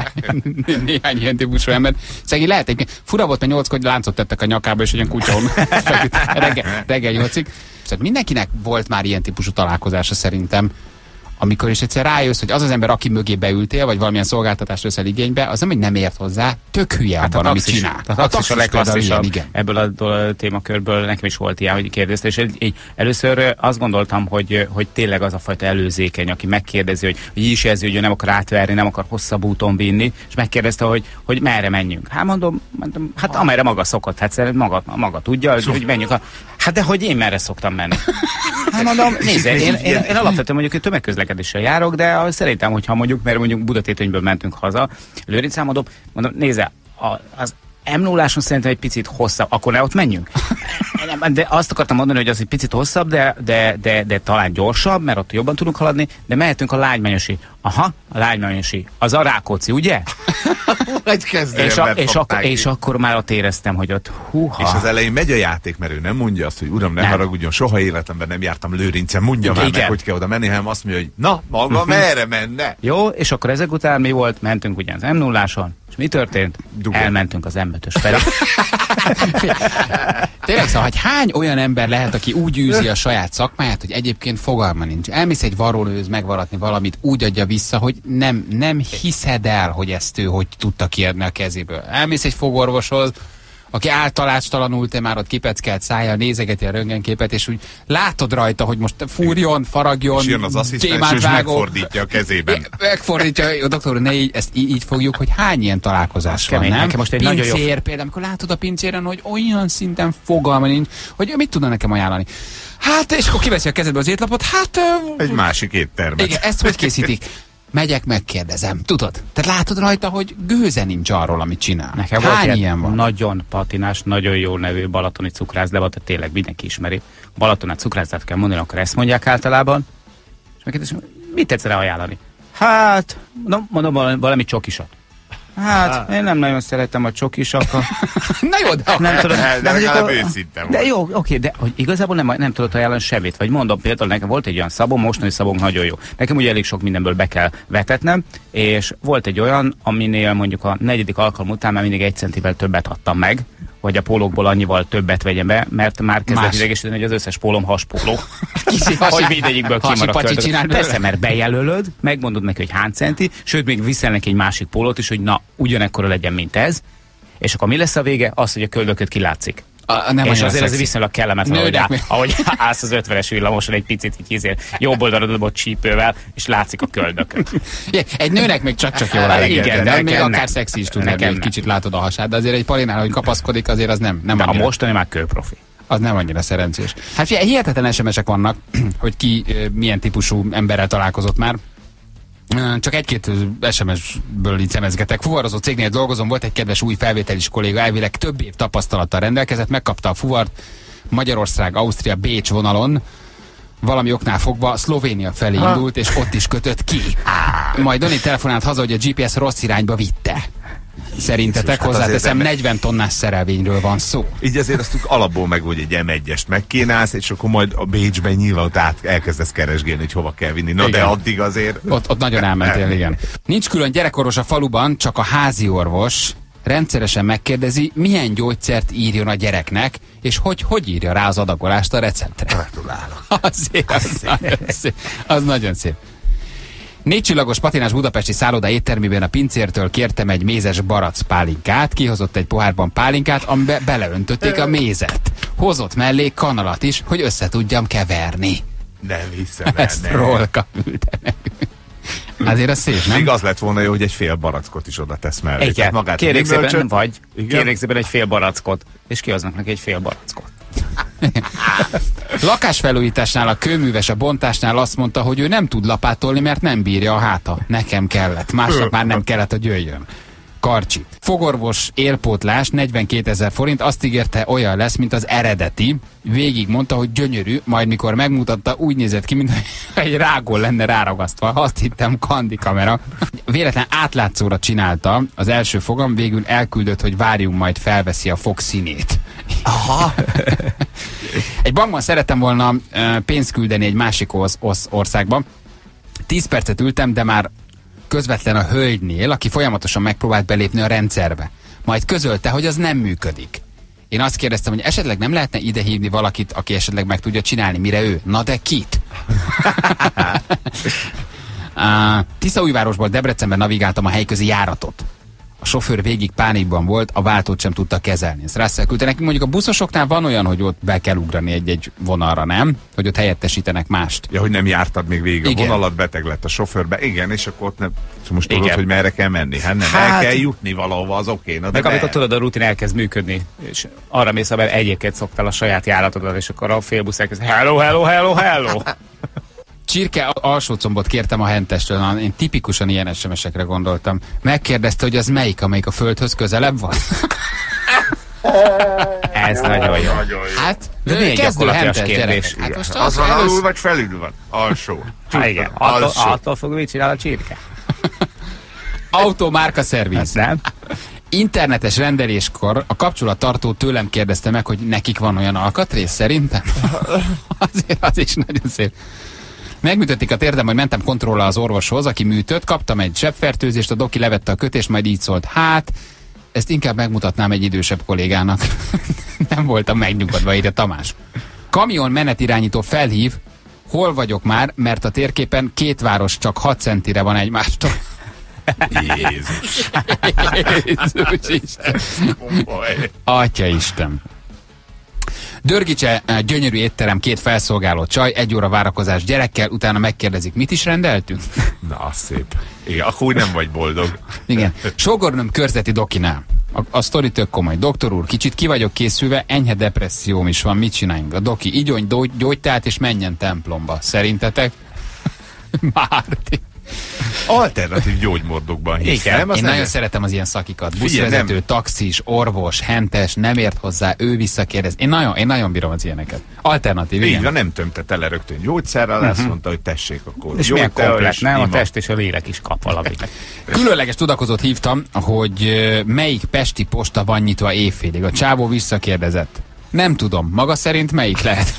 Néhány ilyen típusú ember. Szegény lehet egyébként. Fura volt, mert 8-kor láncot tettek a nyakába, és egy ilyen kutya feküdt reggel 8-ig. Szóval mindenkinek volt már ilyen típusú találkozása szerintem, amikor is egyszer rájössz, hogy az az ember, aki mögé beültél, vagy valamilyen szolgáltatást veszel igénybe, az nem, hogy nem ért hozzá, tök hülye abban, amit csinál. A taxis a legklasszisabb. igen. Ebből a témakörből nekem is volt ilyen, hogy kérdezte, és így először azt gondoltam, hogy tényleg az a fajta előzékeny, aki megkérdezi, hogy így is érzi, hogy ő nem akar átverni, nem akar hosszabb úton vinni, és megkérdezte, hogy merre menjünk. Hát mondom, hát amerre maga szokott, hát szerint maga tudja, hogy menjünk. Hát de hogy én merre szoktam menni? Hát mondom, nézze, én alapvetően mondjuk tömegközlekedéssel járok, de szerintem, hogyha mert mondjuk Budatétönyből mentünk haza, Lőrincán mondom, nézze, az M0-áson szerintem egy picit hosszabb, akkor ne ott menjünk. De azt akartam mondani, hogy az egy picit hosszabb, de talán gyorsabb, mert ott jobban tudunk haladni, de mehetünk a Lágymányosi. Aha, a Lágymányosi. Az a Rákóczi, ugye? Egy kezdőembert fogták és ki. akkor már ott éreztem, hogy ott húha. És az elején megy a játék, mert ő nem mondja azt, hogy uram, ne Nem. haragudjon, soha életemben nem jártam Lőrincen, mondja már meg, Igen. hogy kell oda menni, hanem azt mondja, hogy na, maga merre menne? Jó, és akkor ezek után mi volt? Mentünk ugye az M0-áson, és mi történt? Dugó. Elmentünk az M5-ös felé. Tényleg, szóval, hogy hány olyan ember lehet, aki úgy űzi a saját szakmáját, hogy egyébként fogalma nincs. Elmész egy varrónőhöz megvaratni valamit, úgy adja vissza, hogy nem hiszed el, hogy ezt ő hogy tudta kiadni a kezéből. Elmész egy fogorvoshoz, aki általástalanul, te már ott kipeckelt szájjal nézegeti a röntgenképet, és úgy látod rajta, hogy most fúrjon, faragjon, És jön az asszisztens, és témátvágó. megfordítja a kezében. Megfordítja, doktor, ne ezt így fogjuk, hogy hány ilyen találkozás van, kemény. nem? Nekem most egy nagyon jó- Pincér például, amikor látod a pincéren, hogy olyan szinten fogalma nincs, hogy mit tudna nekem ajánlani. Hát, és akkor kiveszi a kezedbe az étlapot, hát... Egy másik éttermet. Igen, ezt hogy készítik? Megyek, megkérdezem. Tudod? Tehát látod rajta, hogy gőze nincs arról, amit csinál. Nekem volt Hány ilyen van? nagyon patinás, nagyon jó nevű balatoni cukrászda, tehát tényleg mindenki ismeri. Balatonát cukrászdát kell mondani, akkor ezt mondják általában. És megkérdezem, mit tetszene ajánlani? Hát, mondom valami csokisat. Hát, én nem nagyon szeretem a csokisakat. Na jó, de Nem tudom. De hogy legalább akkor- őszinte volt. De jó, oké, de hogy igazából nem tudott ajánlani semmit. Vagy mondom, például nekem volt egy olyan szabom, mostani szabom nagyon jó. Nekem ugye elég sok mindenből be kell vetetnem, és volt egy olyan, aminél mondjuk a 4. alkalom után már mindig 1 centivel többet adtam meg, hogy a pólókból annyival többet vegyem be, mert már kezdett Más. idegesíteni, hogy az összes pólóm haspóló. Kicsi Hogy mindegyikből kimaradt hasi-pacsi költöző. csinál belőle. Persze, mert bejelölöd, megmondod neki, hogy hány centi, sőt, még viszel neki egy másik pólót is, hogy na, ugyanekkora legyen, mint ez, és akkor mi lesz a vége? Az, hogy a köldököt kilátszik. Nem és annyira azért ez szexi. viszonylag kellemetlen, Nőnek még- ahogy állsz az 50-es villamoson egy picit így jobb oldalra dobott csípővel, és látszik a köldökön. Igen, egy nőnek még csak jól áll. Igen, Igen, de nekem még nem. akár szexi is tud lenni, Nekem egy nem. kicsit látod a hasát, de azért egy Palinál, hogy kapaszkodik, azért az nem De a annyira. mostani már kőprofi. Az nem annyira szerencsés. Hát figyelj, hihetetlen SMS-ek vannak, hogy ki milyen típusú emberrel találkozott már. Csak egy-két SMS-ből így szemezgetek. Fuvarozó cégnél dolgozom, volt egy kedves új felvételis kolléga, elvileg több év tapasztalattal rendelkezett, megkapta a fuvart Magyarország, Ausztria, Bécs vonalon, valami oknál fogva Szlovénia felé indult, és ott is kötött ki. Majd Dani telefonált haza, hogy a GPS rossz irányba vitte. Szerintetek, Jézus, hát hozzáteszem, azért 40 tonnás szerelvényről van szó. Így azért azt alapból meg, hogy egy M1-est megkínálsz, és akkor majd a Bécsben nyilván ott elkezdesz keresgélni, hogy hova kell vinni. Na, Igen. de addig azért... Ott nagyon elmentél, igen. Nincs külön gyerekkoros a faluban, csak a házi orvos rendszeresen megkérdezi, milyen gyógyszert írjon a gyereknek, és hogy írja rá az adagolást a receptre. Gratulálok. Az nagyon szép. 4 csillagos patinás budapesti szálloda éttermében a pincértől kértem egy mézes barack pálinkát, kihozott egy pohárban pálinkát, amiben beleöntötték a mézet. Hozott mellé kanalat is, hogy össze tudjam keverni. Nem hiszem el, Ezt nem. Rolka küldte nekünk. Azért az szép, nem? Még az lett volna jó, hogy egy fél barackot is oda tesz mellé. Tehát Igen, magát a kérjék szépen, gyümölcsöt- vagy Igen? kérjék szépen egy fél barackot, és kihoznak neki egy fél barackot. Lakásfelújításnál a kőműves a bontásnál azt mondta, hogy ő nem tud lapátolni, mert nem bírja a háta. Nekem kellett. Másnak már nem kellett, hogy jöjjön. Karcsi. Fogorvos élpótlás 42 000 forint, azt ígérte, olyan lesz, mint az eredeti. Végig mondta, hogy gyönyörű, majd mikor megmutatta, úgy nézett ki, mint egy rágó lenne ráragasztva. Azt hittem, kandi kamera. Véletlen átlátszóra csinálta az első fogam, végül elküldött, hogy várjunk, majd felveszi a fog színét. Aha. Egy bankban szerettem volna pénzt küldeni egy másik országba. 10 percet ültem, de már közvetlen a hölgynél, aki folyamatosan megpróbált belépni a rendszerbe. Majd közölte, hogy az nem működik. Én azt kérdeztem, hogy esetleg nem lehetne ide hívni valakit, aki esetleg meg tudja csinálni, mire ő. Na de kit? Tiszaújvárosból Debrecenben navigáltam a helyközi járatot. A sofőr végig pánikban volt, a váltót sem tudta kezelni. Ezt rászeküldte nekünk. Mondjuk a buszosoknál van olyan, hogy ott be kell ugrani egy vonalra, nem? Hogy ott helyettesítenek mást. Ja, hogy nem jártad még végig Igen. a vonalat, beteg lett a sofőrbe. Igen, és akkor ott nem... Most tudod, Igen. hogy merre kell menni. Hát nem, el kell jutni valahova, az oké. Na, de Meg amikor ne. tudod, a rutin elkezd működni, és arra mész, amely egyébként szoktál a saját járatodat, és akkor a félbusz elkezd, hello, hello, hello, hello. Csirke alsócombot kértem a hentestől. Én tipikusan ilyen SMS-ekre gondoltam. Megkérdezte, hogy az melyik, amelyik a földhöz közelebb van. Ez nagyon jó. Hát, De milyen kezdő gyakorlatias hentes kérdés. gyerekek. Hát most Az van alul, vagy felül van? Alsó. Hát igen, Alsó. attól fog, mit csinál a csirke. Automárka szerviz. Nem? Internetes rendeléskor a kapcsolattartó tőlem kérdezte meg, hogy nekik van olyan alkatrész szerintem. Azért az is nagyon szép. Megműtötték a térdem, hogy mentem kontrollal az orvoshoz, aki műtött, kaptam egy zsebfertőzést, a doki levette a kötést, majd így szólt, hát, ezt inkább megmutatnám egy idősebb kollégának. Nem voltam megnyugodva, írja Tamás. Kamion menetirányító felhív, hol vagyok már, mert a térképen 2 város csak 6 centire van egymástól. Jézus. Jézus Isten. Atya Isten. Dörgicse gyönyörű étterem, 2 felszolgáló csaj, 1 óra várakozás gyerekkel, utána megkérdezik, mit is rendeltünk? Na, az szép. Igen, akkor úgy nem vagy boldog. Igen. Sógornőm körzeti dokinál. A sztori tök komoly. Doktor úr, kicsit ki vagyok készülve, enyhe depresszióm is van, mit csináljunk? A doki, igyony gyógytát és menjen templomba. Szerintetek? Márti. Alternatív gyógymódokban hisz, Igen. nem? Az Én nem nagyon szeretem az ilyen szakikat. Figyelj, Buszvezető, nem. taxis, orvos, hentes, nem ért hozzá, ő visszakérdez. Én nagyon bírom az ilyeneket. Alternatív, Így igen. van, nem tömte tele rögtön gyógyszerrel, azt mondta, hogy tessék akkor. És milyen gyógytea komplet, és nem? A ima. test és a lélek is kap valamit. Különleges tudakozót hívtam, hogy melyik pesti posta van nyitva éjfélig. A csávó visszakérdezett. Nem tudom, maga szerint melyik lehet?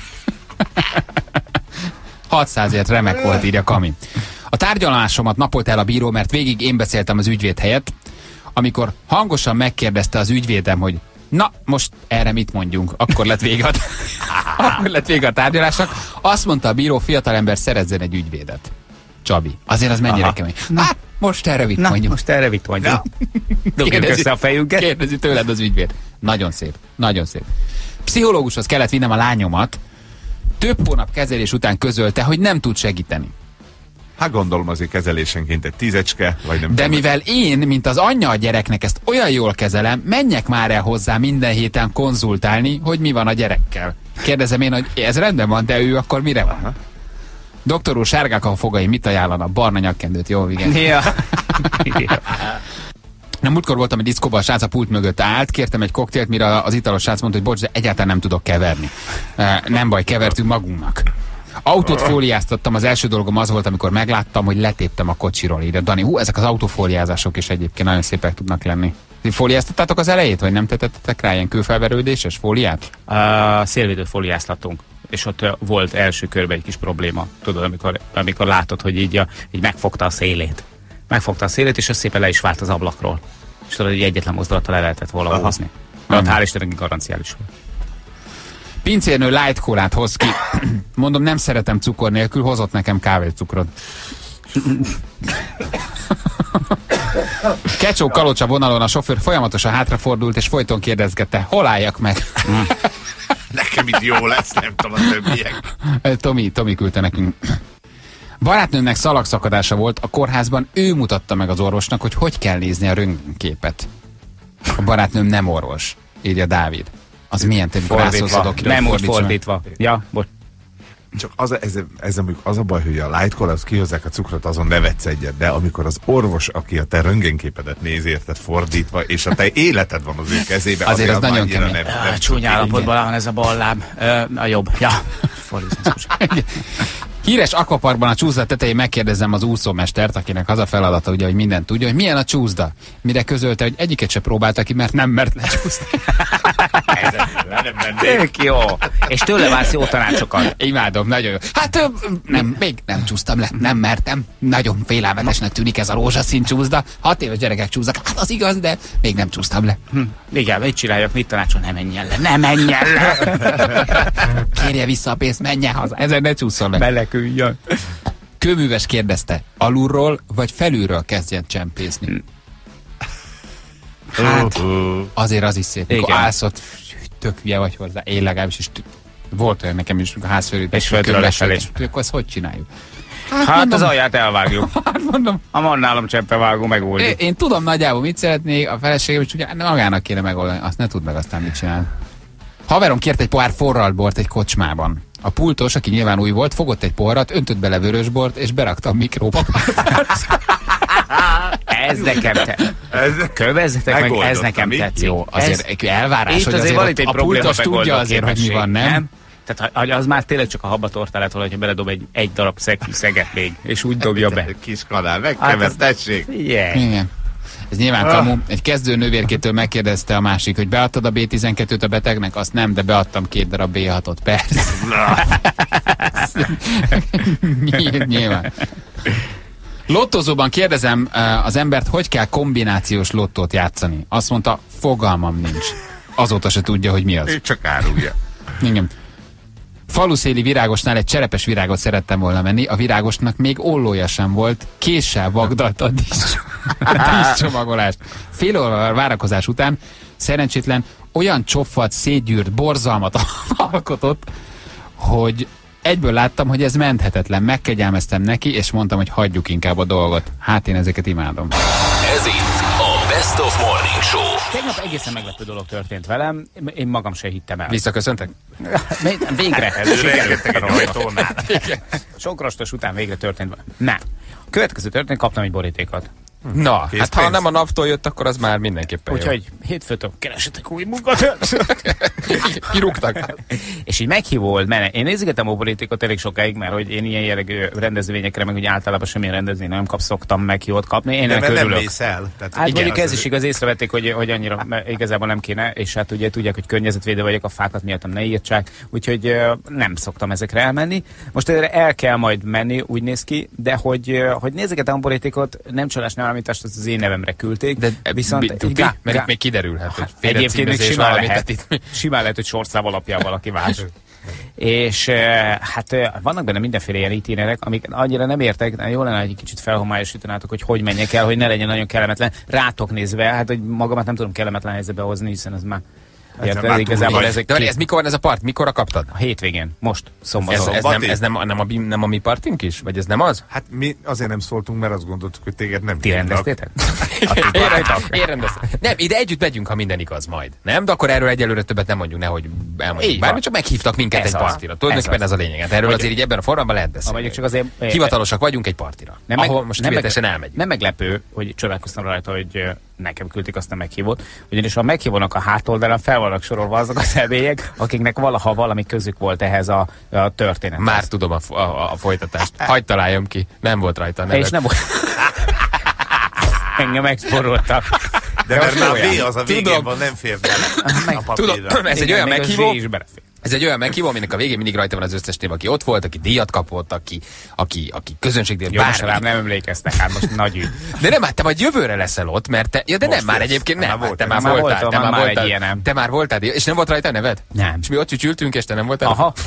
600-ért remek volt, írja Kami. A tárgyalásomat napolt el a bíró, mert végig én beszéltem az ügyvéd helyett, amikor hangosan megkérdezte az ügyvédem, hogy na, most erre mit mondjunk? Akkor lett vége a tárgyalásnak. Azt mondta a bíró, fiatalember szerezzen egy ügyvédet. Csabi. Azért az mennyire kemény. Hát, most erre vitt Na, mondjuk. most erre vitt mondjuk. Dobjuk össze a fejünket. Kérdezi tőled az ügyvéd. Nagyon szép, nagyon szép. Pszichológushoz kellett vinnem a lányomat, több hónap kezelés után közölte, hogy nem tud segíteni. Hát gondolom azért kezelésenként egy 10, vagy nem. De mivel én, mint az anyja a gyereknek ezt olyan jól kezelem, menjek már el hozzá minden héten konzultálni, hogy mi van a gyerekkel. Kérdezem én, hogy ez rendben van, de ő akkor mire van? Doktor úr, sárgák a fogai, mit ajánlana? Barna nyakkendőt, jó, igen. Ja. Nem, múltkor voltam egy diszkóban, a srác a pult mögött állt, kértem egy koktélt, mire az italos srác mondta, hogy bocs, de egyáltalán nem tudok keverni. Nem baj, kevertünk magunknak. Autót fóliáztattam, az első dolgom az volt, amikor megláttam, hogy letéptem a kocsiról. Írja Dani, ezek az autófóliázások is egyébként nagyon szépek tudnak lenni. Fóliáztattátok az elejét, vagy nem tettetek rá ilyen kőfelverődéses fóliát? Szélvédő fóliáztatunk. És ott volt első körben egy kis probléma. Tudod, amikor látod, hogy így megfogta a szélét. Megfogta a szélét, és az szépen le is vált az ablakról. És tudod, hogy egyetlen mozdulattal le lehetett volna hozni. De ott hál' Istennek garanciális volt. Pincérnő light kólát hoz ki. Mondom, nem szeretem cukor nélkül, hozott nekem kávécukrot. Kecsó Kalocsa vonalon a sofőr folyamatosan hátrafordult, és folyton kérdezgette, hol álljak meg? Nekem itt jó lesz, nem tudom a többiek. Tomi küldte nekünk. Barátnőmnek szalagszakadása volt a kórházban, ő mutatta meg az orvosnak, hogy kell nézni a röntgenképet. A barátnőm nem orvos, írja Dávid. Az milyen nem úgy fordítva. Ja, bocs. Csak az a baj, hogy a light az kihozzák a cukrot, azon nevetsz egyet, de amikor az orvos, aki a te röntgenképedet néz, érted fordítva, és a te életed van az ő kezébe, azért az nagyon kemény. Csúnya állapotban van ez a bal láb. A jobb. Ja. Híres akvaparkban a csúszda tetején megkérdezem az úszómestert, akinek az a feladata, ugye, hogy mindent tudja, hogy milyen a csúszda. Mire közölte, hogy egyiket se próbálta ki, mert nem mert lecsúszni. Tök jó. És tőle vársz jó tanácsokat. Imádom, nagyon jó. Hát még nem csúsztam le, nem mertem. Nagyon félelmetesnek tűnik ez a rózsaszín csúszda. 6 éves gyerekek csúsznak, hát az igaz, de még nem csúsztam le. Igen, mit csináljak, mit tanácsol? Ne menjen le, ne menjen le! Kérje vissza a pénzt, menjen haza, ezen ne csúszol le. Beleküljön. Kőműves kérdezte, alulról vagy felülről kezdjen csempészni? Hát, azért az is szép. Mikor állsz ott, tök hülye vagy hozzá, én legalábbis is volt olyan nekem is, a házfőrűt, és földről lefelé. Akkor azt hogy csináljuk? Hát mondom, az alját elvágjuk. Hát mondom. Ha van nálam csemppevágó, megoldjuk. Én tudom nagyjából mit szeretnék, a feleségem is ugye magának kéne megoldani, azt ne tud meg aztán mit csinál. Haverom kért egy pohár forralt bort egy kocsmában. A pultos, aki nyilván új volt, fogott egy poharat, öntött bele vörösbort, és berakta a mikróba. Ez nekem kövezzetek meg, ez nekem tetszik. Jó, azért elvárás, hogy azért a pultos tudja azért, hogy mi van, nem? Tehát az már tényleg csak a habbatorta lett volna, hogyha beledob egy darab szeget még, és úgy dobja be. Kis kanál, megkevertessék. Igen. Ez nyilván kamu. Egy kezdő nővérkétől megkérdezte a másik, hogy beadtad a B12-t a betegnek? Azt nem, de beadtam 2 darab B6-ot. Persze. Nyilván. Lottozóban kérdezem az embert, hogy kell kombinációs lottót játszani. Azt mondta, fogalmam nincs. Azóta se tudja, hogy mi az. Ő csak árulja. Igen. Faluszéli virágosnál egy cserepes virágot szerettem volna venni, a virágosnak még ollója sem volt, késsel vagdalt a díszcsomagolást. Fél óra várakozás után szerencsétlen olyan csofat, szétgyűrt borzalmat alkotott, hogy egyből láttam, hogy ez menthetetlen. Megkegyelmeztem neki, és mondtam, hogy hagyjuk inkább a dolgot. Hát én ezeket imádom. Ez itt a Best of Morning Show. Tegnap egészen meglepő dolog történt velem, én magam se hittem el. Visszaköszöntek? Végre. Sok rostos után végre történt. Nem. A következő történt, kaptam egy borítékot. Na, hát ha nem a naptól jött, akkor az már mindenképpen úgyhogy hétfőtől keresetek új munkát. Kirúgtak. És így meghívó volt, mert én nézgetem a borítékot elég sokáig, mert hogy én ilyen jellegű rendezvényekre, meg úgy általában semmilyen rendezvény nem szoktam meghívót kapni. Én nem mész el. Hát mondjuk ez is igaz, észrevették, hogy annyira igazából nem kéne, és hát ugye tudják, hogy környezetvédő vagyok, a fákat miattam ne írtsák, úgyhogy nem szoktam ezekre elmenni. Most erre el kell majd menni, úgy néz ki, de hogy nézgetem a borítékot, nem csalás, nem amit az én nevemre küldték, de viszont mert még kiderülhet, hogy egyébként még simán lehet, hogy sorszám alapján valaki más. És hát vannak benne mindenféle ilyen itinerek, amik annyira nem értek, de jó lenne, hogy egy kicsit felhomályosítanátok, hogy menjek el, hogy ne legyen nagyon kellemetlen. Rátok nézve, hát hogy magamat nem tudom kellemetlen helyzetbe hozni, hiszen ez már... már igazából túl ezek De ez mikor van ez a part? Mikorra kaptad? a hétvégén, most szombaton. Ez nem a mi partink is? Vagy ez nem az? Hát mi azért nem szóltunk, mert azt gondoltuk, hogy téged nem Ti hívnak. rendeztétek? Én rendeztem. Nem, ide együtt megyünk, ha minden igaz majd. Nem? De akkor erről egyelőre többet nem mondjuk, nehogy elmondjuk. Így Bármi, van. csak meghívtak minket Ez egy az. partira. Tulajdonképpen Ez ez a lényeg. Hát erről azért így ebben a formában lehet beszélni. Mondjuk csak azért... Hivatalosak vagyunk egy partira. Ahol most kivételesen elmegyünk. Nem meglepő, hogy csodálkoztam rajta, hogy nekem küldték azt a meghívót, ugyanis a meghívónak a hátoldalán fel vannak sorolva azok a személyek, akiknek valaha valami közük volt ehhez a történethez. Már tudom a folytatást. Hagyd találjam ki. Nem volt rajta a neved. És nem volt... Engem megsporoltak. De mert már olyan. V az a végén Tudom. van, nem fér bele a Tudom, papírra. ez egy Igen, olyan még a meghívó, Z is belefér. ez egy olyan meghívó, aminek a végén mindig rajta van az összes név, aki ott volt, aki díjat kapott, aki közönségdíjat, Jó, most rám bármi. nem emlékeztek, hát most nagy ügy. De nem, hát te majd jövőre leszel ott, mert te, ja, de Most nem, már jössz. egyébként nem, Már hát te voltál. már Már voltál, voltam, te már már egy voltál, ilyenem. te már voltál, és nem volt rajta a neved? Nem. És mi ott csücsültünk, és te nem voltál? Aha.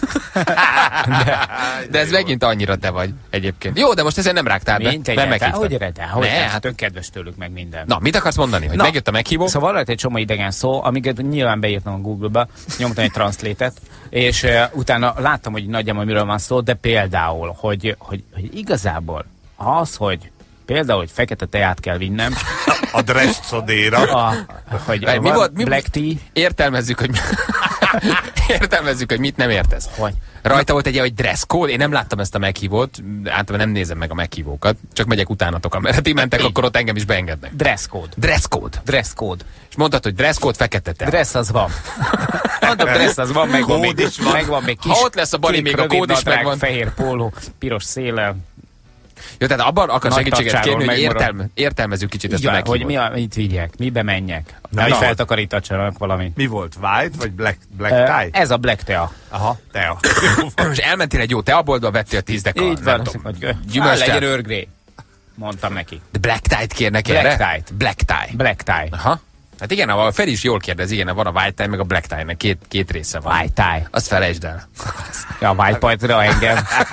De ez megint annyira te vagy egyébként. Jó, de most ezen nem rágtál be, Mint nem egy meghívtad. hogy ered el? Hogy Ne, hát hát, tök kedves tőlük meg minden. na, mit akarsz mondani? Hogy Na. megjött a meghívó? Szóval van rajta egy csomó idegen szó, amiket nyilván beírtam a Google-ba, nyomtam egy translate-et, és utána láttam, hogy nagyjából miről van szó, de például, hogy igazából az, hogy például, hogy fekete teát kell vinnem, A dresszodéra. hogy Mi van volt- mi- black tea, Értelmezzük, hogy értelmezzük, hogy mit nem értesz. hogy Rajta volt egy dress code, én nem láttam ezt a meghívót, általában nem nézem meg a meghívókat, csak megyek utánatok, amerre ti mentek, akkor ott engem is beengednek. dress code. Dress code. Dress code. És mondtad, hogy dress code fekete te. Dress az van. Mondom, dress az van, megvan Kód még, is van. megvan még kis, Ha ott lesz a Bali, kék még a rövid kód is nadrág, megvan. fehér póló, piros széllel. Jó, tehát abban akar Nagy segítséget tacsáról kérni, hogy megmarad. értelmezzük kicsit ezt Így a van, hogy meghívót. mit vigyek, mibe menjek. Na, Hogy na. feltakarítatsanak valamit. Mi volt? White vagy black tie? Ez a black tea. Aha, te. Most elmentél egy jó teaboltba, vettél 10 deka. Így nem van, tudom, hogy gyümölcs legyen teát. Earl Grey. Mondtam neki. De black tie-t kérnek Black erre? tie-t. Black tie. Black tie. Aha. Hát igen, a Feri is jól kérdez, igen, van a white tie, meg a black tie-nek két része van. White tie. Azt felejtsd el. Ja, white point-ra engem.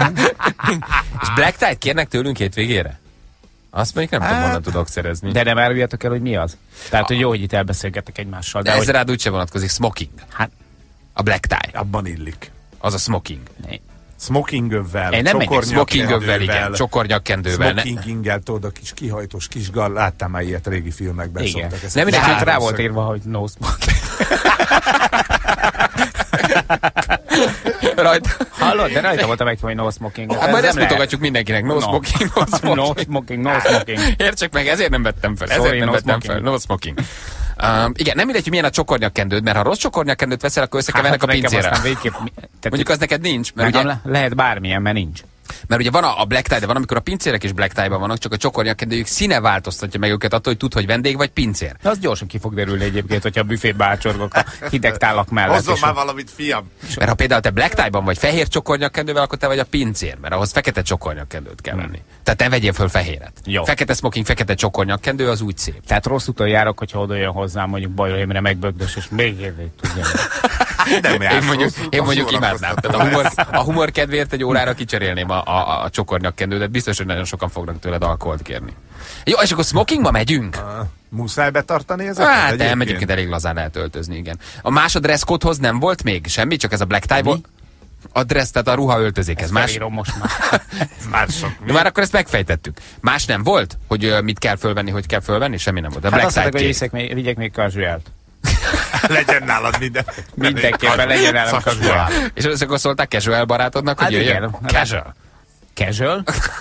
És black tie-t kérnek tőlünk hétvégére? Azt mondjuk nem tudom, honnan tudok szerezni. De nem áruljátok el, hogy mi az? Tehát, hogy jó, hogy itt elbeszélgetek egymással. De De ez hogy... rád úgyse vonatkozik, smoking. Hát, A black tie, Abban illik. az a smoking. Smokingövvel, Én nem megyek Smokingövvel, igen, csokornyakkendővel. Smokinginggel, tudod, a kis kihajtós kis láttál már ilyet régi filmekben. igen. szoktak ezt. Nem mindenki rá Háromszög. volt írva, hogy no smoking. Rajta. Hallod? De rajta voltam meg, hogy no smoking. Hát majd ezt mutogatjuk mindenkinek. No smoking, no smoking. No smoking, no smoking. Értsek meg, ezért nem vettem fel. Sorry, Ezért nem no vettem smoking. fel. No smoking. Igen, nem mindegy, hogy milyen a csokornyakkendőd, mert ha rossz csokornyakkendőt veszel, akkor összekevernek a nekem pincére. aztán végképp... Tehát Mondjuk az neked nincs, mert nekem ugye, lehet bármilyen, mert nincs. mert ugye van a black tie, de van, amikor a pincérek is black tie-ban vannak, csak a csokornyakkendőjük színe változtatja meg őket attól, hogy tud, hogy vendég vagy pincér. Az gyorsan ki fog derülni egyébként, hogyha a büfébe ácsorgok a hideg tálak mellett. Hozzon és már valamit, fiam. Mert ha például te black tie-ban vagy fehér csokornyakkendővel, akkor te vagy a pincér, mert ahhoz fekete csokornyakkendőt kell venni. Tehát te vegyél föl fehéret. Jó. Fekete smoking, fekete csokornyakkendő az úgy szép. Tehát rossz úton járok, hogyha oda jön hozzám mondjuk Bajor Imre megbögdös, és még érvét tudja. Nem jársz Én mondjuk rosszul, imádnám. Tehát a humor kedvéért egy órára kicserélném a csokornyakkendőt, biztos, hogy nagyon sokan fognak tőled alkoholt kérni. Jó, és akkor smokingba megyünk? Muszáj betartani ezeket? Hát egyébként? egyébként elég lazán lehet öltözni, igen. A más a dresscode-hoz nem volt még semmi, csak ez a black tie volt. A dress, tehát a ruhaöltözékhez. Más, Felírom most már. Már sok. de már akkor ezt megfejtettük. Más nem volt, hogy mit kell fölvenni, hogy kell fölvenni? Semmi nem volt. A Hát black azt mondták, tie hogy kék. vigyek még casualt. Legyen nálad minden. Mindenképpen legyen nálam casual. És akkor szólták casual barátodnak, hogy Hát jöjjön? igen. Casual. Casual?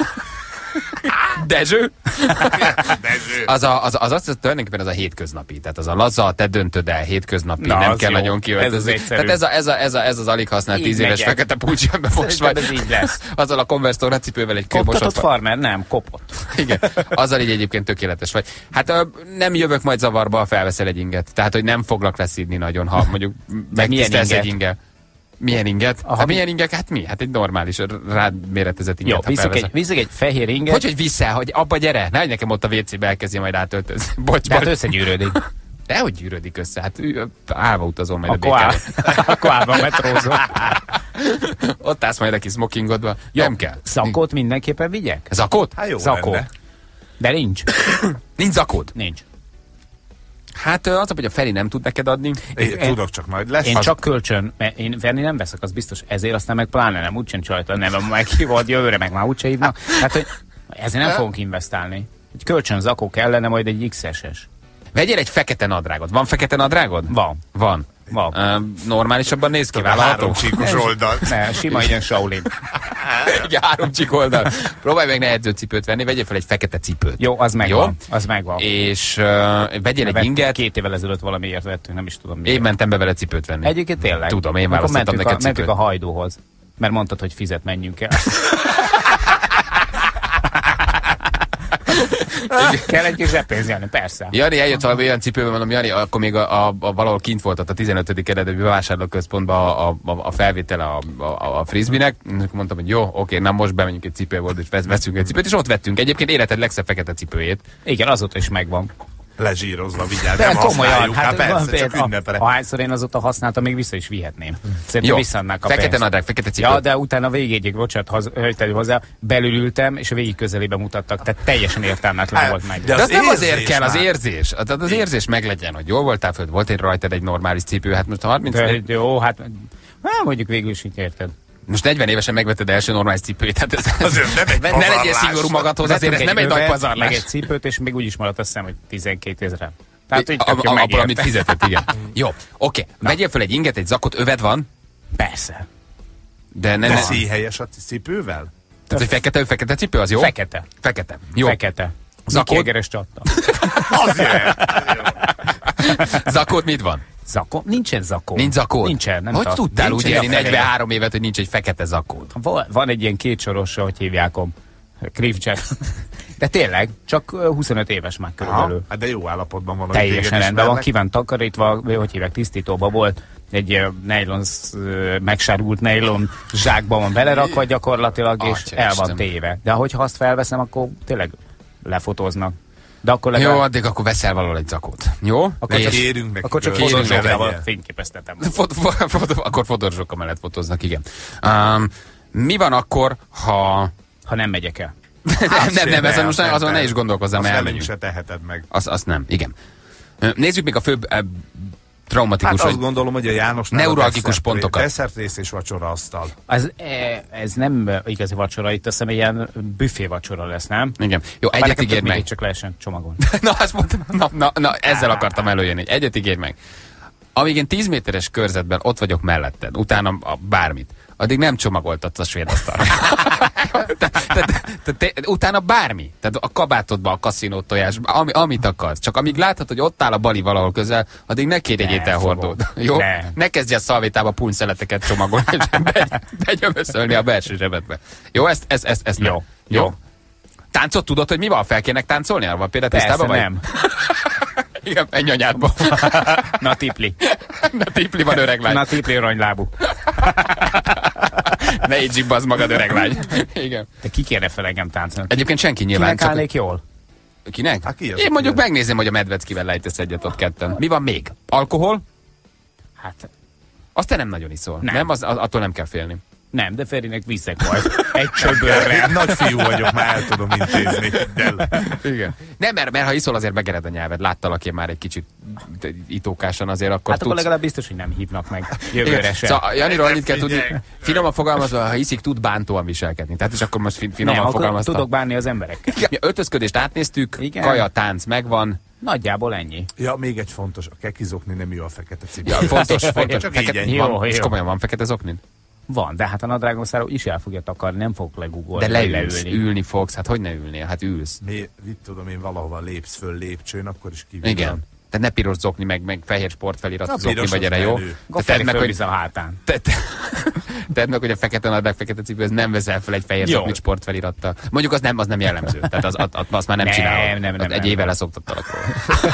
Dezső? Dezső. Az tulajdonképpen az a hétköznapi. Tehát az a laza, te döntöd el, hétköznapi, Na, nem az kell jó. nagyon Ez kiöltözni. az egyszerű. Tehát ez az alig használt Így 10 éves megyek. fekete pulcsi, amiben most Szerintem vagy. ez így lesz. Azzal a Converse tornacipővel egy Koptatott kőmosott. farmer? Nem, kopott. Igen, azzal így egyébként tökéletes vagy. Hát nem jövök majd zavarba, ha felveszel egy inget. Tehát, hogy nem foglak leszídni nagyon, ha mondjuk megtisztelsz milyen egy inget. Milyen inget? Aha, Hát milyen ingek? Hát mi? Hát egy normális, rád méretezett inget, Jó, ha felveszel. viszek egy fehér inget, Hogy vissza, hogy abba gyere, ne nekem ott a WC-be elkezdje majd átöltözni. Bocs, de hát bocs. összegyűrődik. Dehogy gyűrődik össze, hát állva utazom majd Akkor a akkor állva metrózol. Ott állsz majd a kis smokingodba. Nem kell. Zakót mindenképpen vigyek? Zakót? Hát jó Zakó. lenne. De nincs. Nincs zakód? Nincs. Hát az, hogy a Feri nem tud neked adni. Én tudok, csak majd lesz. Én csak kölcsön, mert én venni nem veszek, az biztos. Ezért aztán meg pláne nem, úgysem csajta, nem meghívod, jövőre meg már úgyse hívnak. Hát, hogy ezért nem fogunk investálni. Egy kölcsön zakó kellene, majd egy XS-es. Vegyél egy fekete nadrágot. Van fekete nadrágod? Van. Van. Normálisabban néz ki, vállalható? 3 csíkos oldal. Ne, sima ilyen Shaolin. Igen, 3 csík oldal. Próbálj meg ne edzőcipőt venni, vegyél fel egy fekete cipőt. Jó, az megvan. Az megvan. És vegyél egy inget. 2 évvel ezelőtt valamiért vettünk, nem is tudom miért. Én mentem be vele cipőt venni. Egyébként tényleg. Tudom, én Akkor választottam neked cipőt. mentünk a hajdóhoz, mert mondtad, hogy fizet, menjünk el. Kell egy kis zseppénz, Jani, persze. Jani eljött valami olyan cipőben, mondom, Jani, akkor még valahol kint volt ott a 15. kerületben bevásárlóközpontban a felvétele a frisbee-nek. Mondtam, hogy jó, oké, na most bemegyünk egy cipőból, és veszünk egy cipőt, és ott vettünk. Egyébként életed legszebb fekete cipőjét. Igen, azóta is megvan. Lezsírozva, vigyázz, De nem komolyan, használjuk. Hát persze, csak például, ünnepre. ahányszor én azóta használtam, még vissza is vihetném. Szerintem Jó, visszaadnák a fekete pénzt. nadrág, fekete cipő. Ja, de utána végigegyek, bocsánat, hozzá, belül ültem, és a végig közelébe mutattak, tehát teljesen értelmetlen volt meg. De az nem azért érzés kell, az már. érzés. Tehát az érzés meglegyen, hogy jól voltál föld, volt egy rajtad egy normális cipő, hát most a 30... De, jó, hát mondjuk végül is így érted. Most 40 évesen megvetted első normális cipőjét, hát ez... Azért nem egy ne legyél pazarlás. szigorú magadhoz, azért ez nem egy nagy Meg pazarlás. egy cipőt, és még úgy is maradt, azt hiszem, hogy 12 000. Tehát, hogy Abból, amit megérte. fizetett, igen. Jó, oké. Vegyél fel egy inget, egy zakot, öved van, Persze. de ne... De ne szíjhelyes a cipővel? tehát, hogy fekete cipő, az jó? Fekete. Fekete. Jó. Fekete. Zakód? Miki Egeres csatta. Azért. Zakód mit van? Zakó? Nincsen zakó. Nincs zakód? Nincsen. Nem Hogy tudom. tudtál úgy Nincsen élni a fehér. 43 évet, hogy nincs egy fekete zakód? Van egy ilyen kétsoros, hogy hívják, Krivcset. De tényleg, csak 25 éves már körülbelül. Hát de jó állapotban van. hogy Teljesen téged rendben van, ismernek. ki van takarítva, hogy hívják, tisztítóba volt, egy megsárgult nejlon zsákban van belerakva gyakorlatilag, és Atya el van Isten. téve. De ahogy azt felveszem, akkor tényleg lefotóznak. De akkor Jó, legalább... addig akkor veszel valahol egy zakót. Jó? Akkor csak- Kérünk neki Akkor csak kölcsön, ne fotózsókával legyen. fényképeztetem. Akkor fotózsok mellett fotóznak, igen. Mi van akkor, ha... Ha nem megyek el. nem, ezen most azon ne is gondolkozzam, azt mert velünk elmegyünk. se teheted meg. Azt nem, igen. Nézzük még a főbb traumatikus, Hát azt vagy gondolom, hogy a János neuralgikus pontokat. Desszertrész és vacsora asztal. Ez nem igazi vacsora, itt azt hiszem ilyen büfé vacsora lesz, nem? Igen. Jó, Bár egyet nekem ígérj tök mindegy, meg. csak lehessen csomagolni. Na, azt mondtam, na, ezzel akartam előjönni. Egyet ígérj meg. Amíg én 10 méteres körzetben ott vagyok melletted, utána bármit, addig nem csomagoltatsz a svéd asztalra. Utána bármi. Tehát a kabátodba, a kaszinó tojás, amit akarsz. Csak amíg látod, hogy ott áll a bali valahol közel, addig ne kérj egy Ne ételhordót. fogom. Jó? Ne. Ne kezdj el szalvétába puncszeleteket csomagolni, és begyömöszölni a belső zsebedbe. Jó, ezt nem. Jó. Táncot tudod, hogy mi van? Fel kéne táncolni? Van például Persze tisztában vagy? nem. Igen, menj anyádba. Na tipli. Na tipli van öreg lány. Na tipli aranylábú. Ne így zsibbazd magad öreg lány. Igen. De ki kéne fel engem táncolni? Egyébként senki nyilván. Kinek állnék jól? Kinek? Hát ki az, Én aki mondjuk ilyen? megnézem, hogy a Medveckivel lejtesz egyet ott ketten. Mi van még? Alkohol? Hát Azt te nem nagyon iszol. Nem. Nem? Attól nem kell félni. nem, de Ferinek viszek majd. Egy csöbörre. Én nagy fiú vagyok, már el tudom intézni. De Igen. Nem, mert ha iszol, azért begered a nyelved. Láttalak én már egy kicsit itókásan azért, akkor Hát akkor tudsz. legalább biztos, hogy nem hívnak meg jövőre Igen. sem. Szóval Janiról annyit kell tudni, Figyelj. finoman fogalmazva, ha iszik, tud bántóan viselkedni. Tehát és akkor most Nem, finoman akkor fogalmaztam. tudok bánni az emberekkel. Ja, öltözködést átnéztük, Igen. kaja, tánc megvan. Nagyjából ennyi. Ja, még egy fontos, a kekizokni nem jó a fekete cipő. Ja, fontos. Csak így ennyi. Jó, Van, és jó. komolyan van fekete zoknid? Van, de hát a nadrágom is el fogja takarni, nem fog legugolni. De vagy leülsz, ülni fogsz. Hát hogy ne ülnél? Hát ülsz. Mit tudom én, valahova lépsz föl lépcsőn, akkor is kívül. Igen. Tehát ne piros zokni, meg fehér sportfelirat Na, zokni, piros vagy az erre jó. menő. Akkor Tedd Feri meg, hogy, fölvisz a hátán. tedd meg, hogy a fekete nadrág, fekete cipőhöz nem veszel fel egy fehér Jó. zoknit sportfelirattal. Mondjuk az nem jellemző. Tehát azt már nem csinálod. Nem, Egy nem. éve leszoktattalak róla.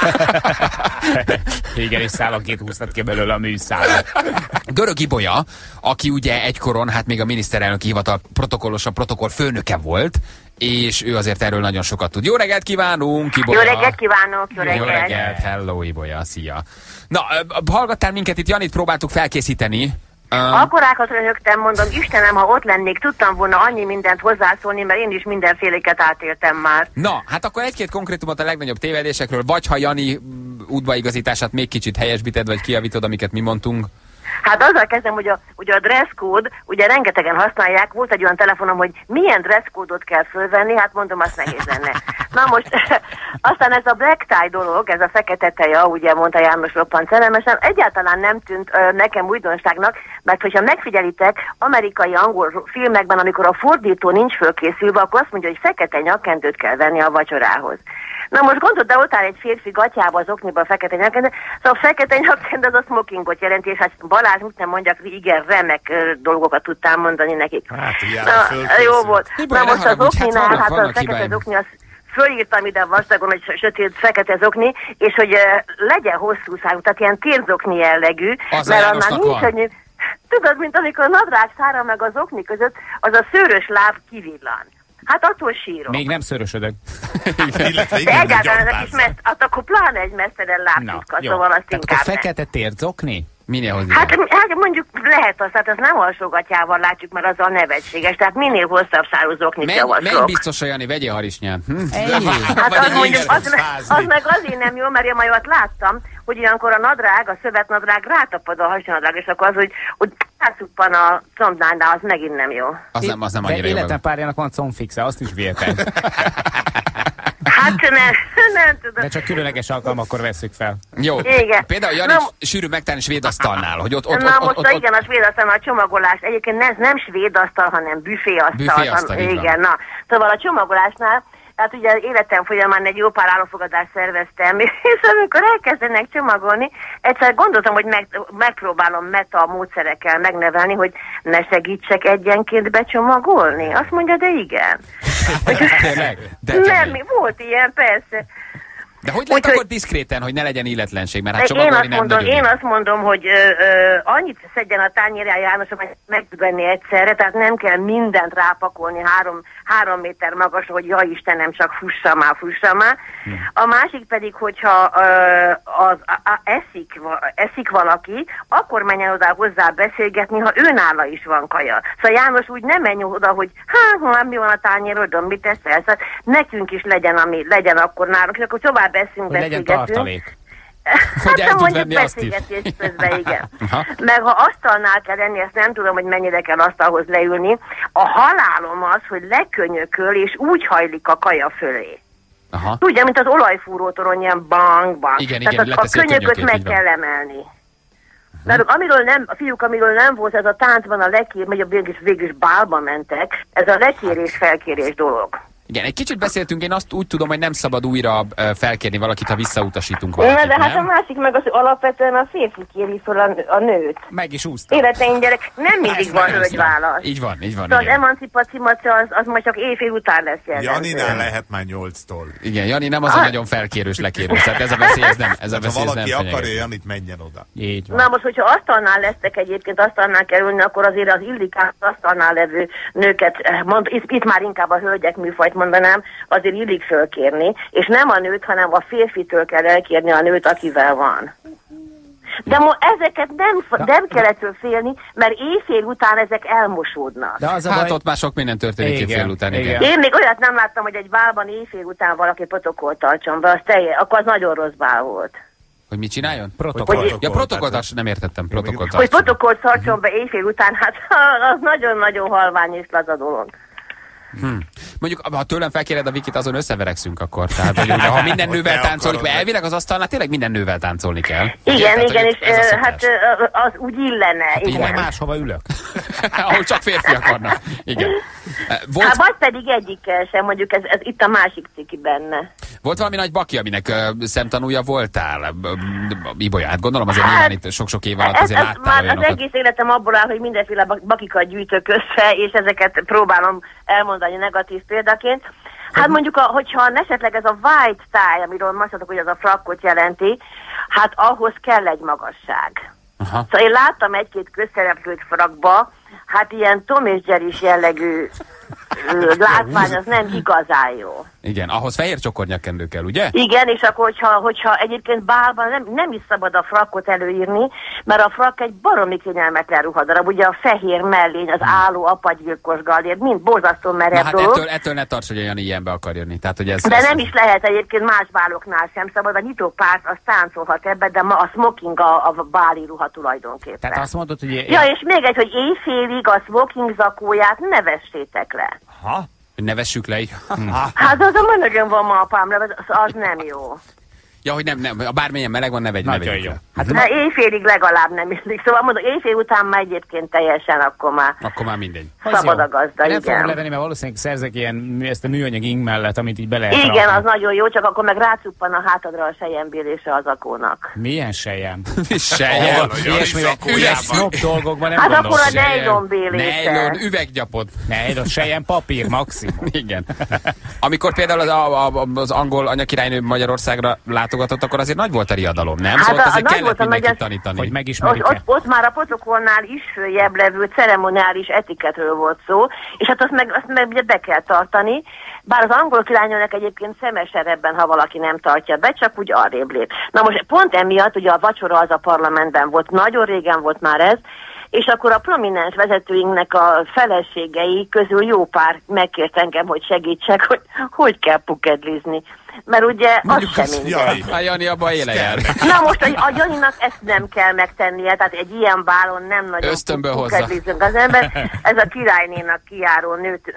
Igen, és szállakét húztad ki belőle a műszálat. Görög Ibolya, aki ugye egykoron, hát még a miniszterelnöki hivatal protokoll főnöke volt, és ő azért erről nagyon sokat tud. Jó reggelt kívánunk, Ibolya! Jó reggelt kívánok, jó Jó reggelt! reggelt, hello Ibolya, szia! Na, hallgattál minket, itt Janit próbáltuk felkészíteni. Akkorákat röhögtem, mondom, Istenem, ha ott lennék, tudtam volna annyi mindent hozzászólni, mert én is mindenféléket átéltem már. Na, hát akkor egy-két konkrétumot a legnagyobb tévedésekről, vagy ha Jani útbaigazítását még kicsit helyesbíted, vagy kijavítod, amiket mi mondtunk. Hát azzal kezdem, hogy ugye a dresscode, ugye rengetegen használják, volt egy olyan telefonom, hogy milyen dresscode-ot kell fölvenni, hát mondom, azt nehéz lenne. Na most, aztán ez a black tie dolog, ez a fekete teja, ugye mondta János roppant szerelmesen, egyáltalán nem tűnt nekem újdonságnak, mert hogyha megfigyelitek, amerikai angol filmekben, amikor a fordító nincs fölkészülve, akkor azt mondja, hogy fekete nyakkendőt kell venni a vacsorához. Na most gondolod, de ott áll egy férfi gatyába az okniba a fekete nyakkendő, szóval a fekete nyakkendő az a smokingot jelenti, és hát Balázs, mit nem mondjak, igen, remek dolgokat tudtál mondani nekik. Hát, na, jó volt. Ibolya, Na most az okninál, hát a fekete hibáim. zokni, az fölírtam ide vastagon, hogy sötét fekete zokni, és hogy legyen hosszú szárú, tehát ilyen térzokni jellegű, Az a mert Jánosnak annál nincs, van. hogy tudod, mint amikor a nadrág szára meg az okni között, az a szőrös láb kivillan. Hát attól sírok. Még nem szörösödök. Illetve De igen, egyáltalán ezek is gyarpázza. hát akkor pláne egy messzeren lábtitka, jó. szóval azt Tehát inkább akkor ne. fekete térzokni? Minél hozzá. Hát mondjuk lehet azt, hát az nem alsógatjával látjuk, mert az a nevetséges, tehát minél hosszabb szárú zoknit Menj javaslok. biztos, Jani, vegyél harisnyát. Hát az Vagy mondjuk, így az meg azért nem jó, mert én majd ott láttam, hogy ilyenkor a nadrág, a szövetnadrág rátapad a hasonadrág, és akkor az, hogy átszuppan a combnál, az megint nem jó. Az nem De annyira jó. életem párjának van combfixe, azt is véltem. Hát nem tudom. De csak különleges alkalmakkor vesszük fel. Jó. Igen. Például Jani Na, sűrű megtalálni svédasztalnál, hogy ott Na most igen, a svédasztal, a csomagolás, egyébként ez nem svédasztal, hanem büféasztal. Büféasztal, így van. Igen, na. Szóval a csomagolásnál, hát ugye életem folyamán egy jó pár állófogadást szerveztem, és amikor elkezdenek csomagolni, egyszer gondoltam, hogy megpróbálom meta módszerekkel megnevelni, hogy ne segítsek egyenként becsomagolni. Azt mondja, de igen. Tényleg? De Nem, kemény. volt ilyen, persze. De hogy lehet Úgyhogy- akkor diszkréten, hogy ne legyen illetlenség? Mert hát De csomagolni nem nagyon én jó. azt mondom, hogy annyit szedjen a tányérján János, hogy meg tud venni egyszerre, tehát nem kell mindent rápakolni 3 méter magas, hogy ja Istenem, csak fussa már. A másik pedig, hogyha eszik valaki, akkor menjen oda hozzá beszélgetni, ha őnála is van kaja. Szóval János úgy nem menj oda, hogy mi van a tányérodon, mit teszel? Szóval nekünk is legyen akkor nálunk, és akkor tovább Hogy legyen tartalék. Hogy el Hát tud mondjuk venni azt is. beszélgetés közben, igen. Aha. Meg ha asztalnál kell lenni, ezt nem tudom, hogy mennyire kell asztalhoz leülni, a halálom az, hogy lekönyököl, és úgy hajlik a kaja fölé. Aha. Tudja, mint az olajfúrótorony, ilyen bang. Igen, Tehát igen, a leteszi a könyököt könyökét, meg így van. kell emelni. Mert amiről nem volt, ez a táncban a lekér, vagy végül is bálba mentek, ez a lekérés-felkérés dolog. Igen, egy kicsit beszéltünk, én azt úgy tudom, hogy nem szabad újra felkérni valakit, ha visszautasítunk valakit, De hát a nem? másik meg az, hogy alapvetően a férfi kéri fel a nőt. Meg is úsztam. Életeim gyerek, nem mindig van hölgyválasz. Így van, Szóval az igen. emancipáció az majd csak éjfél után lesz jellemző. Janinál lehet már 8-tól. Igen, Jani nem az a nagyon felkérős lekérős, tehát ez a veszély, ez nem, ez a Ha veszély, ez nem valaki akarja, fenyeget. Janit menjen oda. Így van. Na most, hogyha asztalnál lesztek egyébként, asztalnál kell ülni, akkor azért az illikán asztalnál levő nőket, itt már inkább a hölgyek műfajt mondanám, azért illik fölkérni, és nem a nőt, hanem a férfitől kell elkérni a nőt, akivel van. De ezeket nem kell ettől félni, mert éjfél után ezek elmosódnak. De az a Hát baj, ott már sok minden történik Igen, fél után, igen. igen. Én még olyat nem láttam, hogy egy bálban éjfél után valaki protokollt tartson be, akkor az nagyon rossz bál volt. Hogy mit csináljon? protokoll. Ja, protokollt, nem értettem, protokollt. Hogy protokollt tartson be éjfél után, hát az nagyon-nagyon halvány és laza dolog. Mondjuk, ha tőlem felkéred a Vikit, azon összeverekszünk akkor. Tehát, hogy ugye, ha minden Hogy nővel ne táncolni, akarod. mert elvileg az asztalnál tényleg minden nővel táncolni kell. Igen, Tehát, igen, hogy és ez a szokás. hát az úgy illene. Hát igen. Majd máshova ülök. Ahol csak férfiak vannak. Igen. Volt, Hát vagy pedig egyikkel sem, mondjuk ez itt a másik ciki benne. volt valami nagy baki, aminek szemtanúja voltál? Ibolya, hát gondolom azért Hát, nyilván itt sok-sok év alatt azért láttál már az olyanokat. egész életem abból áll, hogy mindenféle bakikat gyűjtök össze, és ezeket próbálom elmondani negatív példaként. Hát mondjuk, hogyha esetleg ez a white tie, amiről most mondok, hogy az a frakkot jelenti, hát ahhoz kell egy magasság. Aha. Szóval én láttam egy-két közszereplőt frakba, hát ilyen Tom és Jerry jellegű látvány az nem igazán jó. Igen, ahhoz fehér csokornyakkendő kell, ugye? Igen, és akkor, hogyha egyébként bálban nem is szabad a frakkot előírni, mert a frakk egy baromi kényelmetlen ruhadarab, ugye a fehér mellény, az álló apagyilkos gallér, mind borzasztó merev Hát dolog. ettől ne tarts, hogy a Jani ilyenbe akar jönni. Tehát, hogy ez, De nem is lehet egyébként más báloknál sem szabad, a nyitópárt az táncolhat ebbe, de ma a smoking a báli ruha tulajdonképpen. Tehát azt mondod, hogy... Ja, és még egy, hogy éjfélig a smoking zakóját ne vessétek le. Ha? Hogy ne vessük le így. Hát az a menögön van ma apámra, az nem jó. Ja, hogy nem, a bármilyen meleg van, ne vegyük jó. le. Hát De éjfélig legalább nem illik. Szóval mondom, éjfél után már egyébként teljesen Akkor már mindegy. szabad a gazda, nem fogom igen. levenni, mert valószínűleg szerzek ezt a műanyag ing mellett, amit így be lehet Igen, rakni. az nagyon jó, csak akkor meg rácuppan a hátadra a selyembélése az akónak. Milyen sejem? Sejjel. Ilyesmivel üres snob dolgokban nem Hát gondolok. akkor a nejlonbélése. Nejlon, üveggyapot. Ne, a sejem papír maximum. Igen. Amikor például az angol anyakirálynő Magyarországra látogatott, akkor azért nagy volt a riadalom, nem? Hát Szóval azért nagy kellett volt a mindenkit magyar- tanítani. Hogy megismerjük-e. Ott már a protokollnál is följebb levő ceremoniális etiketről volt szó, és hát azt meg ugye be kell tartani, bár az angol királynőnek egyébként szemesebb ebben, ha valaki nem tartja be, csak úgy arrébb lép. Na most pont emiatt, ugye a vacsora az a parlamentben volt, nagyon régen volt már ez, és akkor a prominens vezetőinknek a feleségei közül jó pár megkért engem, hogy segítsek, hogy kell pukedlizni. Mert ugye az sem mindegy. A Jani abban éle jár. Na most a Janinak ezt nem kell megtennie, tehát egy ilyen bálon nem nagyon Ösztönből hozza. pukedlizünk az ember. Ez a királynénak kijáró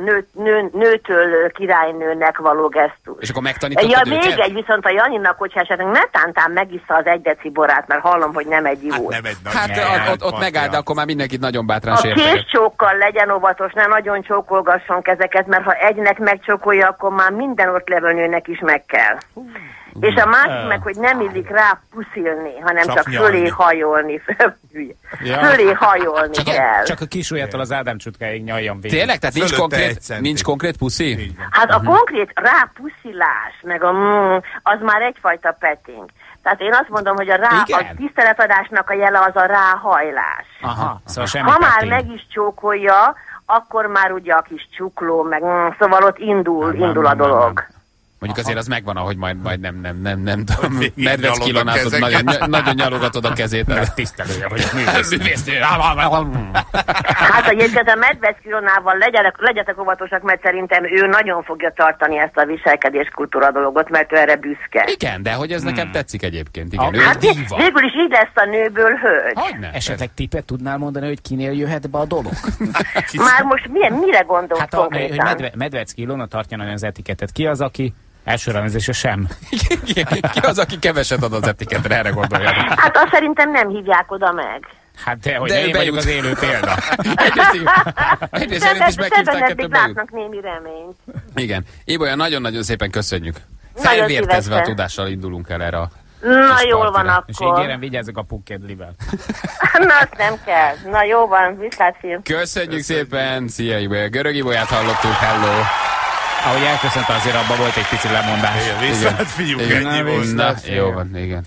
nőtől királynőnek való gesztus. És akkor megtanítottad Ja, őket? még egy viszont a Janinak, hogyha esetleg netántán megissza az 1 deci borát, mert hallom, hogy nem egy ivó. Nem egy nagy Hát ott megáll, de akkor már mindenkit nagyon bátran A sérteget. késcsókkal legyen óvatos, ne nagyon csókolgasson kezeket, mert ha egynek megcsókolja, akkor már minden ott levő nőnek is meg kell. És a másik meg, hogy nem illik rá puszilni, hanem csak fölé nyalni. hajolni. Ja. Fölé hajolni kell. Csak a kis ujjától az Ádám csutkáig nyaljan végig. Tényleg? Tehát Fölötte 1 centi. nincs konkrét puszi? Hát a konkrét rápuszilás, meg a az már egyfajta petting. Tehát én azt mondom, hogy a Igen? tiszteletadásnak a jele az a ráhajlás. Aha, szóval semmi Ha már petting. meg is csókolja, akkor már ugye a kis csukló, meg szóval ott indul a dolog. Mondjuk azért az megvan, ahogy majd nem tudom, Végig medvec nyalod a kilonázod, kezeket. nagyon nyalogatod a kezét. Mert tisztelője vagyok, művész. Hát egyébként a medvec kilonával legyetek óvatosak, mert szerintem ő nagyon fogja tartani ezt a viselkedéskultúra dolgot, mert ő erre büszke. Igen, de hogy ez nekem tetszik egyébként. Igen, ő Hát egy diva. végül is így lesz a nőből hölgy. Hogyne? Esetleg tippet tudnál mondani, hogy kinél jöhet be a dolog? Már most mire gondolsz Hát, hogy konkrétan? medvec kilóna tartja nagyon az etiketet. Ki az, aki első rendezése sem? Ki az, aki keveset ad az etiketre, erre gondolja. Hát azt szerintem nem hívják oda meg. Hát de, hogy De én ő vagyok bejut. az élő példa. Egyrészt előtt is meghívták, eddig kettő bejut. látnak némi reményt. Igen. Ibolya, nagyon-nagyon szépen köszönjük. Nagyon Felvértezve a szívesen. tudással indulunk el erre a... Na kis jól van partira. És akkor. ígérem, vigyázzak a pukkedlivel. Na azt nem kell. Na jó van, viszlát film. Köszönjük szépen! Szia Ibolya! Görög Ibolyát hallottuk, hello! Ahogy elköszönt, azért abban volt egy pici lemondás. Viszlát fiúk, Igen. ennyi volt. Na, jó van, igen.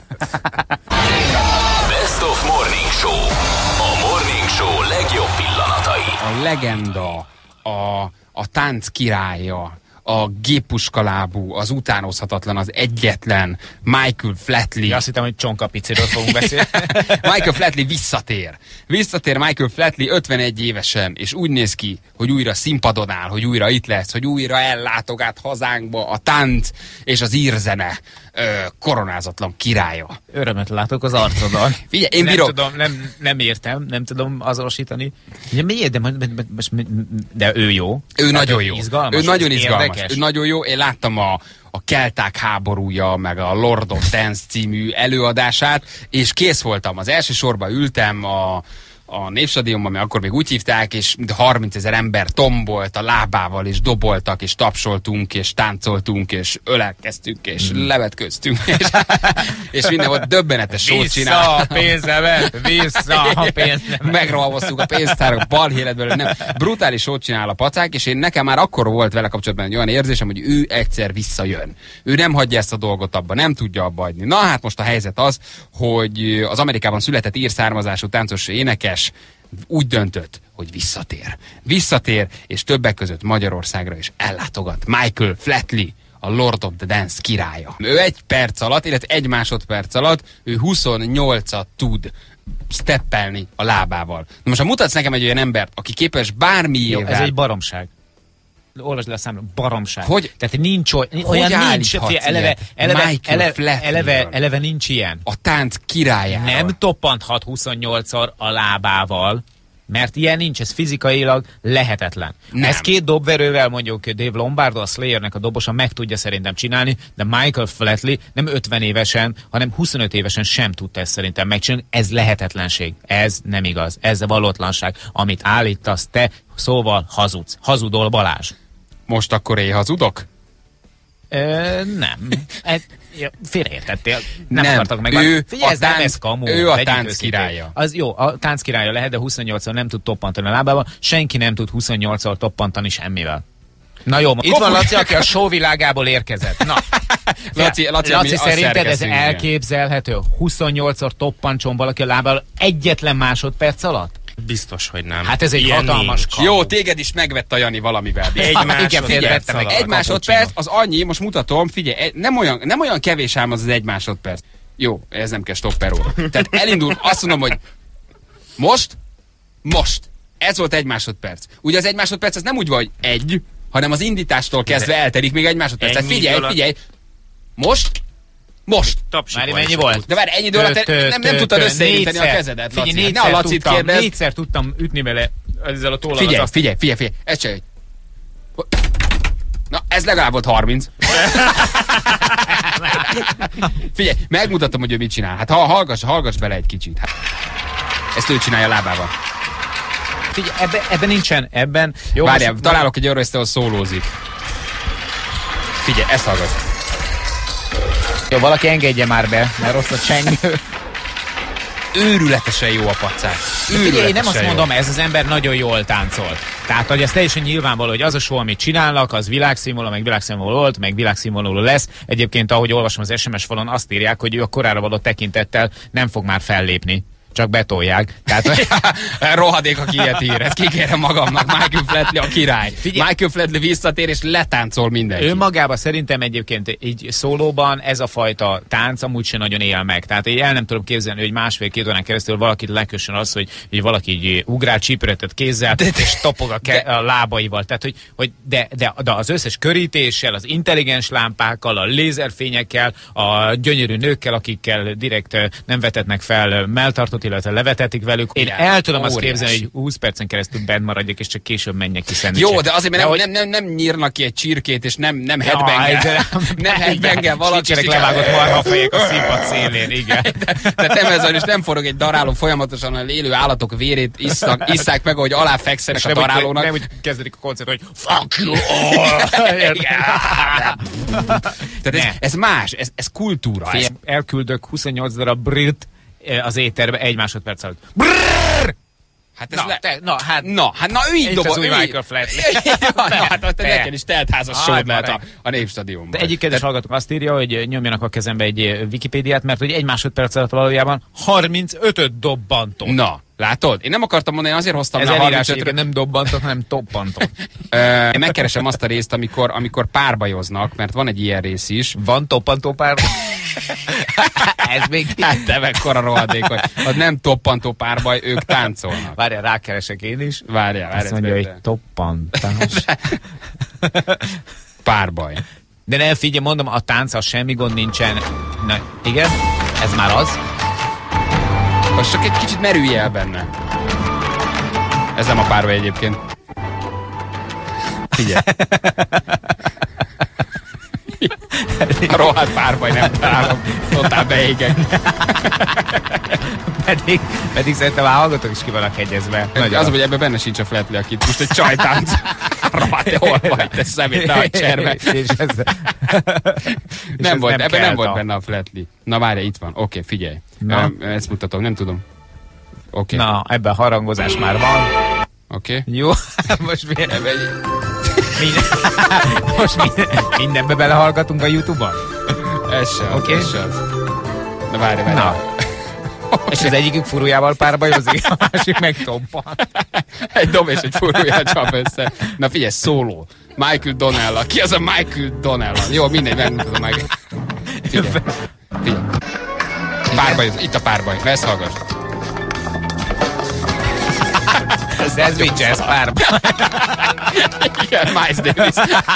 Best of Morning Show. A Morning Show legjobb pillanatai. A legenda, a tánc királya, a géppuskalábú, az utánozhatatlan, az egyetlen Michael Flatley. Azt hittem, hogy Csonkapiciről fogunk beszélni. Michael Flatley visszatér. Visszatér Michael Flatley 51 évesen, és úgy néz ki, hogy újra színpadon áll, hogy újra itt lesz, hogy újra ellátogat hazánkba a tánc és az írzene koronázatlan királya. Örömet látok az arcodon. Figyelj, én nem bírok. tudom, nem értem, nem tudom azonosítani. Ja, miért? De ő jó. Ő nagyon jó. Izgalmas, Ő nagyon izgalmas. érdekes. Ő nagyon jó. Én láttam a Kelták háborúja, meg a Lord of Dance című előadását, és kész voltam. Az első sorba ültem a Népstadionban, mert akkor még úgy hívták, és 30 000 ember tombolt a lábával, és doboltak, és tapsoltunk, és táncoltunk, és ölelkeztünk, és levetköztünk, és minden volt döbbenetes sót csinál. Vissza a pénzemet! Vissza a pénzemet! Megrohavoztuk a pénztárak, balhé lett belőle, nem. Brutális sót csinál a pacák, és én nekem már akkor volt vele kapcsolatban egy olyan érzésem, hogy ő egyszer visszajön. Ő nem hagyja ezt a dolgot abba, nem tudja abba hagyni. Na hát most a helyzet az, hogy az Amerikában született ír származású táncos énekes úgy döntött, hogy visszatér. Visszatér, és többek között Magyarországra is ellátogat. Michael Flatley, a Lord of the Dance királya. Ő 1 perc alatt, illetve 1 másodperc alatt ő 28-at tud steppelni a lábával. Na most, ha mutatsz nekem egy olyan embert, aki képes bármiével... Jó, ez egy baromság. Olvasd le a számra, baromság. Hogy? Tehát nincs olyan nincs, eleve nincs ilyen. A tánc királyáról. Nem toppanthat 28-szor a lábával, mert ilyen nincs, ez fizikailag lehetetlen. Nem. Ez 2 dobverővel, mondjuk Dave Lombardo, a Slayernek a dobosa meg tudja szerintem csinálni, de Michael Flatley nem 50 évesen, hanem 25 évesen sem tudta ezt szerintem megcsinálni. Ez lehetetlenség. Ez nem igaz. Ez a valótlanság. Amit állítasz te, szóval hazudsz. Hazudol, Balázs. Most akkor én hazudok? Nem. Félreértettél. Nem Nem, akartak meg. Figyelj, ez nem ez kamu. Ő a Legyünk tánc őszintén. királya. Az jó, a tánc királya lehet, de 28-szor nem tud toppantani a lábával. Senki nem tud 28-szor toppantani semmivel. Na jó, itt van Laci, aki a show világából érkezett. Na, Laci, szerinted ez elképzelhető? 28-szor toppancson valaki a lábával egyetlen másodperc alatt? Biztos, hogy nem. Hát ez egy Ilyen hatalmas nincs. kamu. Jó, téged is megvett a Jani valamivel. Egy másodperc alatt. Egy másodperc, az annyi, most mutatom, figyelj, nem olyan kevés ám az 1 másodperc. Jó, ez nem kell stopperól. Tehát elindul, azt mondom, hogy most. Ez volt 1 másodperc. Ugye az 1 másodperc, ez nem úgy van, hogy 1, hanem az indítástól kezdve eltelik még 1 másodperc. Tehát figyelj, most. Mári, mennyi volt? De várj, ennyi idő alatt nem tudtad összeérinteni a kezedet, Laci. Ne a Lacit kérdezd. 4-szer tudtam ütni vele ezzel a tollal. Figyelj, ezt csinálj. Na, ez legalább volt 30. Figyelj, megmutatom, hogy ő mit csinál. Hát hallgass bele egy kicsit. Hát, ezt ő csinálja lábával. Figyelj, ebben nincsen, ebben... Jó, várjál, találok egy arra, ahol szólózik. Figyelj, ezt hallgass. Jó, valaki engedje már be, mert rossz a csengő. Őrületesen jó a pacák. Figyelj, én nem azt mondom, ez az ember nagyon jól táncol. Tehát, hogy ez teljesen nyilvánvaló, hogy az a show, amit csinálnak, az világszínvonalú, meg világszínvonalú volt, meg világszínvonalú lesz. Egyébként, ahogy olvasom az SMS falon, azt írják, hogy ő a korára való tekintettel nem fog már fellépni. Csak betolják. Tehát, rohadék, aki ilyet ír. Ezt kikérem magamnak. Michael Flatley a király. Figyelj. Michael Flatley visszatér és letáncol mindenki. Ő magában szerintem egyébként így szólóban ez a fajta tánc amúgy sem nagyon él meg. Tehát én el nem tudom képzelni, hogy 1,5-2 órán keresztül valakit lekössön az, hogy valaki így ugrál csípőretet kézzel, és topog a lábaival. Tehát, de az összes körítéssel, az intelligens lámpákkal, a lézerfényekkel, a gyönyörű nőkkel, akikkel direkt nem vetetnek fel melltartót, illetve levetetik velük. Én el tudom azt képzelni, hogy 20 percen keresztül bent maradjak, és csak később menjek ki szendvicset. Jó, de azért, mert nem nyírnak ki egy csirkét, és nem headbangel valaki. Nincsenek levágott marhafejek a színpad szélén, igen. Tehát nem ez, és nem forog egy daráló folyamatosan, a élő állatok vérét isszák meg, ahogy aláfekszenek a darálónak. Nem úgy kezdődik a koncert, hogy fuck you all! Tehát ez más, ez kultúra. Elküldök 28 darab brit az éterbe 1 másodperc alatt. Brrrr! Hát ez na, ő így dobol. Ez az új Michael Flatley. Hát neked is teltházas sód lehet a Népstadionban. De egyik kedves hallgatók azt írja, hogy nyomjanak a kezembe egy Wikipédiát, mert hogy 1 másodperc alatt valójában 35-öt dobbantott. Na, látod? Én nem akartam mondani, azért hoztam ez a 35-re. Nem dobbantott, hanem toppantott. Én megkeresem azt a részt, amikor párbajoznak, mert van egy ilyen rész is. Van toppantó párbaj? Ez még... Hát te mekkora rohadék, hogy nem toppantó párbaj, ők táncolnak. Várjál, rákeresek én is. Várjál. Azt mondja, hogy toppantás. Párbaj. De ne, figyelj, mondom, a tánccal semmi gond nincsen. Na, igen? Ez már az? Most csak egy kicsit merülj el benne. Ez nem a párbaj egyébként. Figyelj. A rohadt párbaj nem találom. Totál beégek. pedig szerintem a hallgatók is ki vannak hegyezve. Az, hogy ebben benne sincs a Flatley, akit most egy csajtánc. Rohadt, hol vagy, te szemét, ne cserve. Nem volt, ebben nem volt benne a Flatley. Na várj, itt van. Oké, figyelj. Ezt mutatom, nem tudom. Oké. Na, ebben harangozás már van. Oké. Jó, most mindenbe belehallgatunk a YouTube-on? Ez sem. Oké. Na várj. Na. És az egyikük furujával párbajozik, a másik meg toppan. Egy dob és egy furúját csap össze. Na figyelj, szóló. Michael Donnella. Ki az a Michael Donnella? Jó, mindegy, megmutatom meg. Figyelj. Figyelj. Párbaj, itt a párbaj. Ezt hallgass. De ez mit jazz párbaj? Igen, Miles Davis.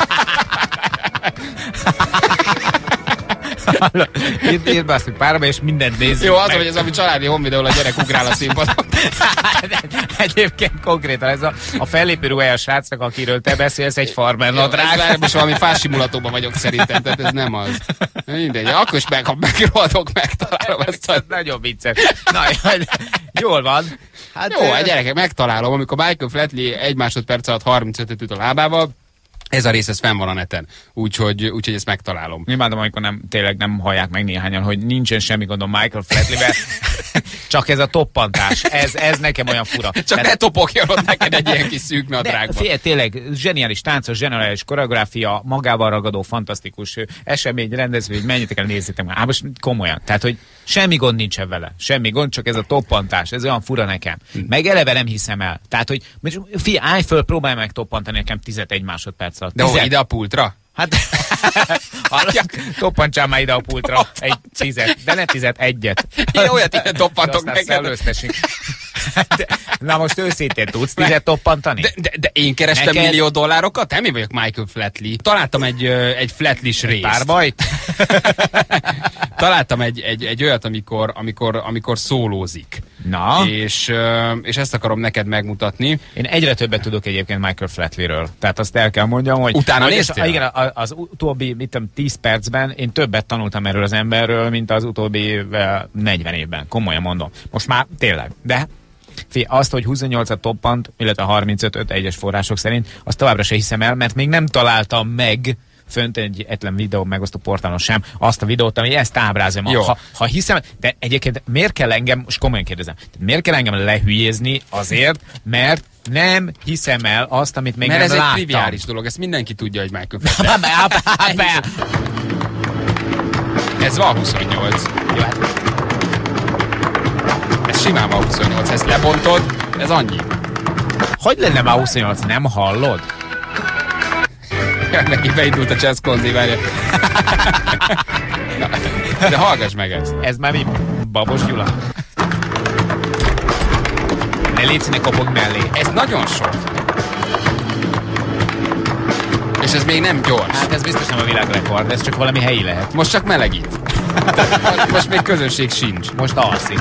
Itt be azt, hogy párbaj, és mindent nézzük. Jó, az, hogy ez ami családi honvideó, a gyerek ugrál a színpadon. Egyébként konkrétan ez a fellépő ruhája srácnak, akiről te beszélsz, egy farmer nadrág. Most valami fázsimulatóban vagyok szerintem, tehát ez nem az. Mindegy, akkor is megrohadok, megtalálom ezt. Nagyon vicces. Na, jól van. Hát, jó, gyerekek, megtalálom, amikor Michael Flatley 1 másodperc alatt 35-öt üt a lábával. Ez a rész, ez fenn van a neten, úgyhogy ezt megtalálom. Imádom, amikor tényleg nem hallják meg néhányan, hogy nincsen semmi gondom Michael Flatley-vel, csak ez a toppantás, ez nekem olyan fura. Csak ne topogjon ott neked egy ilyen kis szűk nadrágban. Figyelj, tényleg zseniális táncos, zseniális koreográfia, magával ragadó, fantasztikus esemény, rendezvény, menjetek el, nézzétek meg. Most komolyan, tehát, hogy semmi gond nincsen vele, semmi gond, csak ez a toppantás, ez olyan fura nekem. Meg eleve nem hiszem el. Tehát, hogy figyelj, állj föl, próbálj meg toppantani nekem 11 másodperc alatt. De hol, ide a pultra? Hát, toppantsál már ide a pultra egy 10, de ne 11-et. Én olyat ilyen toppantok meg. Na most őszintén tudsz 10 toppantani? De én kerestem $1 millió. Nem én vagyok Michael Flatley. Találtam egy Flatley-s részt. Párbajt? Találtam egy olyat, amikor szólózik. Na? És ezt akarom neked megmutatni. Én egyre többet tudok egyébként Michael Flatleyről. Tehát azt el kell mondjam, hogy... Utána néztél? Igen, az utóbbi 10 percben én többet tanultam erről az emberről, mint az utóbbi 40 évben. Komolyan mondom. Most már tényleg. De azt, hogy 28-at toppant, illetve 35 egyes források szerint, azt továbbra se hiszem el, mert még nem találtam meg fönt egyetlen videó megosztó portálon sem azt a videót, ami ezt ábrázolja. Ha hiszem, de egyébként miért kell engem, most komolyan kérdezem, miért kell engem lehülyézni azért, mert nem hiszem el azt, amit még mert nem láttam. Mert ez egy triviális dolog, ezt mindenki tudja, hogy Michael Flatley. Ez van 28. Jó, hát. Ez simán van 28, ezt lebontod, ez annyi. Hogy lenne már 28, nem hallod? Neki beindult a jazz konzi, várja. De hallgass meg ezt. Ez már mi? Babos Gyula? Ne légy, ne kopogj mellé. Ez nagyon sok. És ez még nem gyors. Hát ez biztos nem a világrekord, ez csak valami helyi lehet. Most csak melegít. Most még közönség sincs. Most alszik.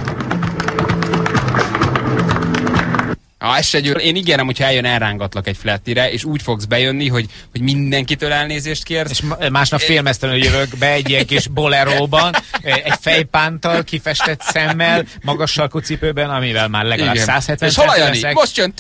Ez se győr. Én ígérem, hogyha eljön, elrángatlak egy Flatleyre, és úgy fogsz bejönni, hogy mindenkitől elnézést kérsz. És másnap félmeztelenül jövök be egy ilyen kis boleróban, egy fejpántal, kifestett szemmel, magas sarkú cipőben, amivel már legalább 170 és hol a Jani? Most jön.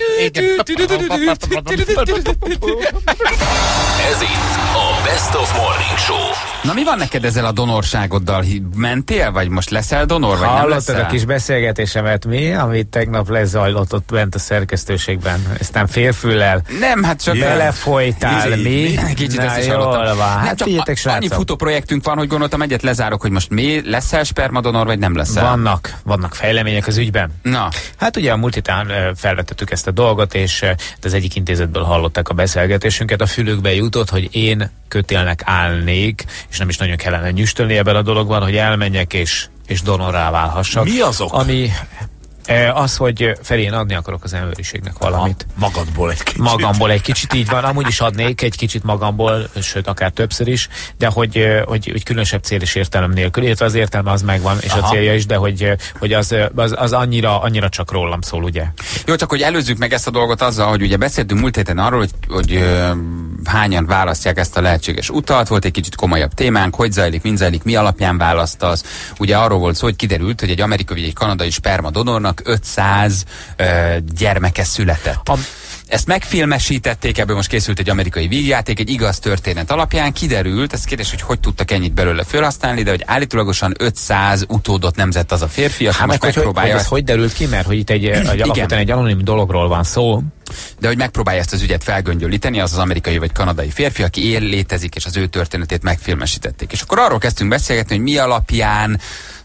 Ez itt a Best of Morning Show. Na mi van neked ezzel a donorságoddal? Mentél, vagy most leszel donor, vagy nem leszel? Hallottad a kis beszélgetésemet mi, amit tegnap lezajlott ott bent a szerkesztőségben? Aztán félfüllel. Nem, hát csak belefolytál mi? Kicsit na, ezt is hallottam. Hát figyeljetek, srácok. Annyi futóprojektünk van, hogy gondoltam, egyet lezárok, hogy most mi leszel spermadonor, vagy nem leszel? Vannak fejlemények az ügyben. Na. Hát ugye a múlt héten felvetettük ezt a dolgot, és az egyik intézetből hallották a beszélgetésünket, a fülükbe jutott, hogy én kötélnek állnék, és nem is nagyon kellene nyüstölni ebben a dologban, hogy elmenjek és donorrá válhassak. Mi azok? Ami az, hogy Feri, én adni akarok az emberiségnek valamit. Magadból egy kicsit. Magamból egy kicsit, így van. Amúgy is adnék egy kicsit magamból, sőt, akár többször is, de hogy különösebb cél és értelem nélkül, illetve az értelme az megvan, és a célja is, de hogy az annyira csak rólam szól, ugye? Jó, csak hogy előzzük meg ezt a dolgot azzal, hogy ugye beszéltünk múlt héten arról, hogy hányan választják ezt a lehetséges utat, volt egy kicsit komolyabb témánk, hogy zajlik, mind zajlik, mi alapján választasz. Ugye arról volt szó, hogy kiderült, hogy egy amerikai vagy egy kanadai spermadonornak 500 gyermeke született. Ezt megfilmesítették, ebből most készült egy amerikai vígjáték, egy igaz történet alapján kiderült, ez kérdés, hogy tudtak ennyit belőle felhasználni, de hogy állítólagosan 500 utódot nemzett az a férfi, aki most megpróbálja. Ez hogy derült ki, mert hogy itt alapvetően egy anonim dologról van szó, de hogy megpróbálja ezt az ügyet felgöngyölíteni, az amerikai vagy kanadai férfi, aki létezik, és az ő történetét megfilmesítették. És akkor arról kezdtünk beszélgetni, hogy mi alapján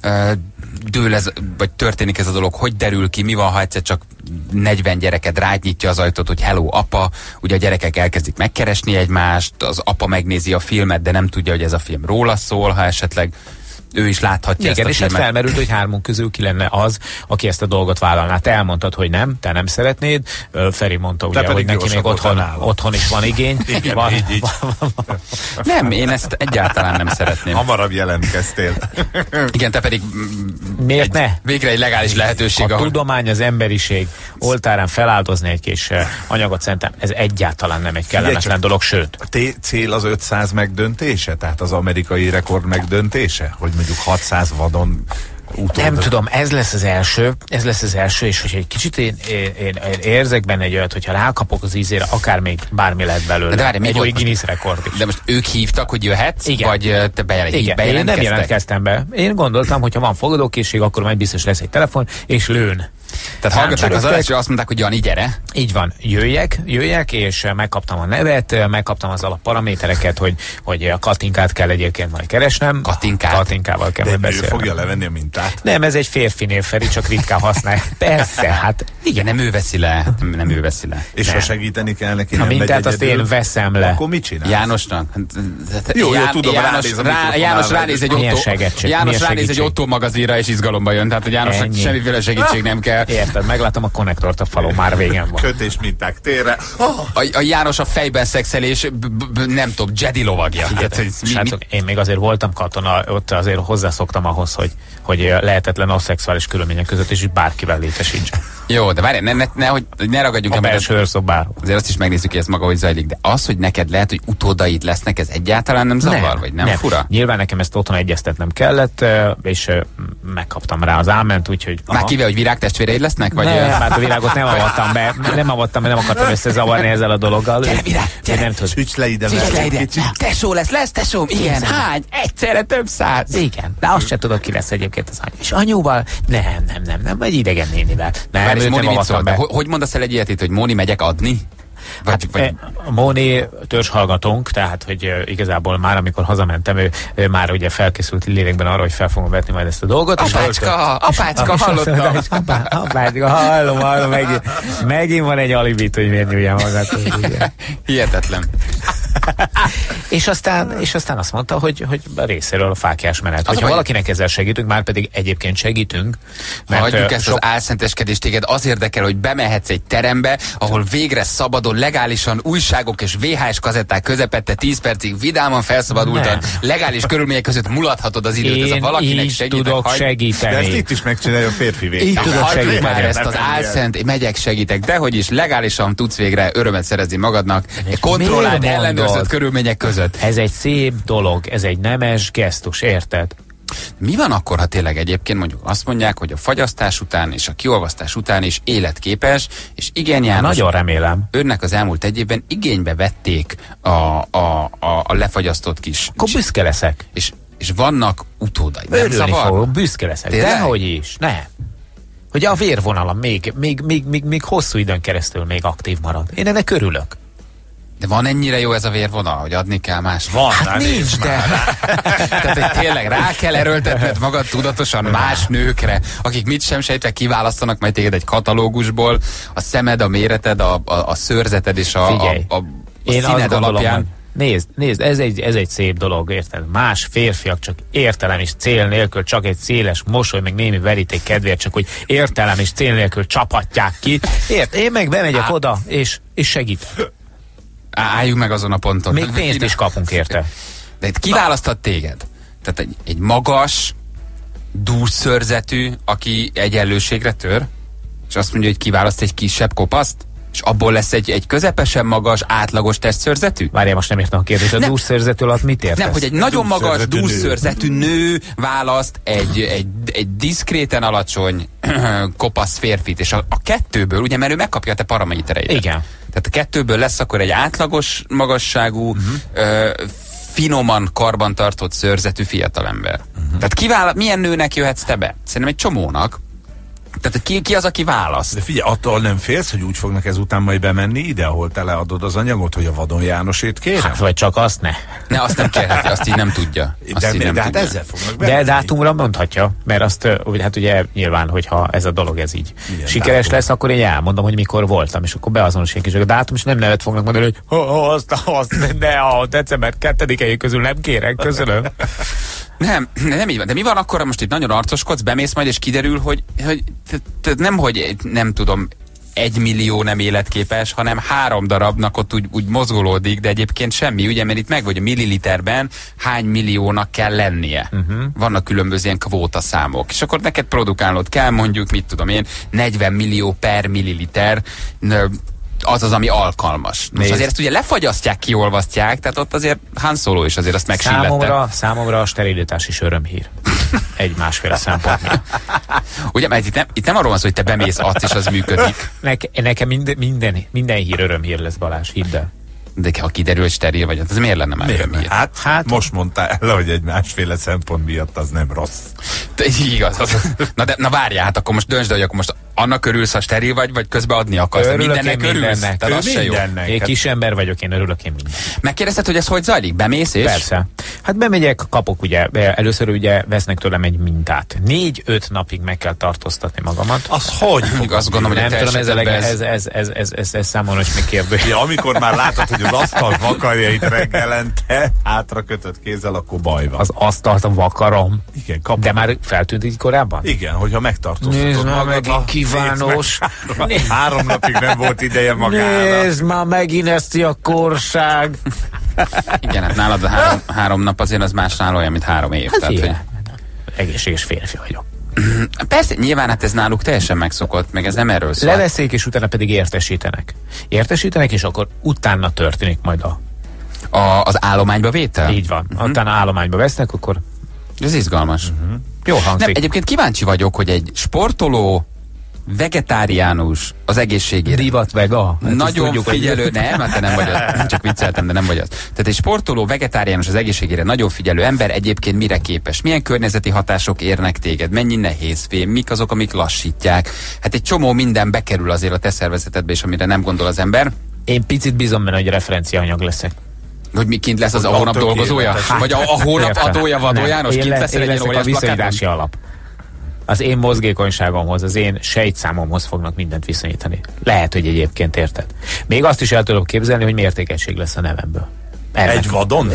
dől ez, vagy történik ez a dolog, hogy derül ki, mi van, ha egyszer csak 40 gyereket rányitja az ajtót, hogy hello apa, ugye a gyerekek elkezdik megkeresni egymást, az apa megnézi a filmet, de nem tudja, hogy ez a film róla szól, ha esetleg ő is láthatja ezt a és filmet. hát felmerült, hogy hármunk közül ki lenne az, aki ezt a dolgot vállalná. Te elmondtad, hogy nem, te nem szeretnéd. Feri mondta ugye, hogy neki még otthon is van igény. Igen, van, így. Nem, én ezt egyáltalán nem szeretném. Hamarabb jelentkeztél. Igen, te pedig miért ne? Végre egy legális lehetőség. A tudomány, az emberiség oltárán feláldozni egy kis anyagot, szerintem ez egyáltalán nem egy kellemetlen dolog, sőt. A cél az 500 megdöntése? Tehát az amerikai rekord megdöntése? Hogy mondjuk 600 vadon Nem tudom, ez lesz az első, és hogy egy kicsit én érzek benne egy olyat, hogyha rákapok az ízére, akár még bármi lehet belőle. De várj, egy Guinness rekord is. De most ők hívtak, hogy jöhetsz? Igen. Vagy te bejelentkeztek? Én nem jelentkeztem be. Én gondoltam, hogy ha van fogadókészség, akkor majd biztos lesz egy telefon, és lőn. Tehát hallgatták az adást, és azt mondták, hogy Jani, gyere. Így van, jöjjek, és megkaptam a nevet, megkaptam az alapparamétereket, hogy a Katinkát kell egyébként majd keresnem. Katinkával kell majd beszélni. De ő fogja levenni a mintát? Nem, ez egy férfi név, Feri, csak ritkán használ. Persze, hát igen, nem ő veszi le. Nem ő veszi le. És ha segíteni kell neki, a mintát azt én veszem le. Akkor mit csinálsz? Jánosnak? Jó, tudom, János ránéz egy Otto magazinra, és izgalomba jön. Tehát Jánosnak semmiféle segítség nem kell. Érted, meglátom a konnektort a falon, már végén van. Kötés minták térre. A János a fejben szexelés, nem tudom, Jedi lovagja. Srácok, én még azért voltam katona, ott azért hozzászoktam ahhoz, hogy lehetetlen aszexuális körülmények között is bárkivel létesíts. Jó, de várj, ne ragadjunk a belső őrszobáról. Azért azt is megnézzük, hogy ez maga hogy zajlik, de az, hogy neked lehet, hogy utódaid lesznek, ez egyáltalán nem zavar, vagy nem fura? Nyilván nekem ezt otthon egyeztetnem kellett, és megkaptam rá az áment, úgyhogy... Már kivel, hogy virágtestvéreid lesznek? Vagy hát a virágot nem avattam be, nem akartam összezavarni ezzel a dologgal. Gyere, virág, gyere! Süts le ide. Tesó lesz tesóm? Igen, hány? Egyszerre több száz. Igen, de azt sem tudok, ki lesz egyébként az anyu. És anyúval? Nem, egy idegen nénivel. Hogy mondasz el egy ilyet itt, hogy Móni, megyek adni? Móni törzshallgatónk, tehát hogy igazából már amikor hazamentem, ő már ugye felkészült lélekben arra, hogy fel fogom vetni majd ezt a dolgot. Apácska, hallottam. Apácska, hallom, megint van egy alibit, hogy miért nyúlja magát. Hihetetlen. és aztán azt mondta, hogy részéről a fáklyás menet. Hogyha valakinek ezzel segítünk, már pedig egyébként segítünk. Hagyjuk ezt az álszenteskedést, téged az érdekel, hogy bemehetsz egy terembe, ahol végre szabadon, legálisan újságok és VHS kazetták közepette 10 percig vidáman felszabadultan, legális körülmények között mulathatod az időt. Én valakinek tudok segíteni. De ezt itt is megcsinálja a férfi végig. Így tudok segíteni. Már ezt az álszent, megyek, segítek, dehogy is legálisan tudsz végre örömet szerezni magadnak, kontrollált, ellenőrzött körülmények között. Ez egy szép dolog, ez egy nemes gesztus, érted? Mi van akkor, ha tényleg egyébként mondjuk azt mondják, hogy a fagyasztás után és a kiolvasztás után is életképes, és igen, János, nagyon remélem. Önnek az elmúlt egy évben igénybe vették a lefagyasztott kis... Akkor büszke leszek. És vannak utódai. Örülni fogok, büszke leszek. Tényleg? Dehogy is, ne. Hogy a vérvonalam még hosszú időn keresztül még aktív marad. Én ennek örülök. De van ennyire jó ez a vérvonal, hogy adni kell más? Van, hát nincs, de... Tehát, hogy tényleg rá kell erőltetned magad tudatosan más nőkre, akik mit sem sejtve kiválasztanak majd téged egy katalógusból, a szemed, a méreted, a szőrzeted és a színed alapján. Nézd, ez egy szép dolog, érted? Más férfiak csak értelem és cél nélkül, csak egy széles mosoly, meg némi veríték kedvéért, csak hogy értelem és cél nélkül csapatják ki. Én meg bemegyek oda, és segítek. Álljunk meg azon a ponton. Még pénzt is kapunk érte. De itt kiválasztott téged? Tehát egy magas, dúszszőrzetű, aki egyenlőségre tör, és azt mondja, hogy kiválaszt egy kisebb kopaszt, és abból lesz egy közepesen magas, átlagos testszőrzetű? Várjál, most nem értem a kérdést. A dúszszőrzetű alatt mit értesz? Nem, hogy egy nagyon magas, dúszszőrzetű nő választ egy diszkréten alacsony kopasz férfit, és a kettőből, ugye, mert ő megkapja a te paramétereidet. Igen. Tehát a kettőből lesz akkor egy átlagos magasságú, finoman karbantartott szőrzetű fiatalember. Tehát milyen nőnek jöhetsz te be? Szerintem egy csomónak. Tehát ki az, aki választ? De figyelj, attól nem félsz, hogy úgy fognak ezután majd bemenni ide, ahol te leadod az anyagot, hogy a Vadon Jánosét kérem? Hát, vagy csak azt ne. Ne, azt nem kérheti, azt így nem tudja. De hát ezzel fognak bemenni. De dátumra mondhatja, mert azt, hát ugye nyilván, hogyha ez a dolog ez így milyen sikeres dátum? lesz, akkor én elmondom, hogy mikor voltam, és akkor beazonosítják is a dátum, és nem nevet fognak mondani, hogy azt ne, a december 2-i közül nem kérek, köszönöm. Nem így van. De mi van akkor, most itt nagyon arcoskodsz, bemész majd, és kiderül, hogy nem, hogy nem tudom, 1 millió nem életképes, hanem 3 darabnak ott úgy mozgolódik, de egyébként semmi, ugye, mert itt meg vagy a milliliterben hány milliónak kell lennie. Vannak különböző ilyen kvótaszámok, és akkor neked produkálnod kell, mondjuk, mit tudom én, 40 millió per milliliter, az, ami alkalmas. Most azért ezt ugye lefagyasztják, kiolvasztják, tehát ott azért Han Solo is azért azt megsillette. Számomra a sterilitás is örömhír. Egy-másféle szempontból. Ugye, mert itt nem arról van szó, hogy te bemész, adsz, és az működik. Nekem minden hír örömhír lesz, Balázs, hidd el. De ha kiderül, hogy steril vagy, az miért lenne már örömhír? Hát most mondtál el, hogy egy másféle szempont miatt az nem rossz. De igaz. Na várjál, hát akkor most döntsd, hogy akkor most annak örülsz, ha steril vagy közben adni akarsz. Mindennek örülsz. Tehát az se jó. Én kis ember vagyok, én örülök én mindennek. Megkérdezted, hogy ez hogy zajlik? Bemész és? Persze. Hát bemegyek, kapok ugye, először ugye vesznek tőlem egy mintát. 4-5 napig meg kell tartóztatni magamat. Az hogy? Azt gondolom, hogy nem tudom, ez számomra is még kérdő. Ja, amikor már látod, hogy az asztal vakarjait reggelente hátra kötött kézzel, akkor baj van. Az asztalt vakarom. Igen, kapom. De már feltűnt így korábban? Igen, hogyha megtartóztatod Nézd már magad, megint kívános. 3 napig nem volt ideje magára. Nézd már megint ezt a korság. Igen, hát nálad a 3 nap azért az másnál olyan, mint 3 év. Hát tehát, hogy... Egészséges férfi vagyok. Persze, nyilván hát ez náluk teljesen megszokott, meg ez nem erről szól. Leveszik, és utána pedig értesítenek. Értesítenek, és akkor utána történik majd az állományba vétel? Így van. Utána állományba vesznek, akkor... Ez izgalmas. Jó hangzik. Nem, egyébként kíváncsi vagyok, hogy egy sportoló, vegetáriánus az egészségére. Divat vega. Nagyon tudjuk, figyelő, nem, hát te nem vagy az. Csak vicceltem, de nem vagy az. Tehát egy sportoló, vegetáriánus az egészségére nagyon figyelő ember egyébként mire képes? Milyen környezeti hatások érnek téged? Mennyi nehézfém? Mik azok, amik lassítják? Hát egy csomó minden bekerül azért a te szervezetedbe, és amire nem gondol az ember. Én picit bízom benne, hogy referenciaanyag leszek. Hogy mi kint lesz az a hónap dolgozója? Vagy a hónap adója Vadó János? Kint lesz egy a viszonyítási alap. Az én mozgékonyságomhoz, az én sejtszámomhoz fognak mindent viszonyítani. Lehet, hogy egyébként érted. Még azt is el tudom képzelni, hogy mértékenység lesz a nevemből. Egy vadon?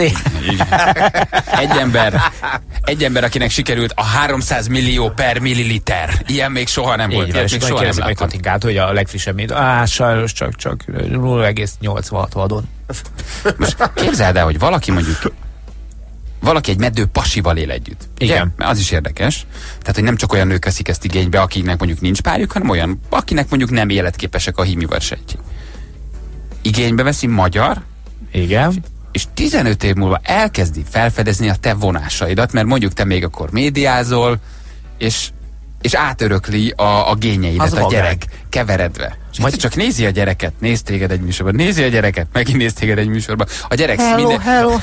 Egy ember, akinek sikerült a 300 millió per milliliter. Ilyen még soha nem volt. És majd kérdezik majd Katinkát, hogy a legfrissebb mint, sajnos csak 0,86 vadon. Most képzeld el, hogy valaki egy meddő pasival él együtt. Igen. Ugye? Az is érdekes. Tehát, hogy nem csak olyan nők veszik ezt igénybe, akiknek mondjuk nincs párjuk, hanem olyan, akinek mondjuk nem életképesek a hímivarsejtjei. Igénybe veszi magyar, igen, és 15 év múlva elkezdi felfedezni a te vonásaidat, mert mondjuk te még akkor médiázol, és átörökli a génjeidet a gyerek keveredve. És csak nézi a gyereket, néz téged egy műsorban, nézi a gyereket, megint néz téged egy műsorban. A gyerek hello.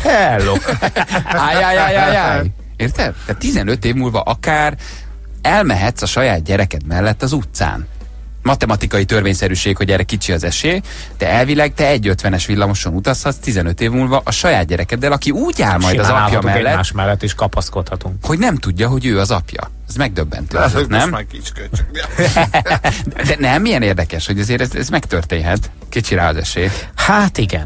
Áj. Érted? Tehát 15 év múlva akár elmehetsz a saját gyereked mellett az utcán. Matematikai törvényszerűség, hogy erre kicsi az esély, de elvileg te 1,50-es villamoson utazhatsz 15 év múlva a saját gyerekeddel, aki úgy áll majd az apja mellett, egymás mellett is kapaszkodhatunk. hogy nem tudja, hogy ő az apja. Ez megdöbbentő, nem? Már kicskő, De nem, milyen érdekes, hogy azért ez megtörténhet. Kicsi rá az esély. Hát igen.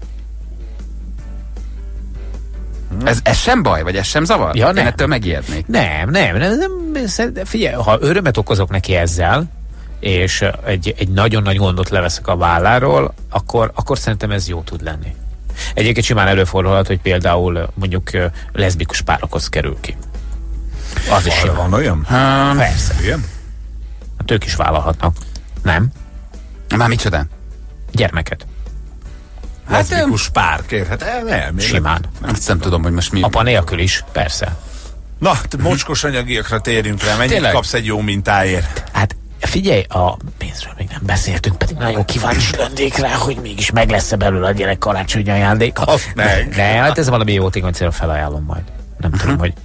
Ez sem baj, vagy ez sem zavar? Ja, Én nem. ettől megijednék. Nem. Figyelj, ha örömet okozok neki ezzel, és egy nagyon nagy gondot leveszek a válláról, akkor szerintem ez jó tud lenni. Egyébként simán előfordulhat, hogy például mondjuk leszbikus párokhoz kerül ki. Az is jó. Van olyan? Persze. Igen? Hát ők is vállalhatnak. Nem? Már micsoda? Gyermeket. Leszbikus pár, kérhet? Nem. Simán. Azt nem tudom, hogy most mi... Apa nélkül is, persze. Na, mocskos anyagiakra térjünk rá. Mennyit Tényleg? kapsz egy jó mintáért? Hát figyelj, a pénzről még nem beszéltünk, pedig nagyon kíváncsi lennék rá, hogy mégis meg lesz-e belőle a gyerek karácsonyi ajándéka. Azt meg. De hát ez valami jótékony célra felajánlom majd. Nem tudom, hogy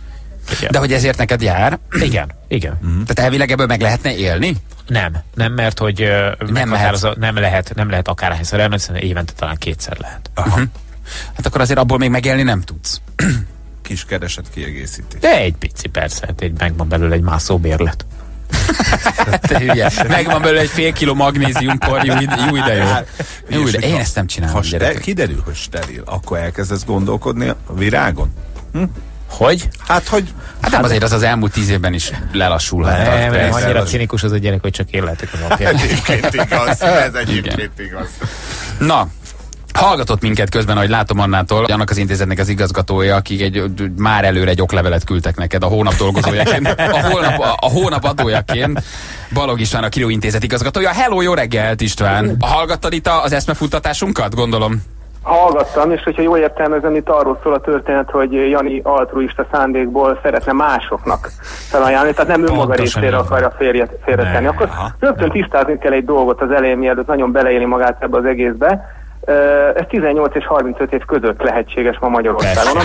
De hogy ezért neked jár? Igen. Tehát elvileg ebből meg lehetne élni? Nem, mert hogy nem lehet akárhányszor elmenni, szerintem évente talán 2-szer lehet. Hát akkor azért abból még megélni nem tudsz. Kis kereset kiegészítés. De egy pici persze, megvan belőle egy mászóbérlet. Te hülye. Megvan belőle egy fél kiló magnéziumpor, jó ide jó. Jó ide. Én ezt nem csinálom, gyerekek. Kiderül, hogy steril, akkor elkezdesz gondolkodni a virágon? Hogy? Hát nem azért az elmúlt 10 évben is lelassulhat. Nem, annyira cinikus az a gyerek, hogy csak életek az apja. Egyébként igaz, ez egyébként igaz. Na, hallgatott minket közben, ahogy látom Annától, annak az intézetnek az igazgatója, akik már előre egy oklevelet küldtek neked a hónap dolgozójaként, a hónap adójaként. Balog István, a Kiró Intézet igazgatója. Hello, jó reggelt, István! Hallgattad itt az eszmefuttatásunkat, gondolom? Hallgattam, és hogyha jól értelmezem, itt arról szól a történet, hogy Jani altruista szándékból szeretne másoknak felajánlani, tehát nem önmaga részére akarja félretenni. Akkor rögtön tisztázni kell egy dolgot az elején, mielőtt nagyon beleéli magát ebbe az egészbe. Ez 18 és 35 év között lehetséges ma Magyarországon.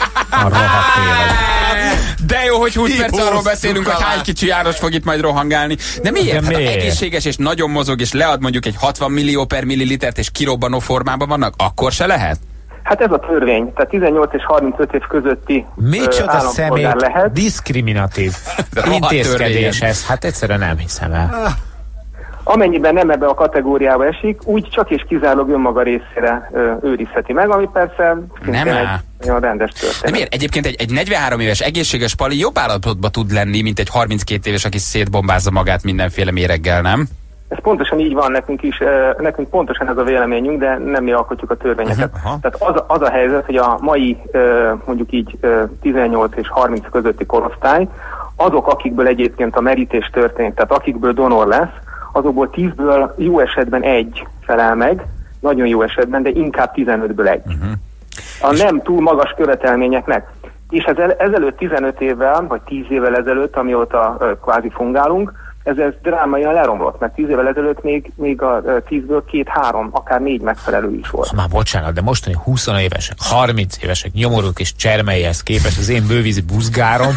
De jó, hogy 20 perc arról beszélünk, hogy hány kicsi János fog itt majd rohangálni. De miért? Hát egészséges és nagyon mozog, és lead mondjuk egy 60 millió per millilitert, és kirobbanó formában vannak, akkor se lehet? Hát ez a törvény, tehát 18 és 35 év közötti micsoda személy lehet. Diszkriminatív intézkedés ez. Hát egyszerűen nem hiszem el. Amennyiben nem ebbe a kategóriába esik, úgy csak és kizárólag önmaga részére őrizheti meg, ami persze nem egy nagyon rendes történet. De miért? Egyébként egy 43 éves egészséges pali jobb állapotban tud lenni, mint egy 32 éves, aki szétbombázza magát mindenféle méreggel, nem? Ez pontosan így van nekünk is, nekünk pontosan ez a véleményünk, de nem mi alkotjuk a törvényeket. Tehát az a helyzet, hogy a mai mondjuk így 18 és 30 közötti korosztály, azok, akikből egyébként a merítés történik, tehát akikből donor lesz, azokból 10-ből jó esetben 1 felel meg, nagyon jó esetben, de inkább 15-ből 1. A nem túl magas követelményeknek. És ezelőtt 15 évvel, vagy 10 évvel ezelőtt, amióta kvázi fungálunk, ez drámaian leromlott, mert 10 évvel ezelőtt még a 10-ből 2-3, akár 4 megfelelő is volt. Már bocsánat, de mostani 20 évesek, 30 évesek, nyomorúk és csermelyhez képest az én bővízi buzgárom.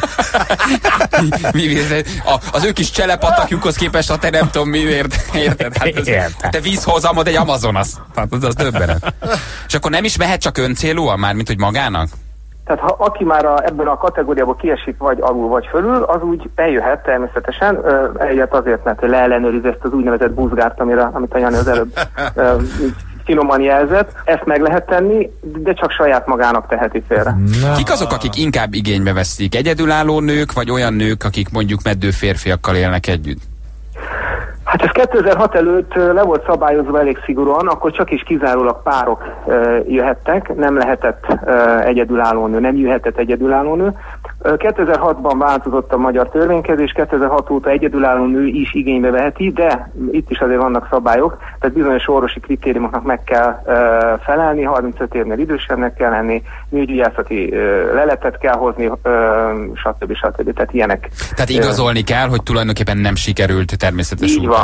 Az ő kis cselepatakjukhoz képest, ha te nem tudom mi érted? Hát te vízhozamod egy Amazonas. Az döbbenet. És akkor nem is mehet csak öncélúan már, mint hogy magának? Tehát ha aki már ebben a kategóriából kiesik, vagy alul, vagy fölül, az úgy eljöhet természetesen. Eljöhet azért, mert leellenőriz ezt az úgynevezett buzgárt, amit a Jani az előbb finoman jelzett. Ezt meg lehet tenni, de csak saját magának teheti félre. Kik azok, akik inkább igénybe veszik? Egyedülálló nők, vagy olyan nők, akik mondjuk meddő férfiakkal élnek együtt? Hát ez 2006 előtt le volt szabályozva elég szigorúan, akkor csak is kizárólag párok jöhettek, nem lehetett egyedülálló nő, nem jöhetett egyedülálló nő. 2006-ban változott a magyar törvénykezés, 2006 óta egyedülálló nő is igénybe veheti, de itt is azért vannak szabályok, tehát bizonyos orvosi kritériumoknak meg kell felelni, 35 évnél idősebbnek kell lenni, nőgyógyászati leletet kell hozni, stb. Tehát ilyenek. Tehát igazolni kell, hogy tulajdonképpen nem sikerült természetes úton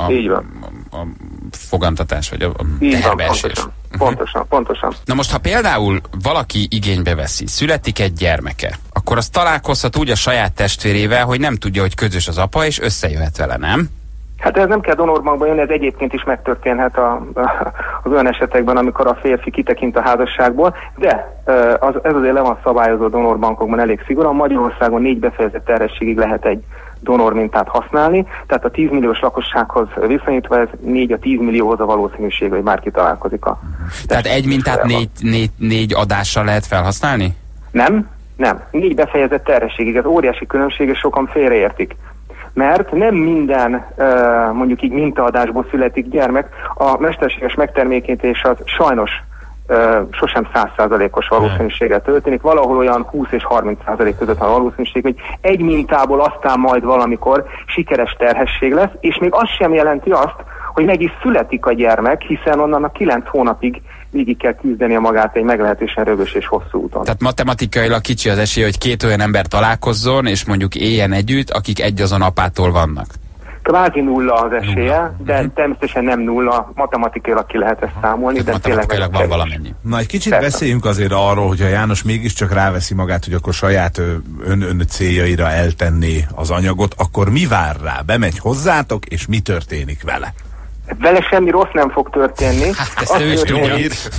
a fogantatás, vagy a tervbeesés. Pontosan. Na most, ha például valaki igénybe veszi, születik egy gyermeke, akkor az találkozhat úgy a saját testvérével, hogy nem tudja, hogy közös az apa, és összejöhet vele, nem? Hát ez nem kell donorbankba jönni, ez egyébként is megtörténhet az olyan esetekben, amikor a férfi kitekint a házasságból, de ez azért le van szabályozó donorbankokban elég szigorúan. Magyarországon 4 befejezett terhességig lehet egy donormintát használni, tehát a 10 milliós lakossághoz viszonyítva ez 4 a 10 millióhoz a valószínűség, hogy bárki találkozik a... Tehát egy mintát 4 adással lehet felhasználni? Nem. 4 befejezett terhességig, ez óriási különbség, és sokan félreértik. Mert nem minden mondjuk így mintaadásból születik gyermek, a mesterséges megtermékenyítés az sajnos sosem 100%-os valószínűséggel történik, valahol olyan 20 és 30% között van a valószínűség, hogy egy mintából aztán majd valamikor sikeres terhesség lesz, és még az sem jelenti azt, hogy meg is születik a gyermek, hiszen onnan a 9 hónapig végig kell küzdenie magát egy meglehetősen rögös és hosszú úton. Tehát matematikailag kicsi az esély, hogy 2 olyan ember találkozzon, és mondjuk éljen együtt, akik egy azon apától vannak. kvázi nulla az esélye, de természetesen nem nulla, matematikailag ki lehet ezt számolni, de tényleg van valamennyi. Na, egy kicsit beszéljünk azért arról, hogyha János mégiscsak ráveszi magát, hogy akkor saját ön céljaira eltenné az anyagot, akkor mi vár rá? Bemegy hozzátok, és mi történik vele? Vele semmi rossz nem fog történni. Hát ezt ő is tudja.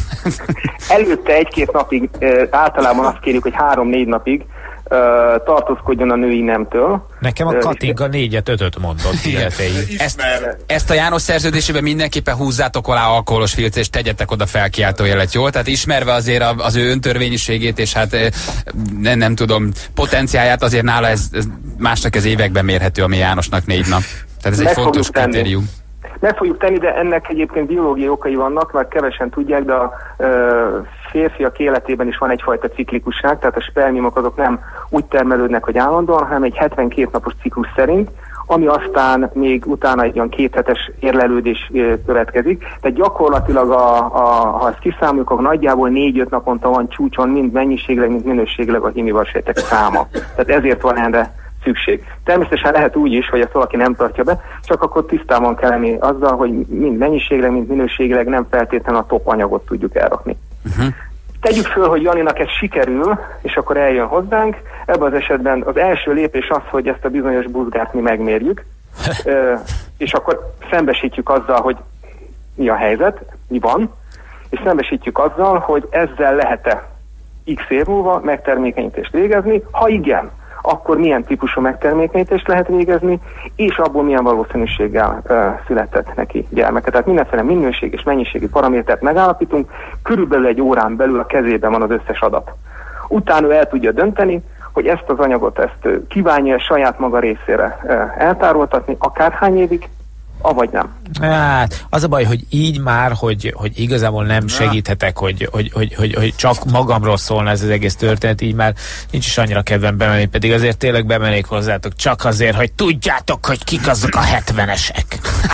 Előtte 1-2 napig, általában azt kérjük, hogy 3-4 napig tartózkodjon a női nemtől. Nekem a Katinka 4-5 mondott ilyeteig. Ezt a János szerződésében mindenképpen húzzátok alá alkoholos filc, és tegyetek oda felkiáltójelet, jól? Tehát ismerve azért az ő öntörvényiségét, és hát nem tudom, potenciáját, azért nála ez másnak ez években mérhető, ami Jánosnak 4 nap. Tehát ez egy fontos kritérium. Meg fogjuk tenni, de ennek egyébként biológiai okai vannak, mert kevesen tudják, de a férfiak életében is van egyfajta ciklikusság, tehát a spermiumok azok nem úgy termelődnek, hogy állandóan, hanem egy 72 napos ciklus szerint, ami aztán még utána egy olyan 2 hetes érlelődés következik. Tehát gyakorlatilag, ha ezt kiszámoljuk, akkor nagyjából 4-5 naponta van csúcson, mind mennyiségleg, mind minőségleg a hímivarsejtek száma. Tehát ezért van erre szükség. Természetesen lehet úgy is, hogy ezt valaki nem tartja be, csak akkor tisztában kell lenni azzal, hogy mind mennyiségleg, mind minőségleg nem feltétlenül a top anyagot tudjuk elrakni. Tegyük föl, hogy Janinak ez sikerül, és akkor eljön hozzánk. Ebben az esetben az első lépés az, hogy ezt a bizonyos buzgárt mi megmérjük, és akkor szembesítjük azzal, hogy mi a helyzet, mi van, és szembesítjük azzal, hogy ezzel lehet-e x év múlva megtermékenyítést végezni. Ha igen, akkor milyen típusú megtermékenyítést lehet végezni, és abból milyen valószínűséggel született neki gyermeke. Tehát mindenféle minőség és mennyiségi paramétert megállapítunk, körülbelül 1 órán belül a kezében van az összes adat. Utána ő el tudja dönteni, hogy ezt az anyagot kívánja saját maga részére eltároltatni, akárhány évig, avagy nem. Hát, az a baj, hogy így már, hogy igazából nem segíthetek, hogy csak magamról szólna ez az egész történet, így már nincs is annyira kedvem bemenni, pedig azért tényleg bemennék hozzátok, csak azért, hogy tudjátok, hogy kik azok a 70-esek.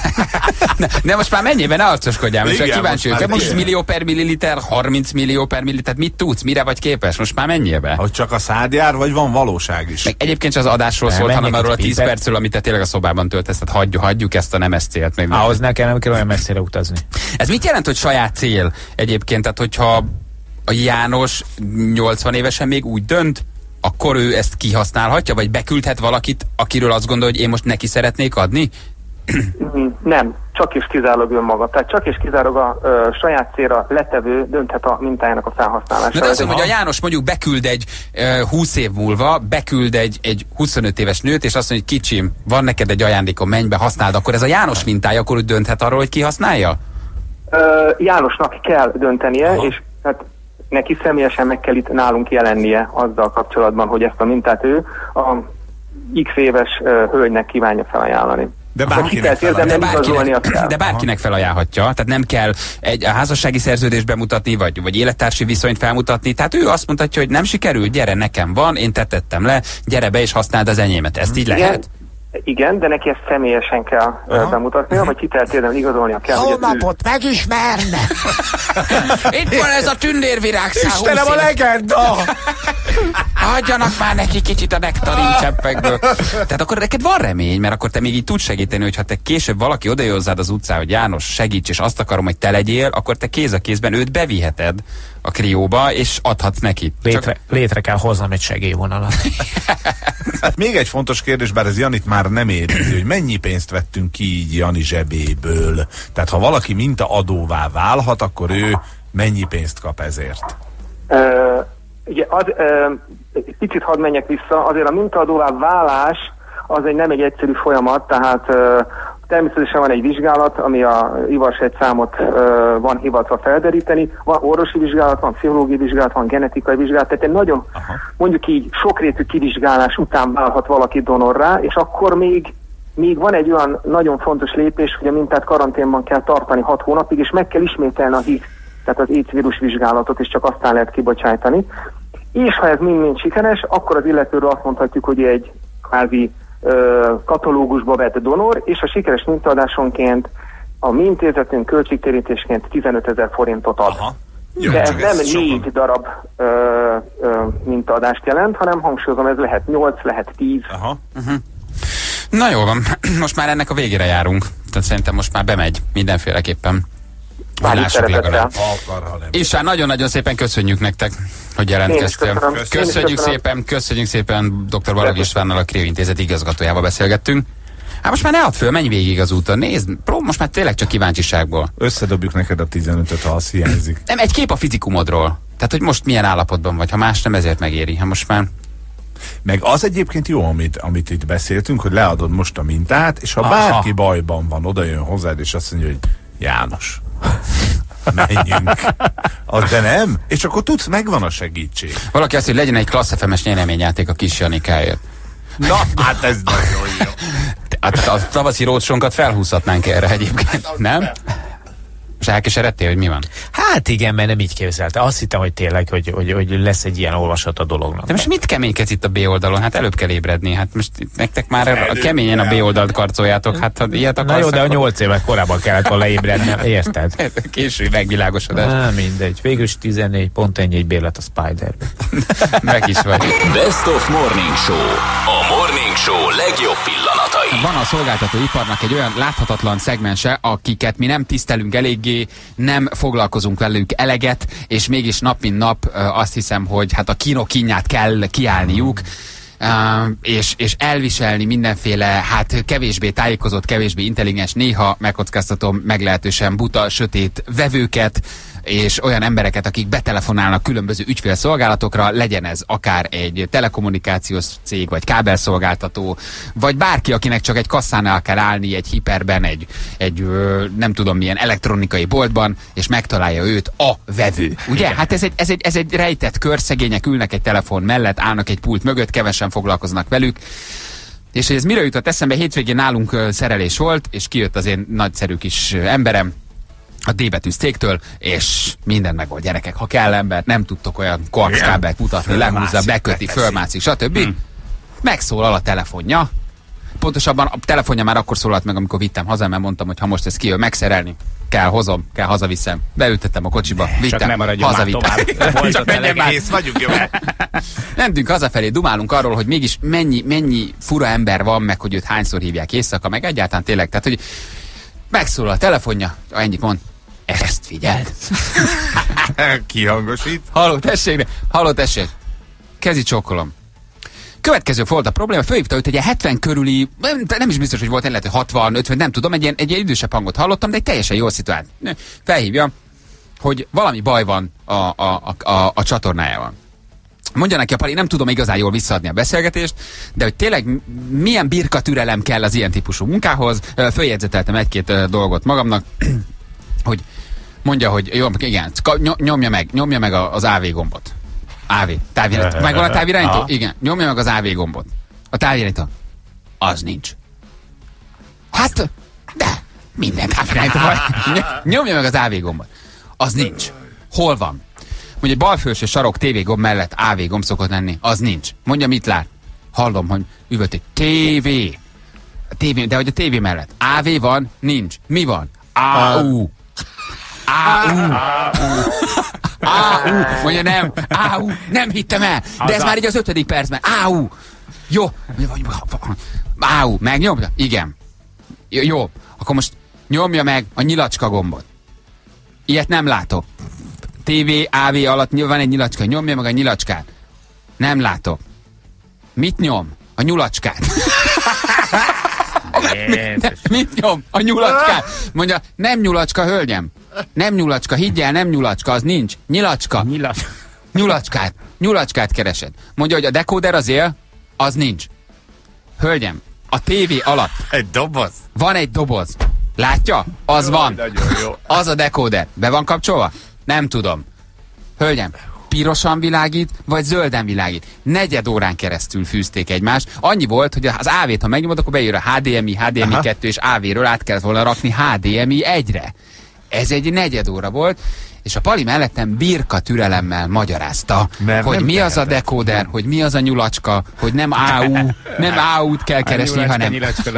Ne most már mennyiben ne arcoskodjál, most kíváncsi vagyok. Most millió per milliliter, 30 millió per milliliter, mit tudsz, mire vagy képes? Most már mennyiben? Hogy csak a szád jár, vagy van valóság is? Meg egyébként az adásról szólt, hanem arról a 10 percről, amit te tényleg a szobában töltesz, tehát hagyjuk ezt a nem célt. Ahhoz nekem nem kell olyan messzire utazni. Ez mit jelent, hogy saját cél egyébként? Tehát, hogyha a János 80 évesen még úgy dönt, akkor ő ezt kihasználhatja, vagy beküldhet valakit, akiről azt gondolja, hogy én most neki szeretnék adni? Nem, csak és kizárólag önmaga. Tehát csak és kizárólag a saját célra letevő dönthet a mintájának a felhasználására. De azt mondom, hogy a János mondjuk beküld egy 20 év múlva, beküld egy 25 éves nőt, és azt mondja, hogy kicsim, van neked egy ajándékom, menj be, használd, akkor ez a János mintája, akkor ő dönthet arról, hogy ki használja? Jánosnak kell döntenie, és hát neki személyesen meg kell itt nálunk jelennie azzal kapcsolatban, hogy ezt a mintát ő a x éves hölgynek kívánja felajánlani. De bárkinek felajánlhatja, tehát nem kell egy házassági szerződést bemutatni, vagy élettársi viszonyt felmutatni, tehát ő azt mondhatja, hogy nem sikerült, gyere, nekem van, én tettem le, gyere be és használd az enyémet. Ezt így lehet? Igen, de neki ezt személyesen kell bemutatnia, vagy hiteltérden igazolnia kell. Hónapot megismerne! Itt van ez a tündérvirágszál. Istenem, a legenda! Adjanak már neki kicsit a nektarin cseppekből. Tehát akkor neked van remény, mert akkor te még így tudsz segíteni, hogyha te később valaki odajön hozzád az utcán, hogy János, segíts, és azt akarom, hogy te legyél, akkor te kéz a kézben őt beviheted a krióba, és adhatsz neki. Létre kell hoznom egy segélyvonalat. Még egy fontos kérdés, bár ez Janit már nem érinti, hogy mennyi pénzt vettünk ki így Jani zsebéből. Tehát ha valaki mintaadóvá válhat, akkor ő mennyi pénzt kap ezért? Ugye, picit hadd menjek vissza, azért a mintaadóvá válás az nem egy egyszerű folyamat, tehát természetesen van egy vizsgálat, ami a ivarsejtszámot van hivatva felderíteni, van orvosi vizsgálat, van pszichológiai vizsgálat, van genetikai vizsgálat, tehát egy nagyon, mondjuk így sokrétű kivizsgálás után válhat valaki donorrá, és akkor még van egy olyan nagyon fontos lépés, hogy a mintát karanténban kell tartani 6 hónapig, és meg kell ismételni a HIV, tehát az AIDS vírus vizsgálatot, és csak aztán lehet kibocsájtani. És ha ez mind sikeres, akkor az illetőről azt mondhatjuk, hogy egy kvázi katalógusba vett donor, és a sikeres mintaadásonként a mi intézetünk költségtérítésként 15 000 forintot ad. Jó, de ez nem 4 darab mintaadást jelent, hanem hangsúlyozom, ez lehet 8, lehet 10. Na jó van, most már ennek a végére járunk. Tehát szerintem most már bemegy mindenféleképpen. Lássuk legalább. És hát nagyon-nagyon szépen köszönjük nektek, hogy jelentkeztél. Köszönjük szépen Dr. Balogh Istvánnal, a Krio Intézet igazgatójával beszélgettünk. Hát most már ne add föl, menj végig az úton. Nézd, most már tényleg csak kíváncsiságból. Összedobjuk neked a 15-öt, ha az hiányzik. Nem, egy kép a fizikumodról. Tehát, hogy most milyen állapotban vagy. Ha más nem, ezért megéri. Ha most már... Meg az egyébként jó, amit itt beszéltünk, hogy leadod most a mintát, és ha bárki bajban van, oda jön hozzád, és azt mondja, hogy János, menjünk. Az de nem? És akkor tudsz, megvan a segítség. Valaki azt, hogy legyen egy Klassz FM-es nyereményjáték a Kis Janikáért. Na, hát ez nagyon jó. A tavaszi rócsonkat felhúzhatnánk erre egyébként, nem? Most elkeseredtél, hogy mi van? Hát igen, mert nem így képzelte. Azt hittem, hogy tényleg, hogy lesz egy ilyen olvasat a dolognak. De most mit keménykedsz itt a B oldalon? Hát előbb kell ébredni. Hát most nektek már keményen a B oldalt karcoljátok. Hát ha ilyet akarsz... Na jó, de a 8 évek korábban kellett volna ébredni, érted? Késői megvilágosodás. Mindegy. Végülis 14 pont ennyi egy bélet a Spider-be. Meg is vagy. Best of Morning Show. A Morning Show legjobb pillanatai. Van a szolgáltatóiparnak egy olyan láthatatlan szegmense, akiket mi nem tisztelünk eléggé, nem foglalkozunk velük eleget, és mégis nap mint nap azt hiszem, hogy hát a kínok kínját kell kiállniuk, és elviselni mindenféle, hát kevésbé tájékozott, kevésbé intelligens, néha megkockáztatom meglehetősen buta, sötét vevőket, és olyan embereket, akik betelefonálnak különböző ügyfélszolgálatokra, legyen ez akár egy telekommunikációs cég, vagy kábelszolgáltató, vagy bárki, akinek csak egy kasszánál kell állni egy hiperben, egy nem tudom milyen elektronikai boltban, és megtalálja őt a vevő. Ugye? Igen. Hát ez egy rejtett kör, szegények ülnek egy telefon mellett, állnak egy pult mögött, kevesen foglalkoznak velük. És hogy ez mire jutott eszembe, hétvégén nálunk szerelés volt, és kijött az én nagyszerű kis emberem, a D betűs cégtől, és minden megold, gyerekek. Ha kell ember, nem tudtok olyan koaxkábelt mutatni, lehúzza, beköti, fölmászik, stb. Megszólal a telefonja. Pontosabban a telefonja már akkor szólalt meg, amikor vittem haza, mert mondtam, hogy ha most ez kijön, megszerelni, kell hozom, kell hazaviszem. Beültettem a kocsiba, vittem, hazavittem. Csak menjen már. Vagyunk, jó. Mentünk hazafelé, dumálunk arról, hogy mégis mennyi fura ember van, meg hogy őt hányszor hívják éjszaka, meg egyáltalán tényleg, tehát hogy megszólal a telefonja, ennyit mond, ezt figyeld. Kihangosít. Halló, tessék. Kezi csókolom. Következő volt a probléma, fölhívta őt egy 70 körüli, nem is biztos, hogy volt, lehet, hogy 60, 50, nem tudom, egy ilyen idősebb hangot hallottam, de egy teljesen jól szituált. Felhívja, hogy valami baj van a csatornájával. Mondja neki a Pali, nem tudom igazán jól visszaadni a beszélgetést, de hogy tényleg milyen birka türelem kell az ilyen típusú munkához. Följegyzeteltem egy-két dolgot magamnak, hogy mondja, hogy jó, igen, nyomja meg az AV gombot. AV, távirányító. Megvan a távirányító? Igen, nyomja meg az AV gombot. A távirányító. Az nincs. Hát, de minden távirányító van. Nyomja meg az AV gombot. Az nincs. Hol van? Mondja, egy balfelső sarok tévégomb mellett AV gomb szokott lenni. Az nincs. Mondja, mit lát? Hallom, hogy üvölt egy tévé. De hogy a tévé mellett. AV van? Nincs. Mi van? AU. Mondja, nem. AU. Nem hittem el. De ez már így az 5. percben. AU. Jó. AU. Megnyomja? Igen. Jó. Akkor most nyomja meg a nyilacska gombot. Ilyet nem látok. TV, AV alatt van egy nyilacska. Nyomja meg a nyilacskát. Nem látok. Mit nyom? A nyulacskát. Mit nyom? A nyulacskát. Mondja, nem nyulacska, hölgyem. Nem nyulacska, higgyel, nem nyulacska, az nincs. Nyilacska. Nyulacskát. Nyulacskát keresed. Mondja, hogy a dekóder az él, az nincs. Hölgyem, a tévé alatt. Egy doboz? Van egy doboz. Látja? Az van. Az a dekóder. Be van kapcsolva? Nem tudom. Hölgyem, pirosan világít, vagy zölden világít? 4 órán keresztül fűzték egymást. Annyi volt, hogy az AV-t, ha megnyomod, akkor bejön a HDMI, HDMI 2 és AV-ről át kellett volna rakni HDMI 1-re. Ez egy 4 óra volt, és a Pali mellettem birka türelemmel magyarázta, hogy mi az a dekóder, hogy mi az a nyulacska, hogy nem AU, nem AU-t kell keresni, hanem...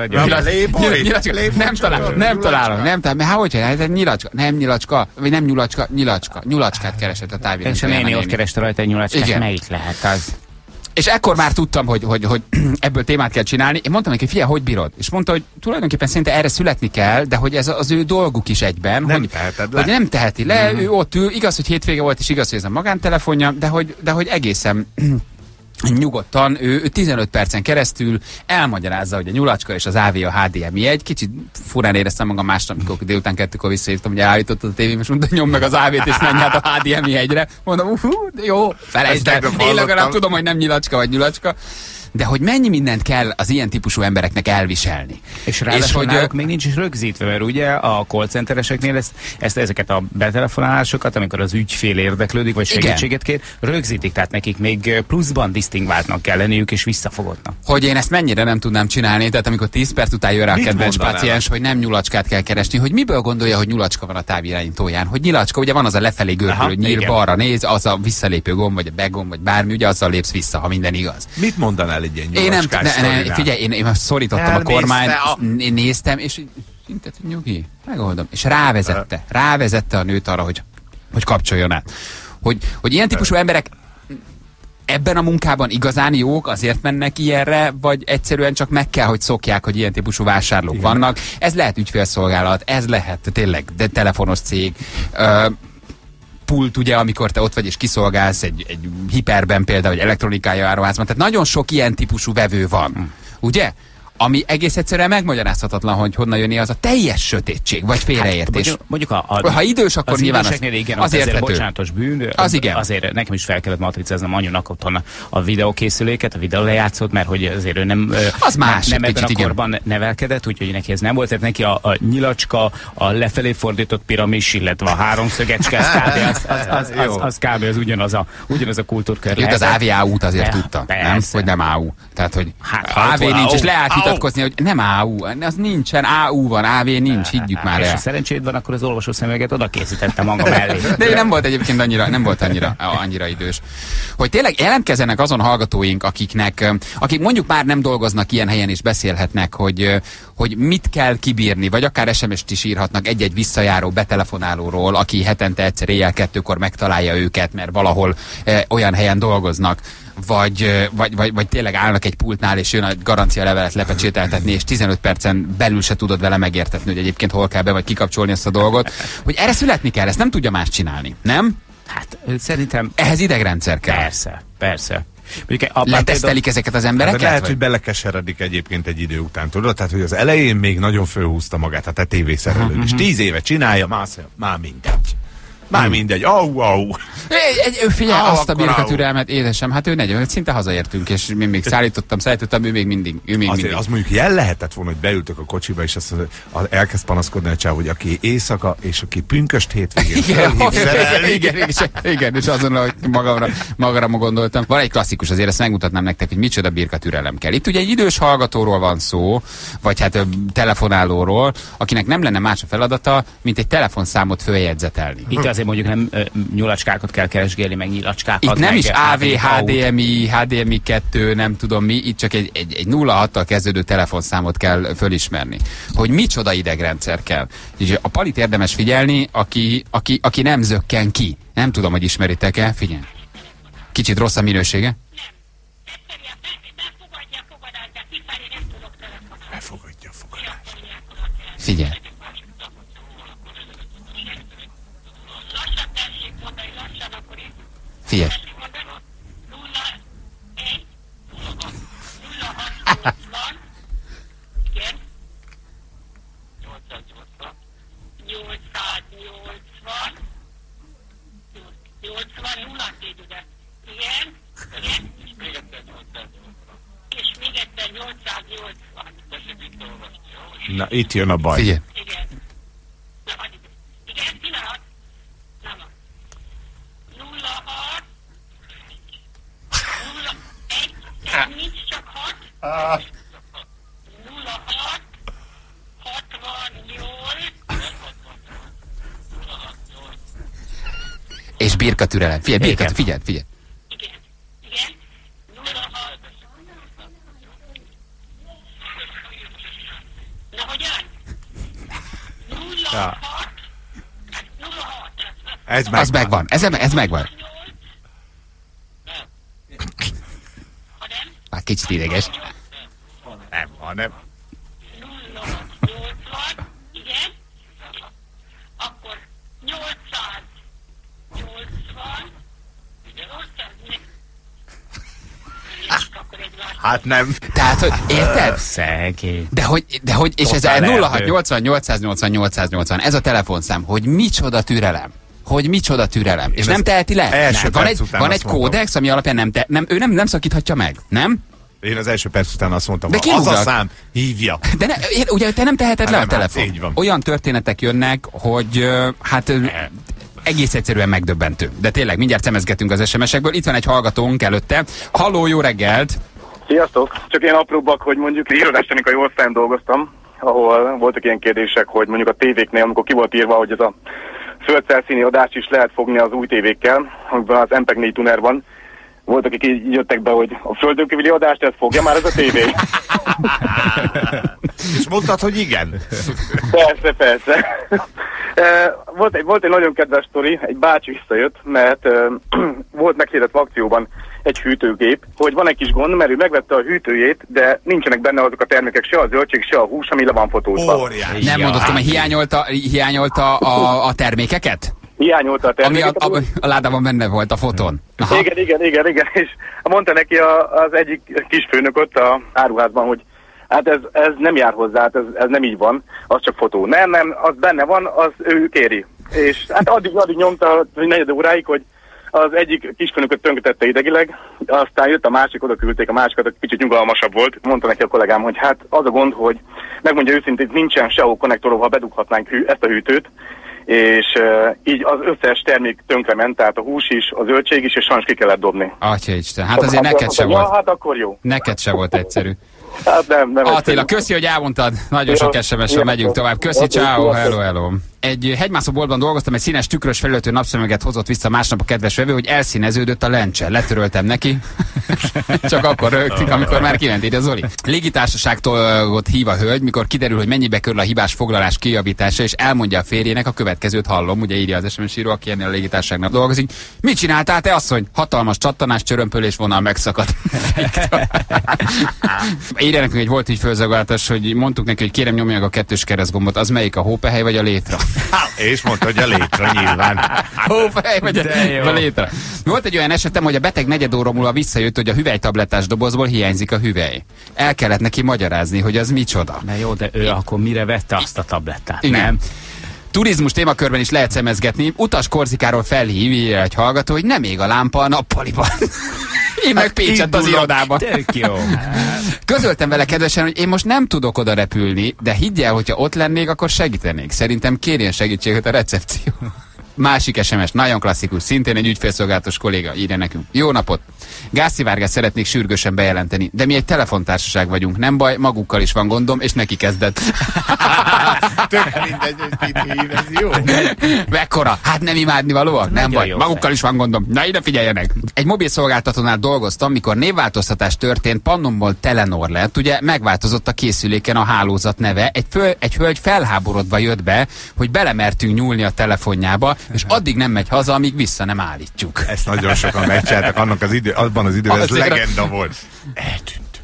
Nem találom. Hát hogy egy nyilacska, nem nyilacska, vagy nem nyulacska, nyilacskát keresett a távirányító. És a néni ott kereste rajta egy nyulacskát, melyik lehet az? És ekkor már tudtam, hogy ebből témát kell csinálni. Én mondtam neki, figyelj, hogy bírod? És mondta, hogy tulajdonképpen szerinte erre születni kell, de hogy ez az ő dolguk is egyben. Nem hogy, teheted le. hogy nem teheti le, ő ott ül, igaz, hogy hétvége volt, és igaz, hogy ez a magántelefonja, de hogy egészen nyugodtan, ő 15 percen keresztül elmagyarázza, hogy a nyulacska és az AV a HDMI egy kicsit furán éreztem magam másnap, amikor délután 2-kor visszaírtam, hogy elállítottad a tévém, és mondta, nyomd meg az AV-t, és menj át a HDMI egyre. Mondom, jó, felejtsd el, én legalább tudom, hogy nem nyilacska vagy nyulacska. De hogy mennyi mindent kell az ilyen típusú embereknek elviselni. És ráadásul náluk még nincs is rögzítve, mert ugye a call centereseknél ezeket a betelefonálásokat, amikor az ügyfél érdeklődik, vagy segítséget kér, rögzítik, tehát nekik még pluszban disztingváltnak kell lenniük, és visszafogottnak. Hogy én ezt mennyire nem tudnám csinálni, tehát amikor 10 perc után jön rá a kedvenc páciens, hogy nem nyulacskát kell keresni, hogy miből gondolja, hogy nyulacska van a távirányítóján, hogy nyilacska, ugye van az a lefelé görgő, hogy nyír balra néz, az a visszalépő gomb, vagy a begomb, vagy bármi, ugye azzal lépsz vissza, ha minden igaz. Mit mondanál egy ilyen nyulacskás sztorinál? Figyelj, én szorítottam a kormányt, én néztem, és szinte nyugi, megoldom. És rávezette a nőt arra, hogy kapcsoljon át. Hogy ilyen típusú emberek ebben a munkában igazán jók, azért mennek ilyenre, vagy egyszerűen csak meg kell, hogy szokják, hogy ilyen típusú vásárlók vannak. Ez lehet ügyfélszolgálat, ez lehet tényleg de telefonos cég, pult, ugye, amikor te ott vagy és kiszolgálsz egy hiperben például, vagy elektronikai áruházban. Tehát nagyon sok ilyen típusú vevő van. Ugye? Ami egész egyszerűen megmagyarázhatatlan, hogy honnan jönni az a teljes sötétség, vagy félreértés. Hát, mondjuk ha idős, akkor nyilván az érthető. Bocsánatos bűn, az igen. Azért nekem is fel kellett matricáznom anyunak otthon a videókészüléket, a videólejátszót, mert hogy azért ő nem, az más, nem ebben a korban nevelkedett, úgyhogy neki ez nem volt, tehát neki a nyilacska, a lefelé fordított piramis, illetve a háromszögecske, az kb. Az ugyanaz a kultúrkör. Az AV-út azért tudta, nem? Hogy nem AU. Tehát, hogy AV nincs, és lehet vitatkozni, hogy nem AU, az nincsen, AU van, AV nincs, higgyük már el. És ha szerencséd van, akkor az olvasószemüveget oda készítettem magam mellé. De ő nem volt egyébként annyira idős. Hogy tényleg jelentkezzenek azon hallgatóink, akik mondjuk már nem dolgoznak ilyen helyen és beszélhetnek, hogy mit kell kibírni, vagy akár SMS-t is írhatnak egy-egy visszajáró betelefonálóról, aki hetente egyszer éjjel 2-kor megtalálja őket, mert valahol olyan helyen dolgoznak. Vagy tényleg állnak egy pultnál, és jön a garancia levelet lepecsételtetni, és 15 percen belül se tudod vele megértetni, hogy egyébként hol kell be, vagy kikapcsolni ezt a dolgot. Hogy erre születni kell, ezt nem tudja más csinálni, nem? Hát szerintem... Ehhez idegrendszer kell. Persze. Letesztelik ezeket az embereket? Lehet, hogy belekeseredik egyébként egy idő után, tudod? Tehát, hogy az elején még nagyon fölhúzta magát, hát a tévészerelő. És 10 éve csinálja, már mindegy. Már mindegy, au. Figyelj, azt a birkatürelmet, édesem, hát ő 40, szinte hazaértünk, és én még szállítottam, ő még mindig. Az mondjuk jel lehetett volna, hogy beültök a kocsiba, és azt elkezd panaszkodni a csáv, hogy aki éjszaka, és aki pünköst hétvégén igen, és azon, hogy magamra gondoltam. Van egy klasszikus, azért ezt megmutatnám nektek, hogy micsoda birkatürelem kell. Itt ugye egy idős hallgatóról van szó, vagy hát telefonálóról, akinek nem lenne más a feladata, mint egy telefonszámot följegyzetelni. Itt azért mondjuk nem nyulacskákat kell keresgélni, meg nyilacskákat. Itt nem is AV, HDMI, HDMI 2, nem tudom mi, itt csak egy 06-tal kezdődő telefonszámot kell fölismerni. Hogy micsoda idegrendszer kell. És a Palit érdemes figyelni, aki nem zökken ki. Nem tudom, hogy ismeritek-e, figyelj. Kicsit rossz a minősége? Befogadja a fogadást. Figyelj. Figyelj. Na, itt jön a baj. Figyelj. És birkatürelem. Figyelj. Ja. Ez megvan. Ez megvan. kicsit ideges. Nem, hanem... Igen? Akkor 880. Hát nem. Tehát, hogy érted? Szegény. De hogy és ez 0680 880 880, ez a telefonszám, hogy micsoda türelem. Hogy micsoda türelem. És nem teheti le? Van egy kódex, ami alapján ő nem szakíthatja meg, nem? Én az első perc után azt mondtam, hogy az a szám, hívja. De ugye te nem teheted le a telefon. Így van. Olyan történetek jönnek, hogy hát egész egyszerűen megdöbbentő. De tényleg, mindjárt szemezgetünk az SMS-ekből. Itt van egy hallgatónk előtte. Halló, jó reggelt! Sziasztok! Csak ilyen apróbbak, hogy mondjuk irodásstechnikai osztályon dolgoztam, ahol voltak ilyen kérdések, hogy mondjuk a tévéknél, amikor ki volt írva, hogy ez a földfelszíni adást is lehet fogni az új tévékkel, amiben az MPEG 4 tuner van. Voltak, akik így jöttek be, hogy a földön kívüli adást ezt fogja már ez a tévé. És mondtad, hogy igen? Persze. Volt egy nagyon kedves sztori, egy bácsi visszajött, mert volt meghirdetve akcióban egy hűtőgép, hogy van egy kis gond, mert ő megvette a hűtőjét, de nincsenek benne azok a termékek, se a zöldség, se a hús, ami le van fotózva. Nem mondottam, hogy hiányolta a termékeket? Hiányolta a terméket. Ami a ládában benne volt a fotón. Igen. És mondta neki az egyik kisfőnök ott a áruházban, hogy hát ez nem jár hozzá, hát ez nem így van, az csak fotó. Nem, az benne van, az ő kéri. És hát addig nyomta 4 óráig, hogy az egyik kisfőnököt tönkretette idegileg, aztán jött a másik, oda küldték a másikat, aki kicsit nyugalmasabb volt. Mondta neki a kollégám, hogy hát az a gond, hogy megmondja őszintén, nincsen sehol konnektor, ha bedughatnánk ezt a hűtőt, és így az összes termék tönkrement, tehát a hús is, a zöldség is, és sajnos ki kellett dobni. Atyaisten, hát azért neked se volt. Hát akkor jó. Neked se volt egyszerű. Hát nem Attila, köszi, hogy elmondtad. Nagyon sok SMS-sel megyünk tovább. Köszi, ciao, hello. Egy hegymászóboltban dolgoztam, egy színes tükrös felültő napszemüveget hozott vissza másnap a kedves vevő, hogy elszíneződött a lencse. Letöröltem neki. Csak akkor rögtük, amikor már kiment ide Zoli. Légitársaságtól hív a hölgy, mikor kiderül, hogy mennyibe kerül a hibás foglalás kijavítása, és elmondja a férjének, a következőt hallom, ugye írja az SMS író, aki ennél a légitársaságnak dolgozik. Mit csináltál te, asszony? Hatalmas csattanás, csörömpölés, vonal megszakadt. Írja nekünk egy volt így fölzagolás, hogy mondtuk neki, hogy kérem nyomja meg a 2-s keresztgombot, az melyik, a hópehely vagy a létra? És mondta, hogy a létra nyilván. Hópehely vagy a létra. Volt egy olyan esetem, hogy a beteg negyed óra múlva visszajött, hogy a hüvelytablettás dobozból hiányzik a hüvely. El kellett neki magyarázni, hogy az micsoda. Na jó, de ő akkor mire vette azt a tablettát? Igen. Nem? Turizmus témakörben is lehet szemezgetni. Utas Korzikáról felhívja egy hallgató, hogy nem ég a lámpa a nappaliban. Én meg Pécset az irodában. Tök jó. Közöltem vele kedvesen, hogy én most nem tudok oda repülni, de higgyel, hogyha ott lennék, akkor segítenék. Szerintem kérjen segítséget a recepció. Másik SMS, nagyon klasszikus, szintén egy ügyfélszolgálatos kolléga írja nekünk. Jó napot! Gázszivárgást szeretnék sürgősen bejelenteni, de mi egy telefontársaság vagyunk, nem baj, magukkal is van gondom, és neki kezdett. Tök mindegy, hogy mit hív, ez jó. Mekkora? Hát nem imádni valóak? Nem baj, magukkal is van gondom. Na ide figyeljenek! Egy mobil szolgáltatónál dolgoztam, mikor névváltoztatás történt, Pannonból Telenor lett, ugye megváltozott a készüléken a hálózat neve, egy hölgy felháborodva jött be, hogy belemertünk nyúlni a telefonjába, és addig nem megy haza, amíg vissza nem állítjuk. Ezt nagyon sokan megcsináltak, abban az időben ez legenda volt. Eltűnt.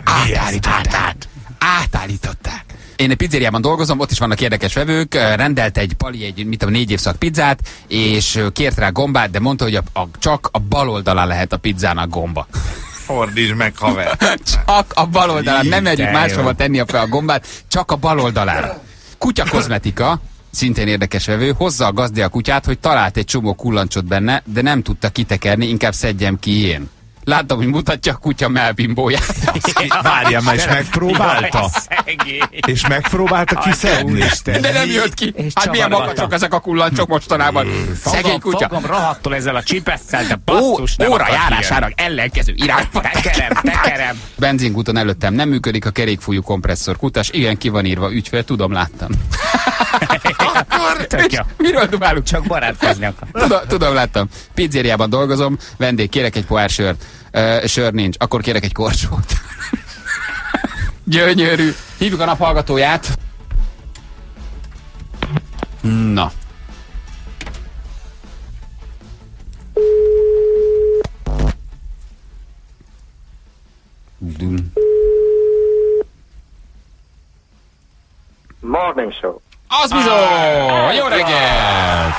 Átállították. Én egy pizzériában dolgozom, ott is vannak érdekes vevők, rendelt egy pali, 4 évszak pizzát, és kért rá gombát, de mondta, hogy csak a bal oldalán lehet a pizzának gomba. Fordítsd meg, haver. Csak a bal oldalán, nem megyünk máshova tenni a gombát, csak a bal oldalára. Kutya kozmetika, szintén érdekes vevő, hozza a gazdi a kutyát, hogy talált egy csomó kullancsot benne, de nem tudta kitekerni, inkább szedjem ki én. Láttam, hogy mutatja a kutya melbimbóját. Várjál már, és megpróbálta. És megpróbálta kiszedni. De nem jött ki. Hát milyen makacsok ezek a kullancsok mostanában. Szegény kutya. Fogom rohadtul ezzel a csipesszel, de basszus nem óra járásának ellenkező irányba. Tekerem. Benzinkúton előttem nem működik a kerékfújú kompresszor. Kutas, igen, ki van írva, ügyfél, tudom, láttam. Miről dumálunk? Csak barátkozni akar. Tudom, láttam. Pizzériában dolgozom, vendég, kérek egy pohár sört. Sör nincs, akkor kérek egy korcsót. Gyönyörű. Hívjuk a nap hallgatóját. Na. Morning show. Az bizony! Jó reggelt!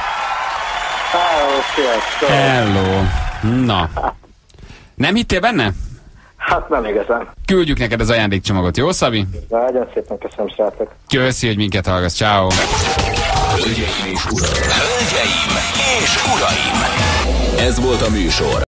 Hello! Na. Nem hittél benne? Hát nem igazán. Küldjük neked az ajándékcsomagot, jó, Szabi? Nagyon szépen köszönöm, srácok. Köszi, hogy minket hallgatsz. Ciao. Hölgyeim és uraim! Ez volt a műsor,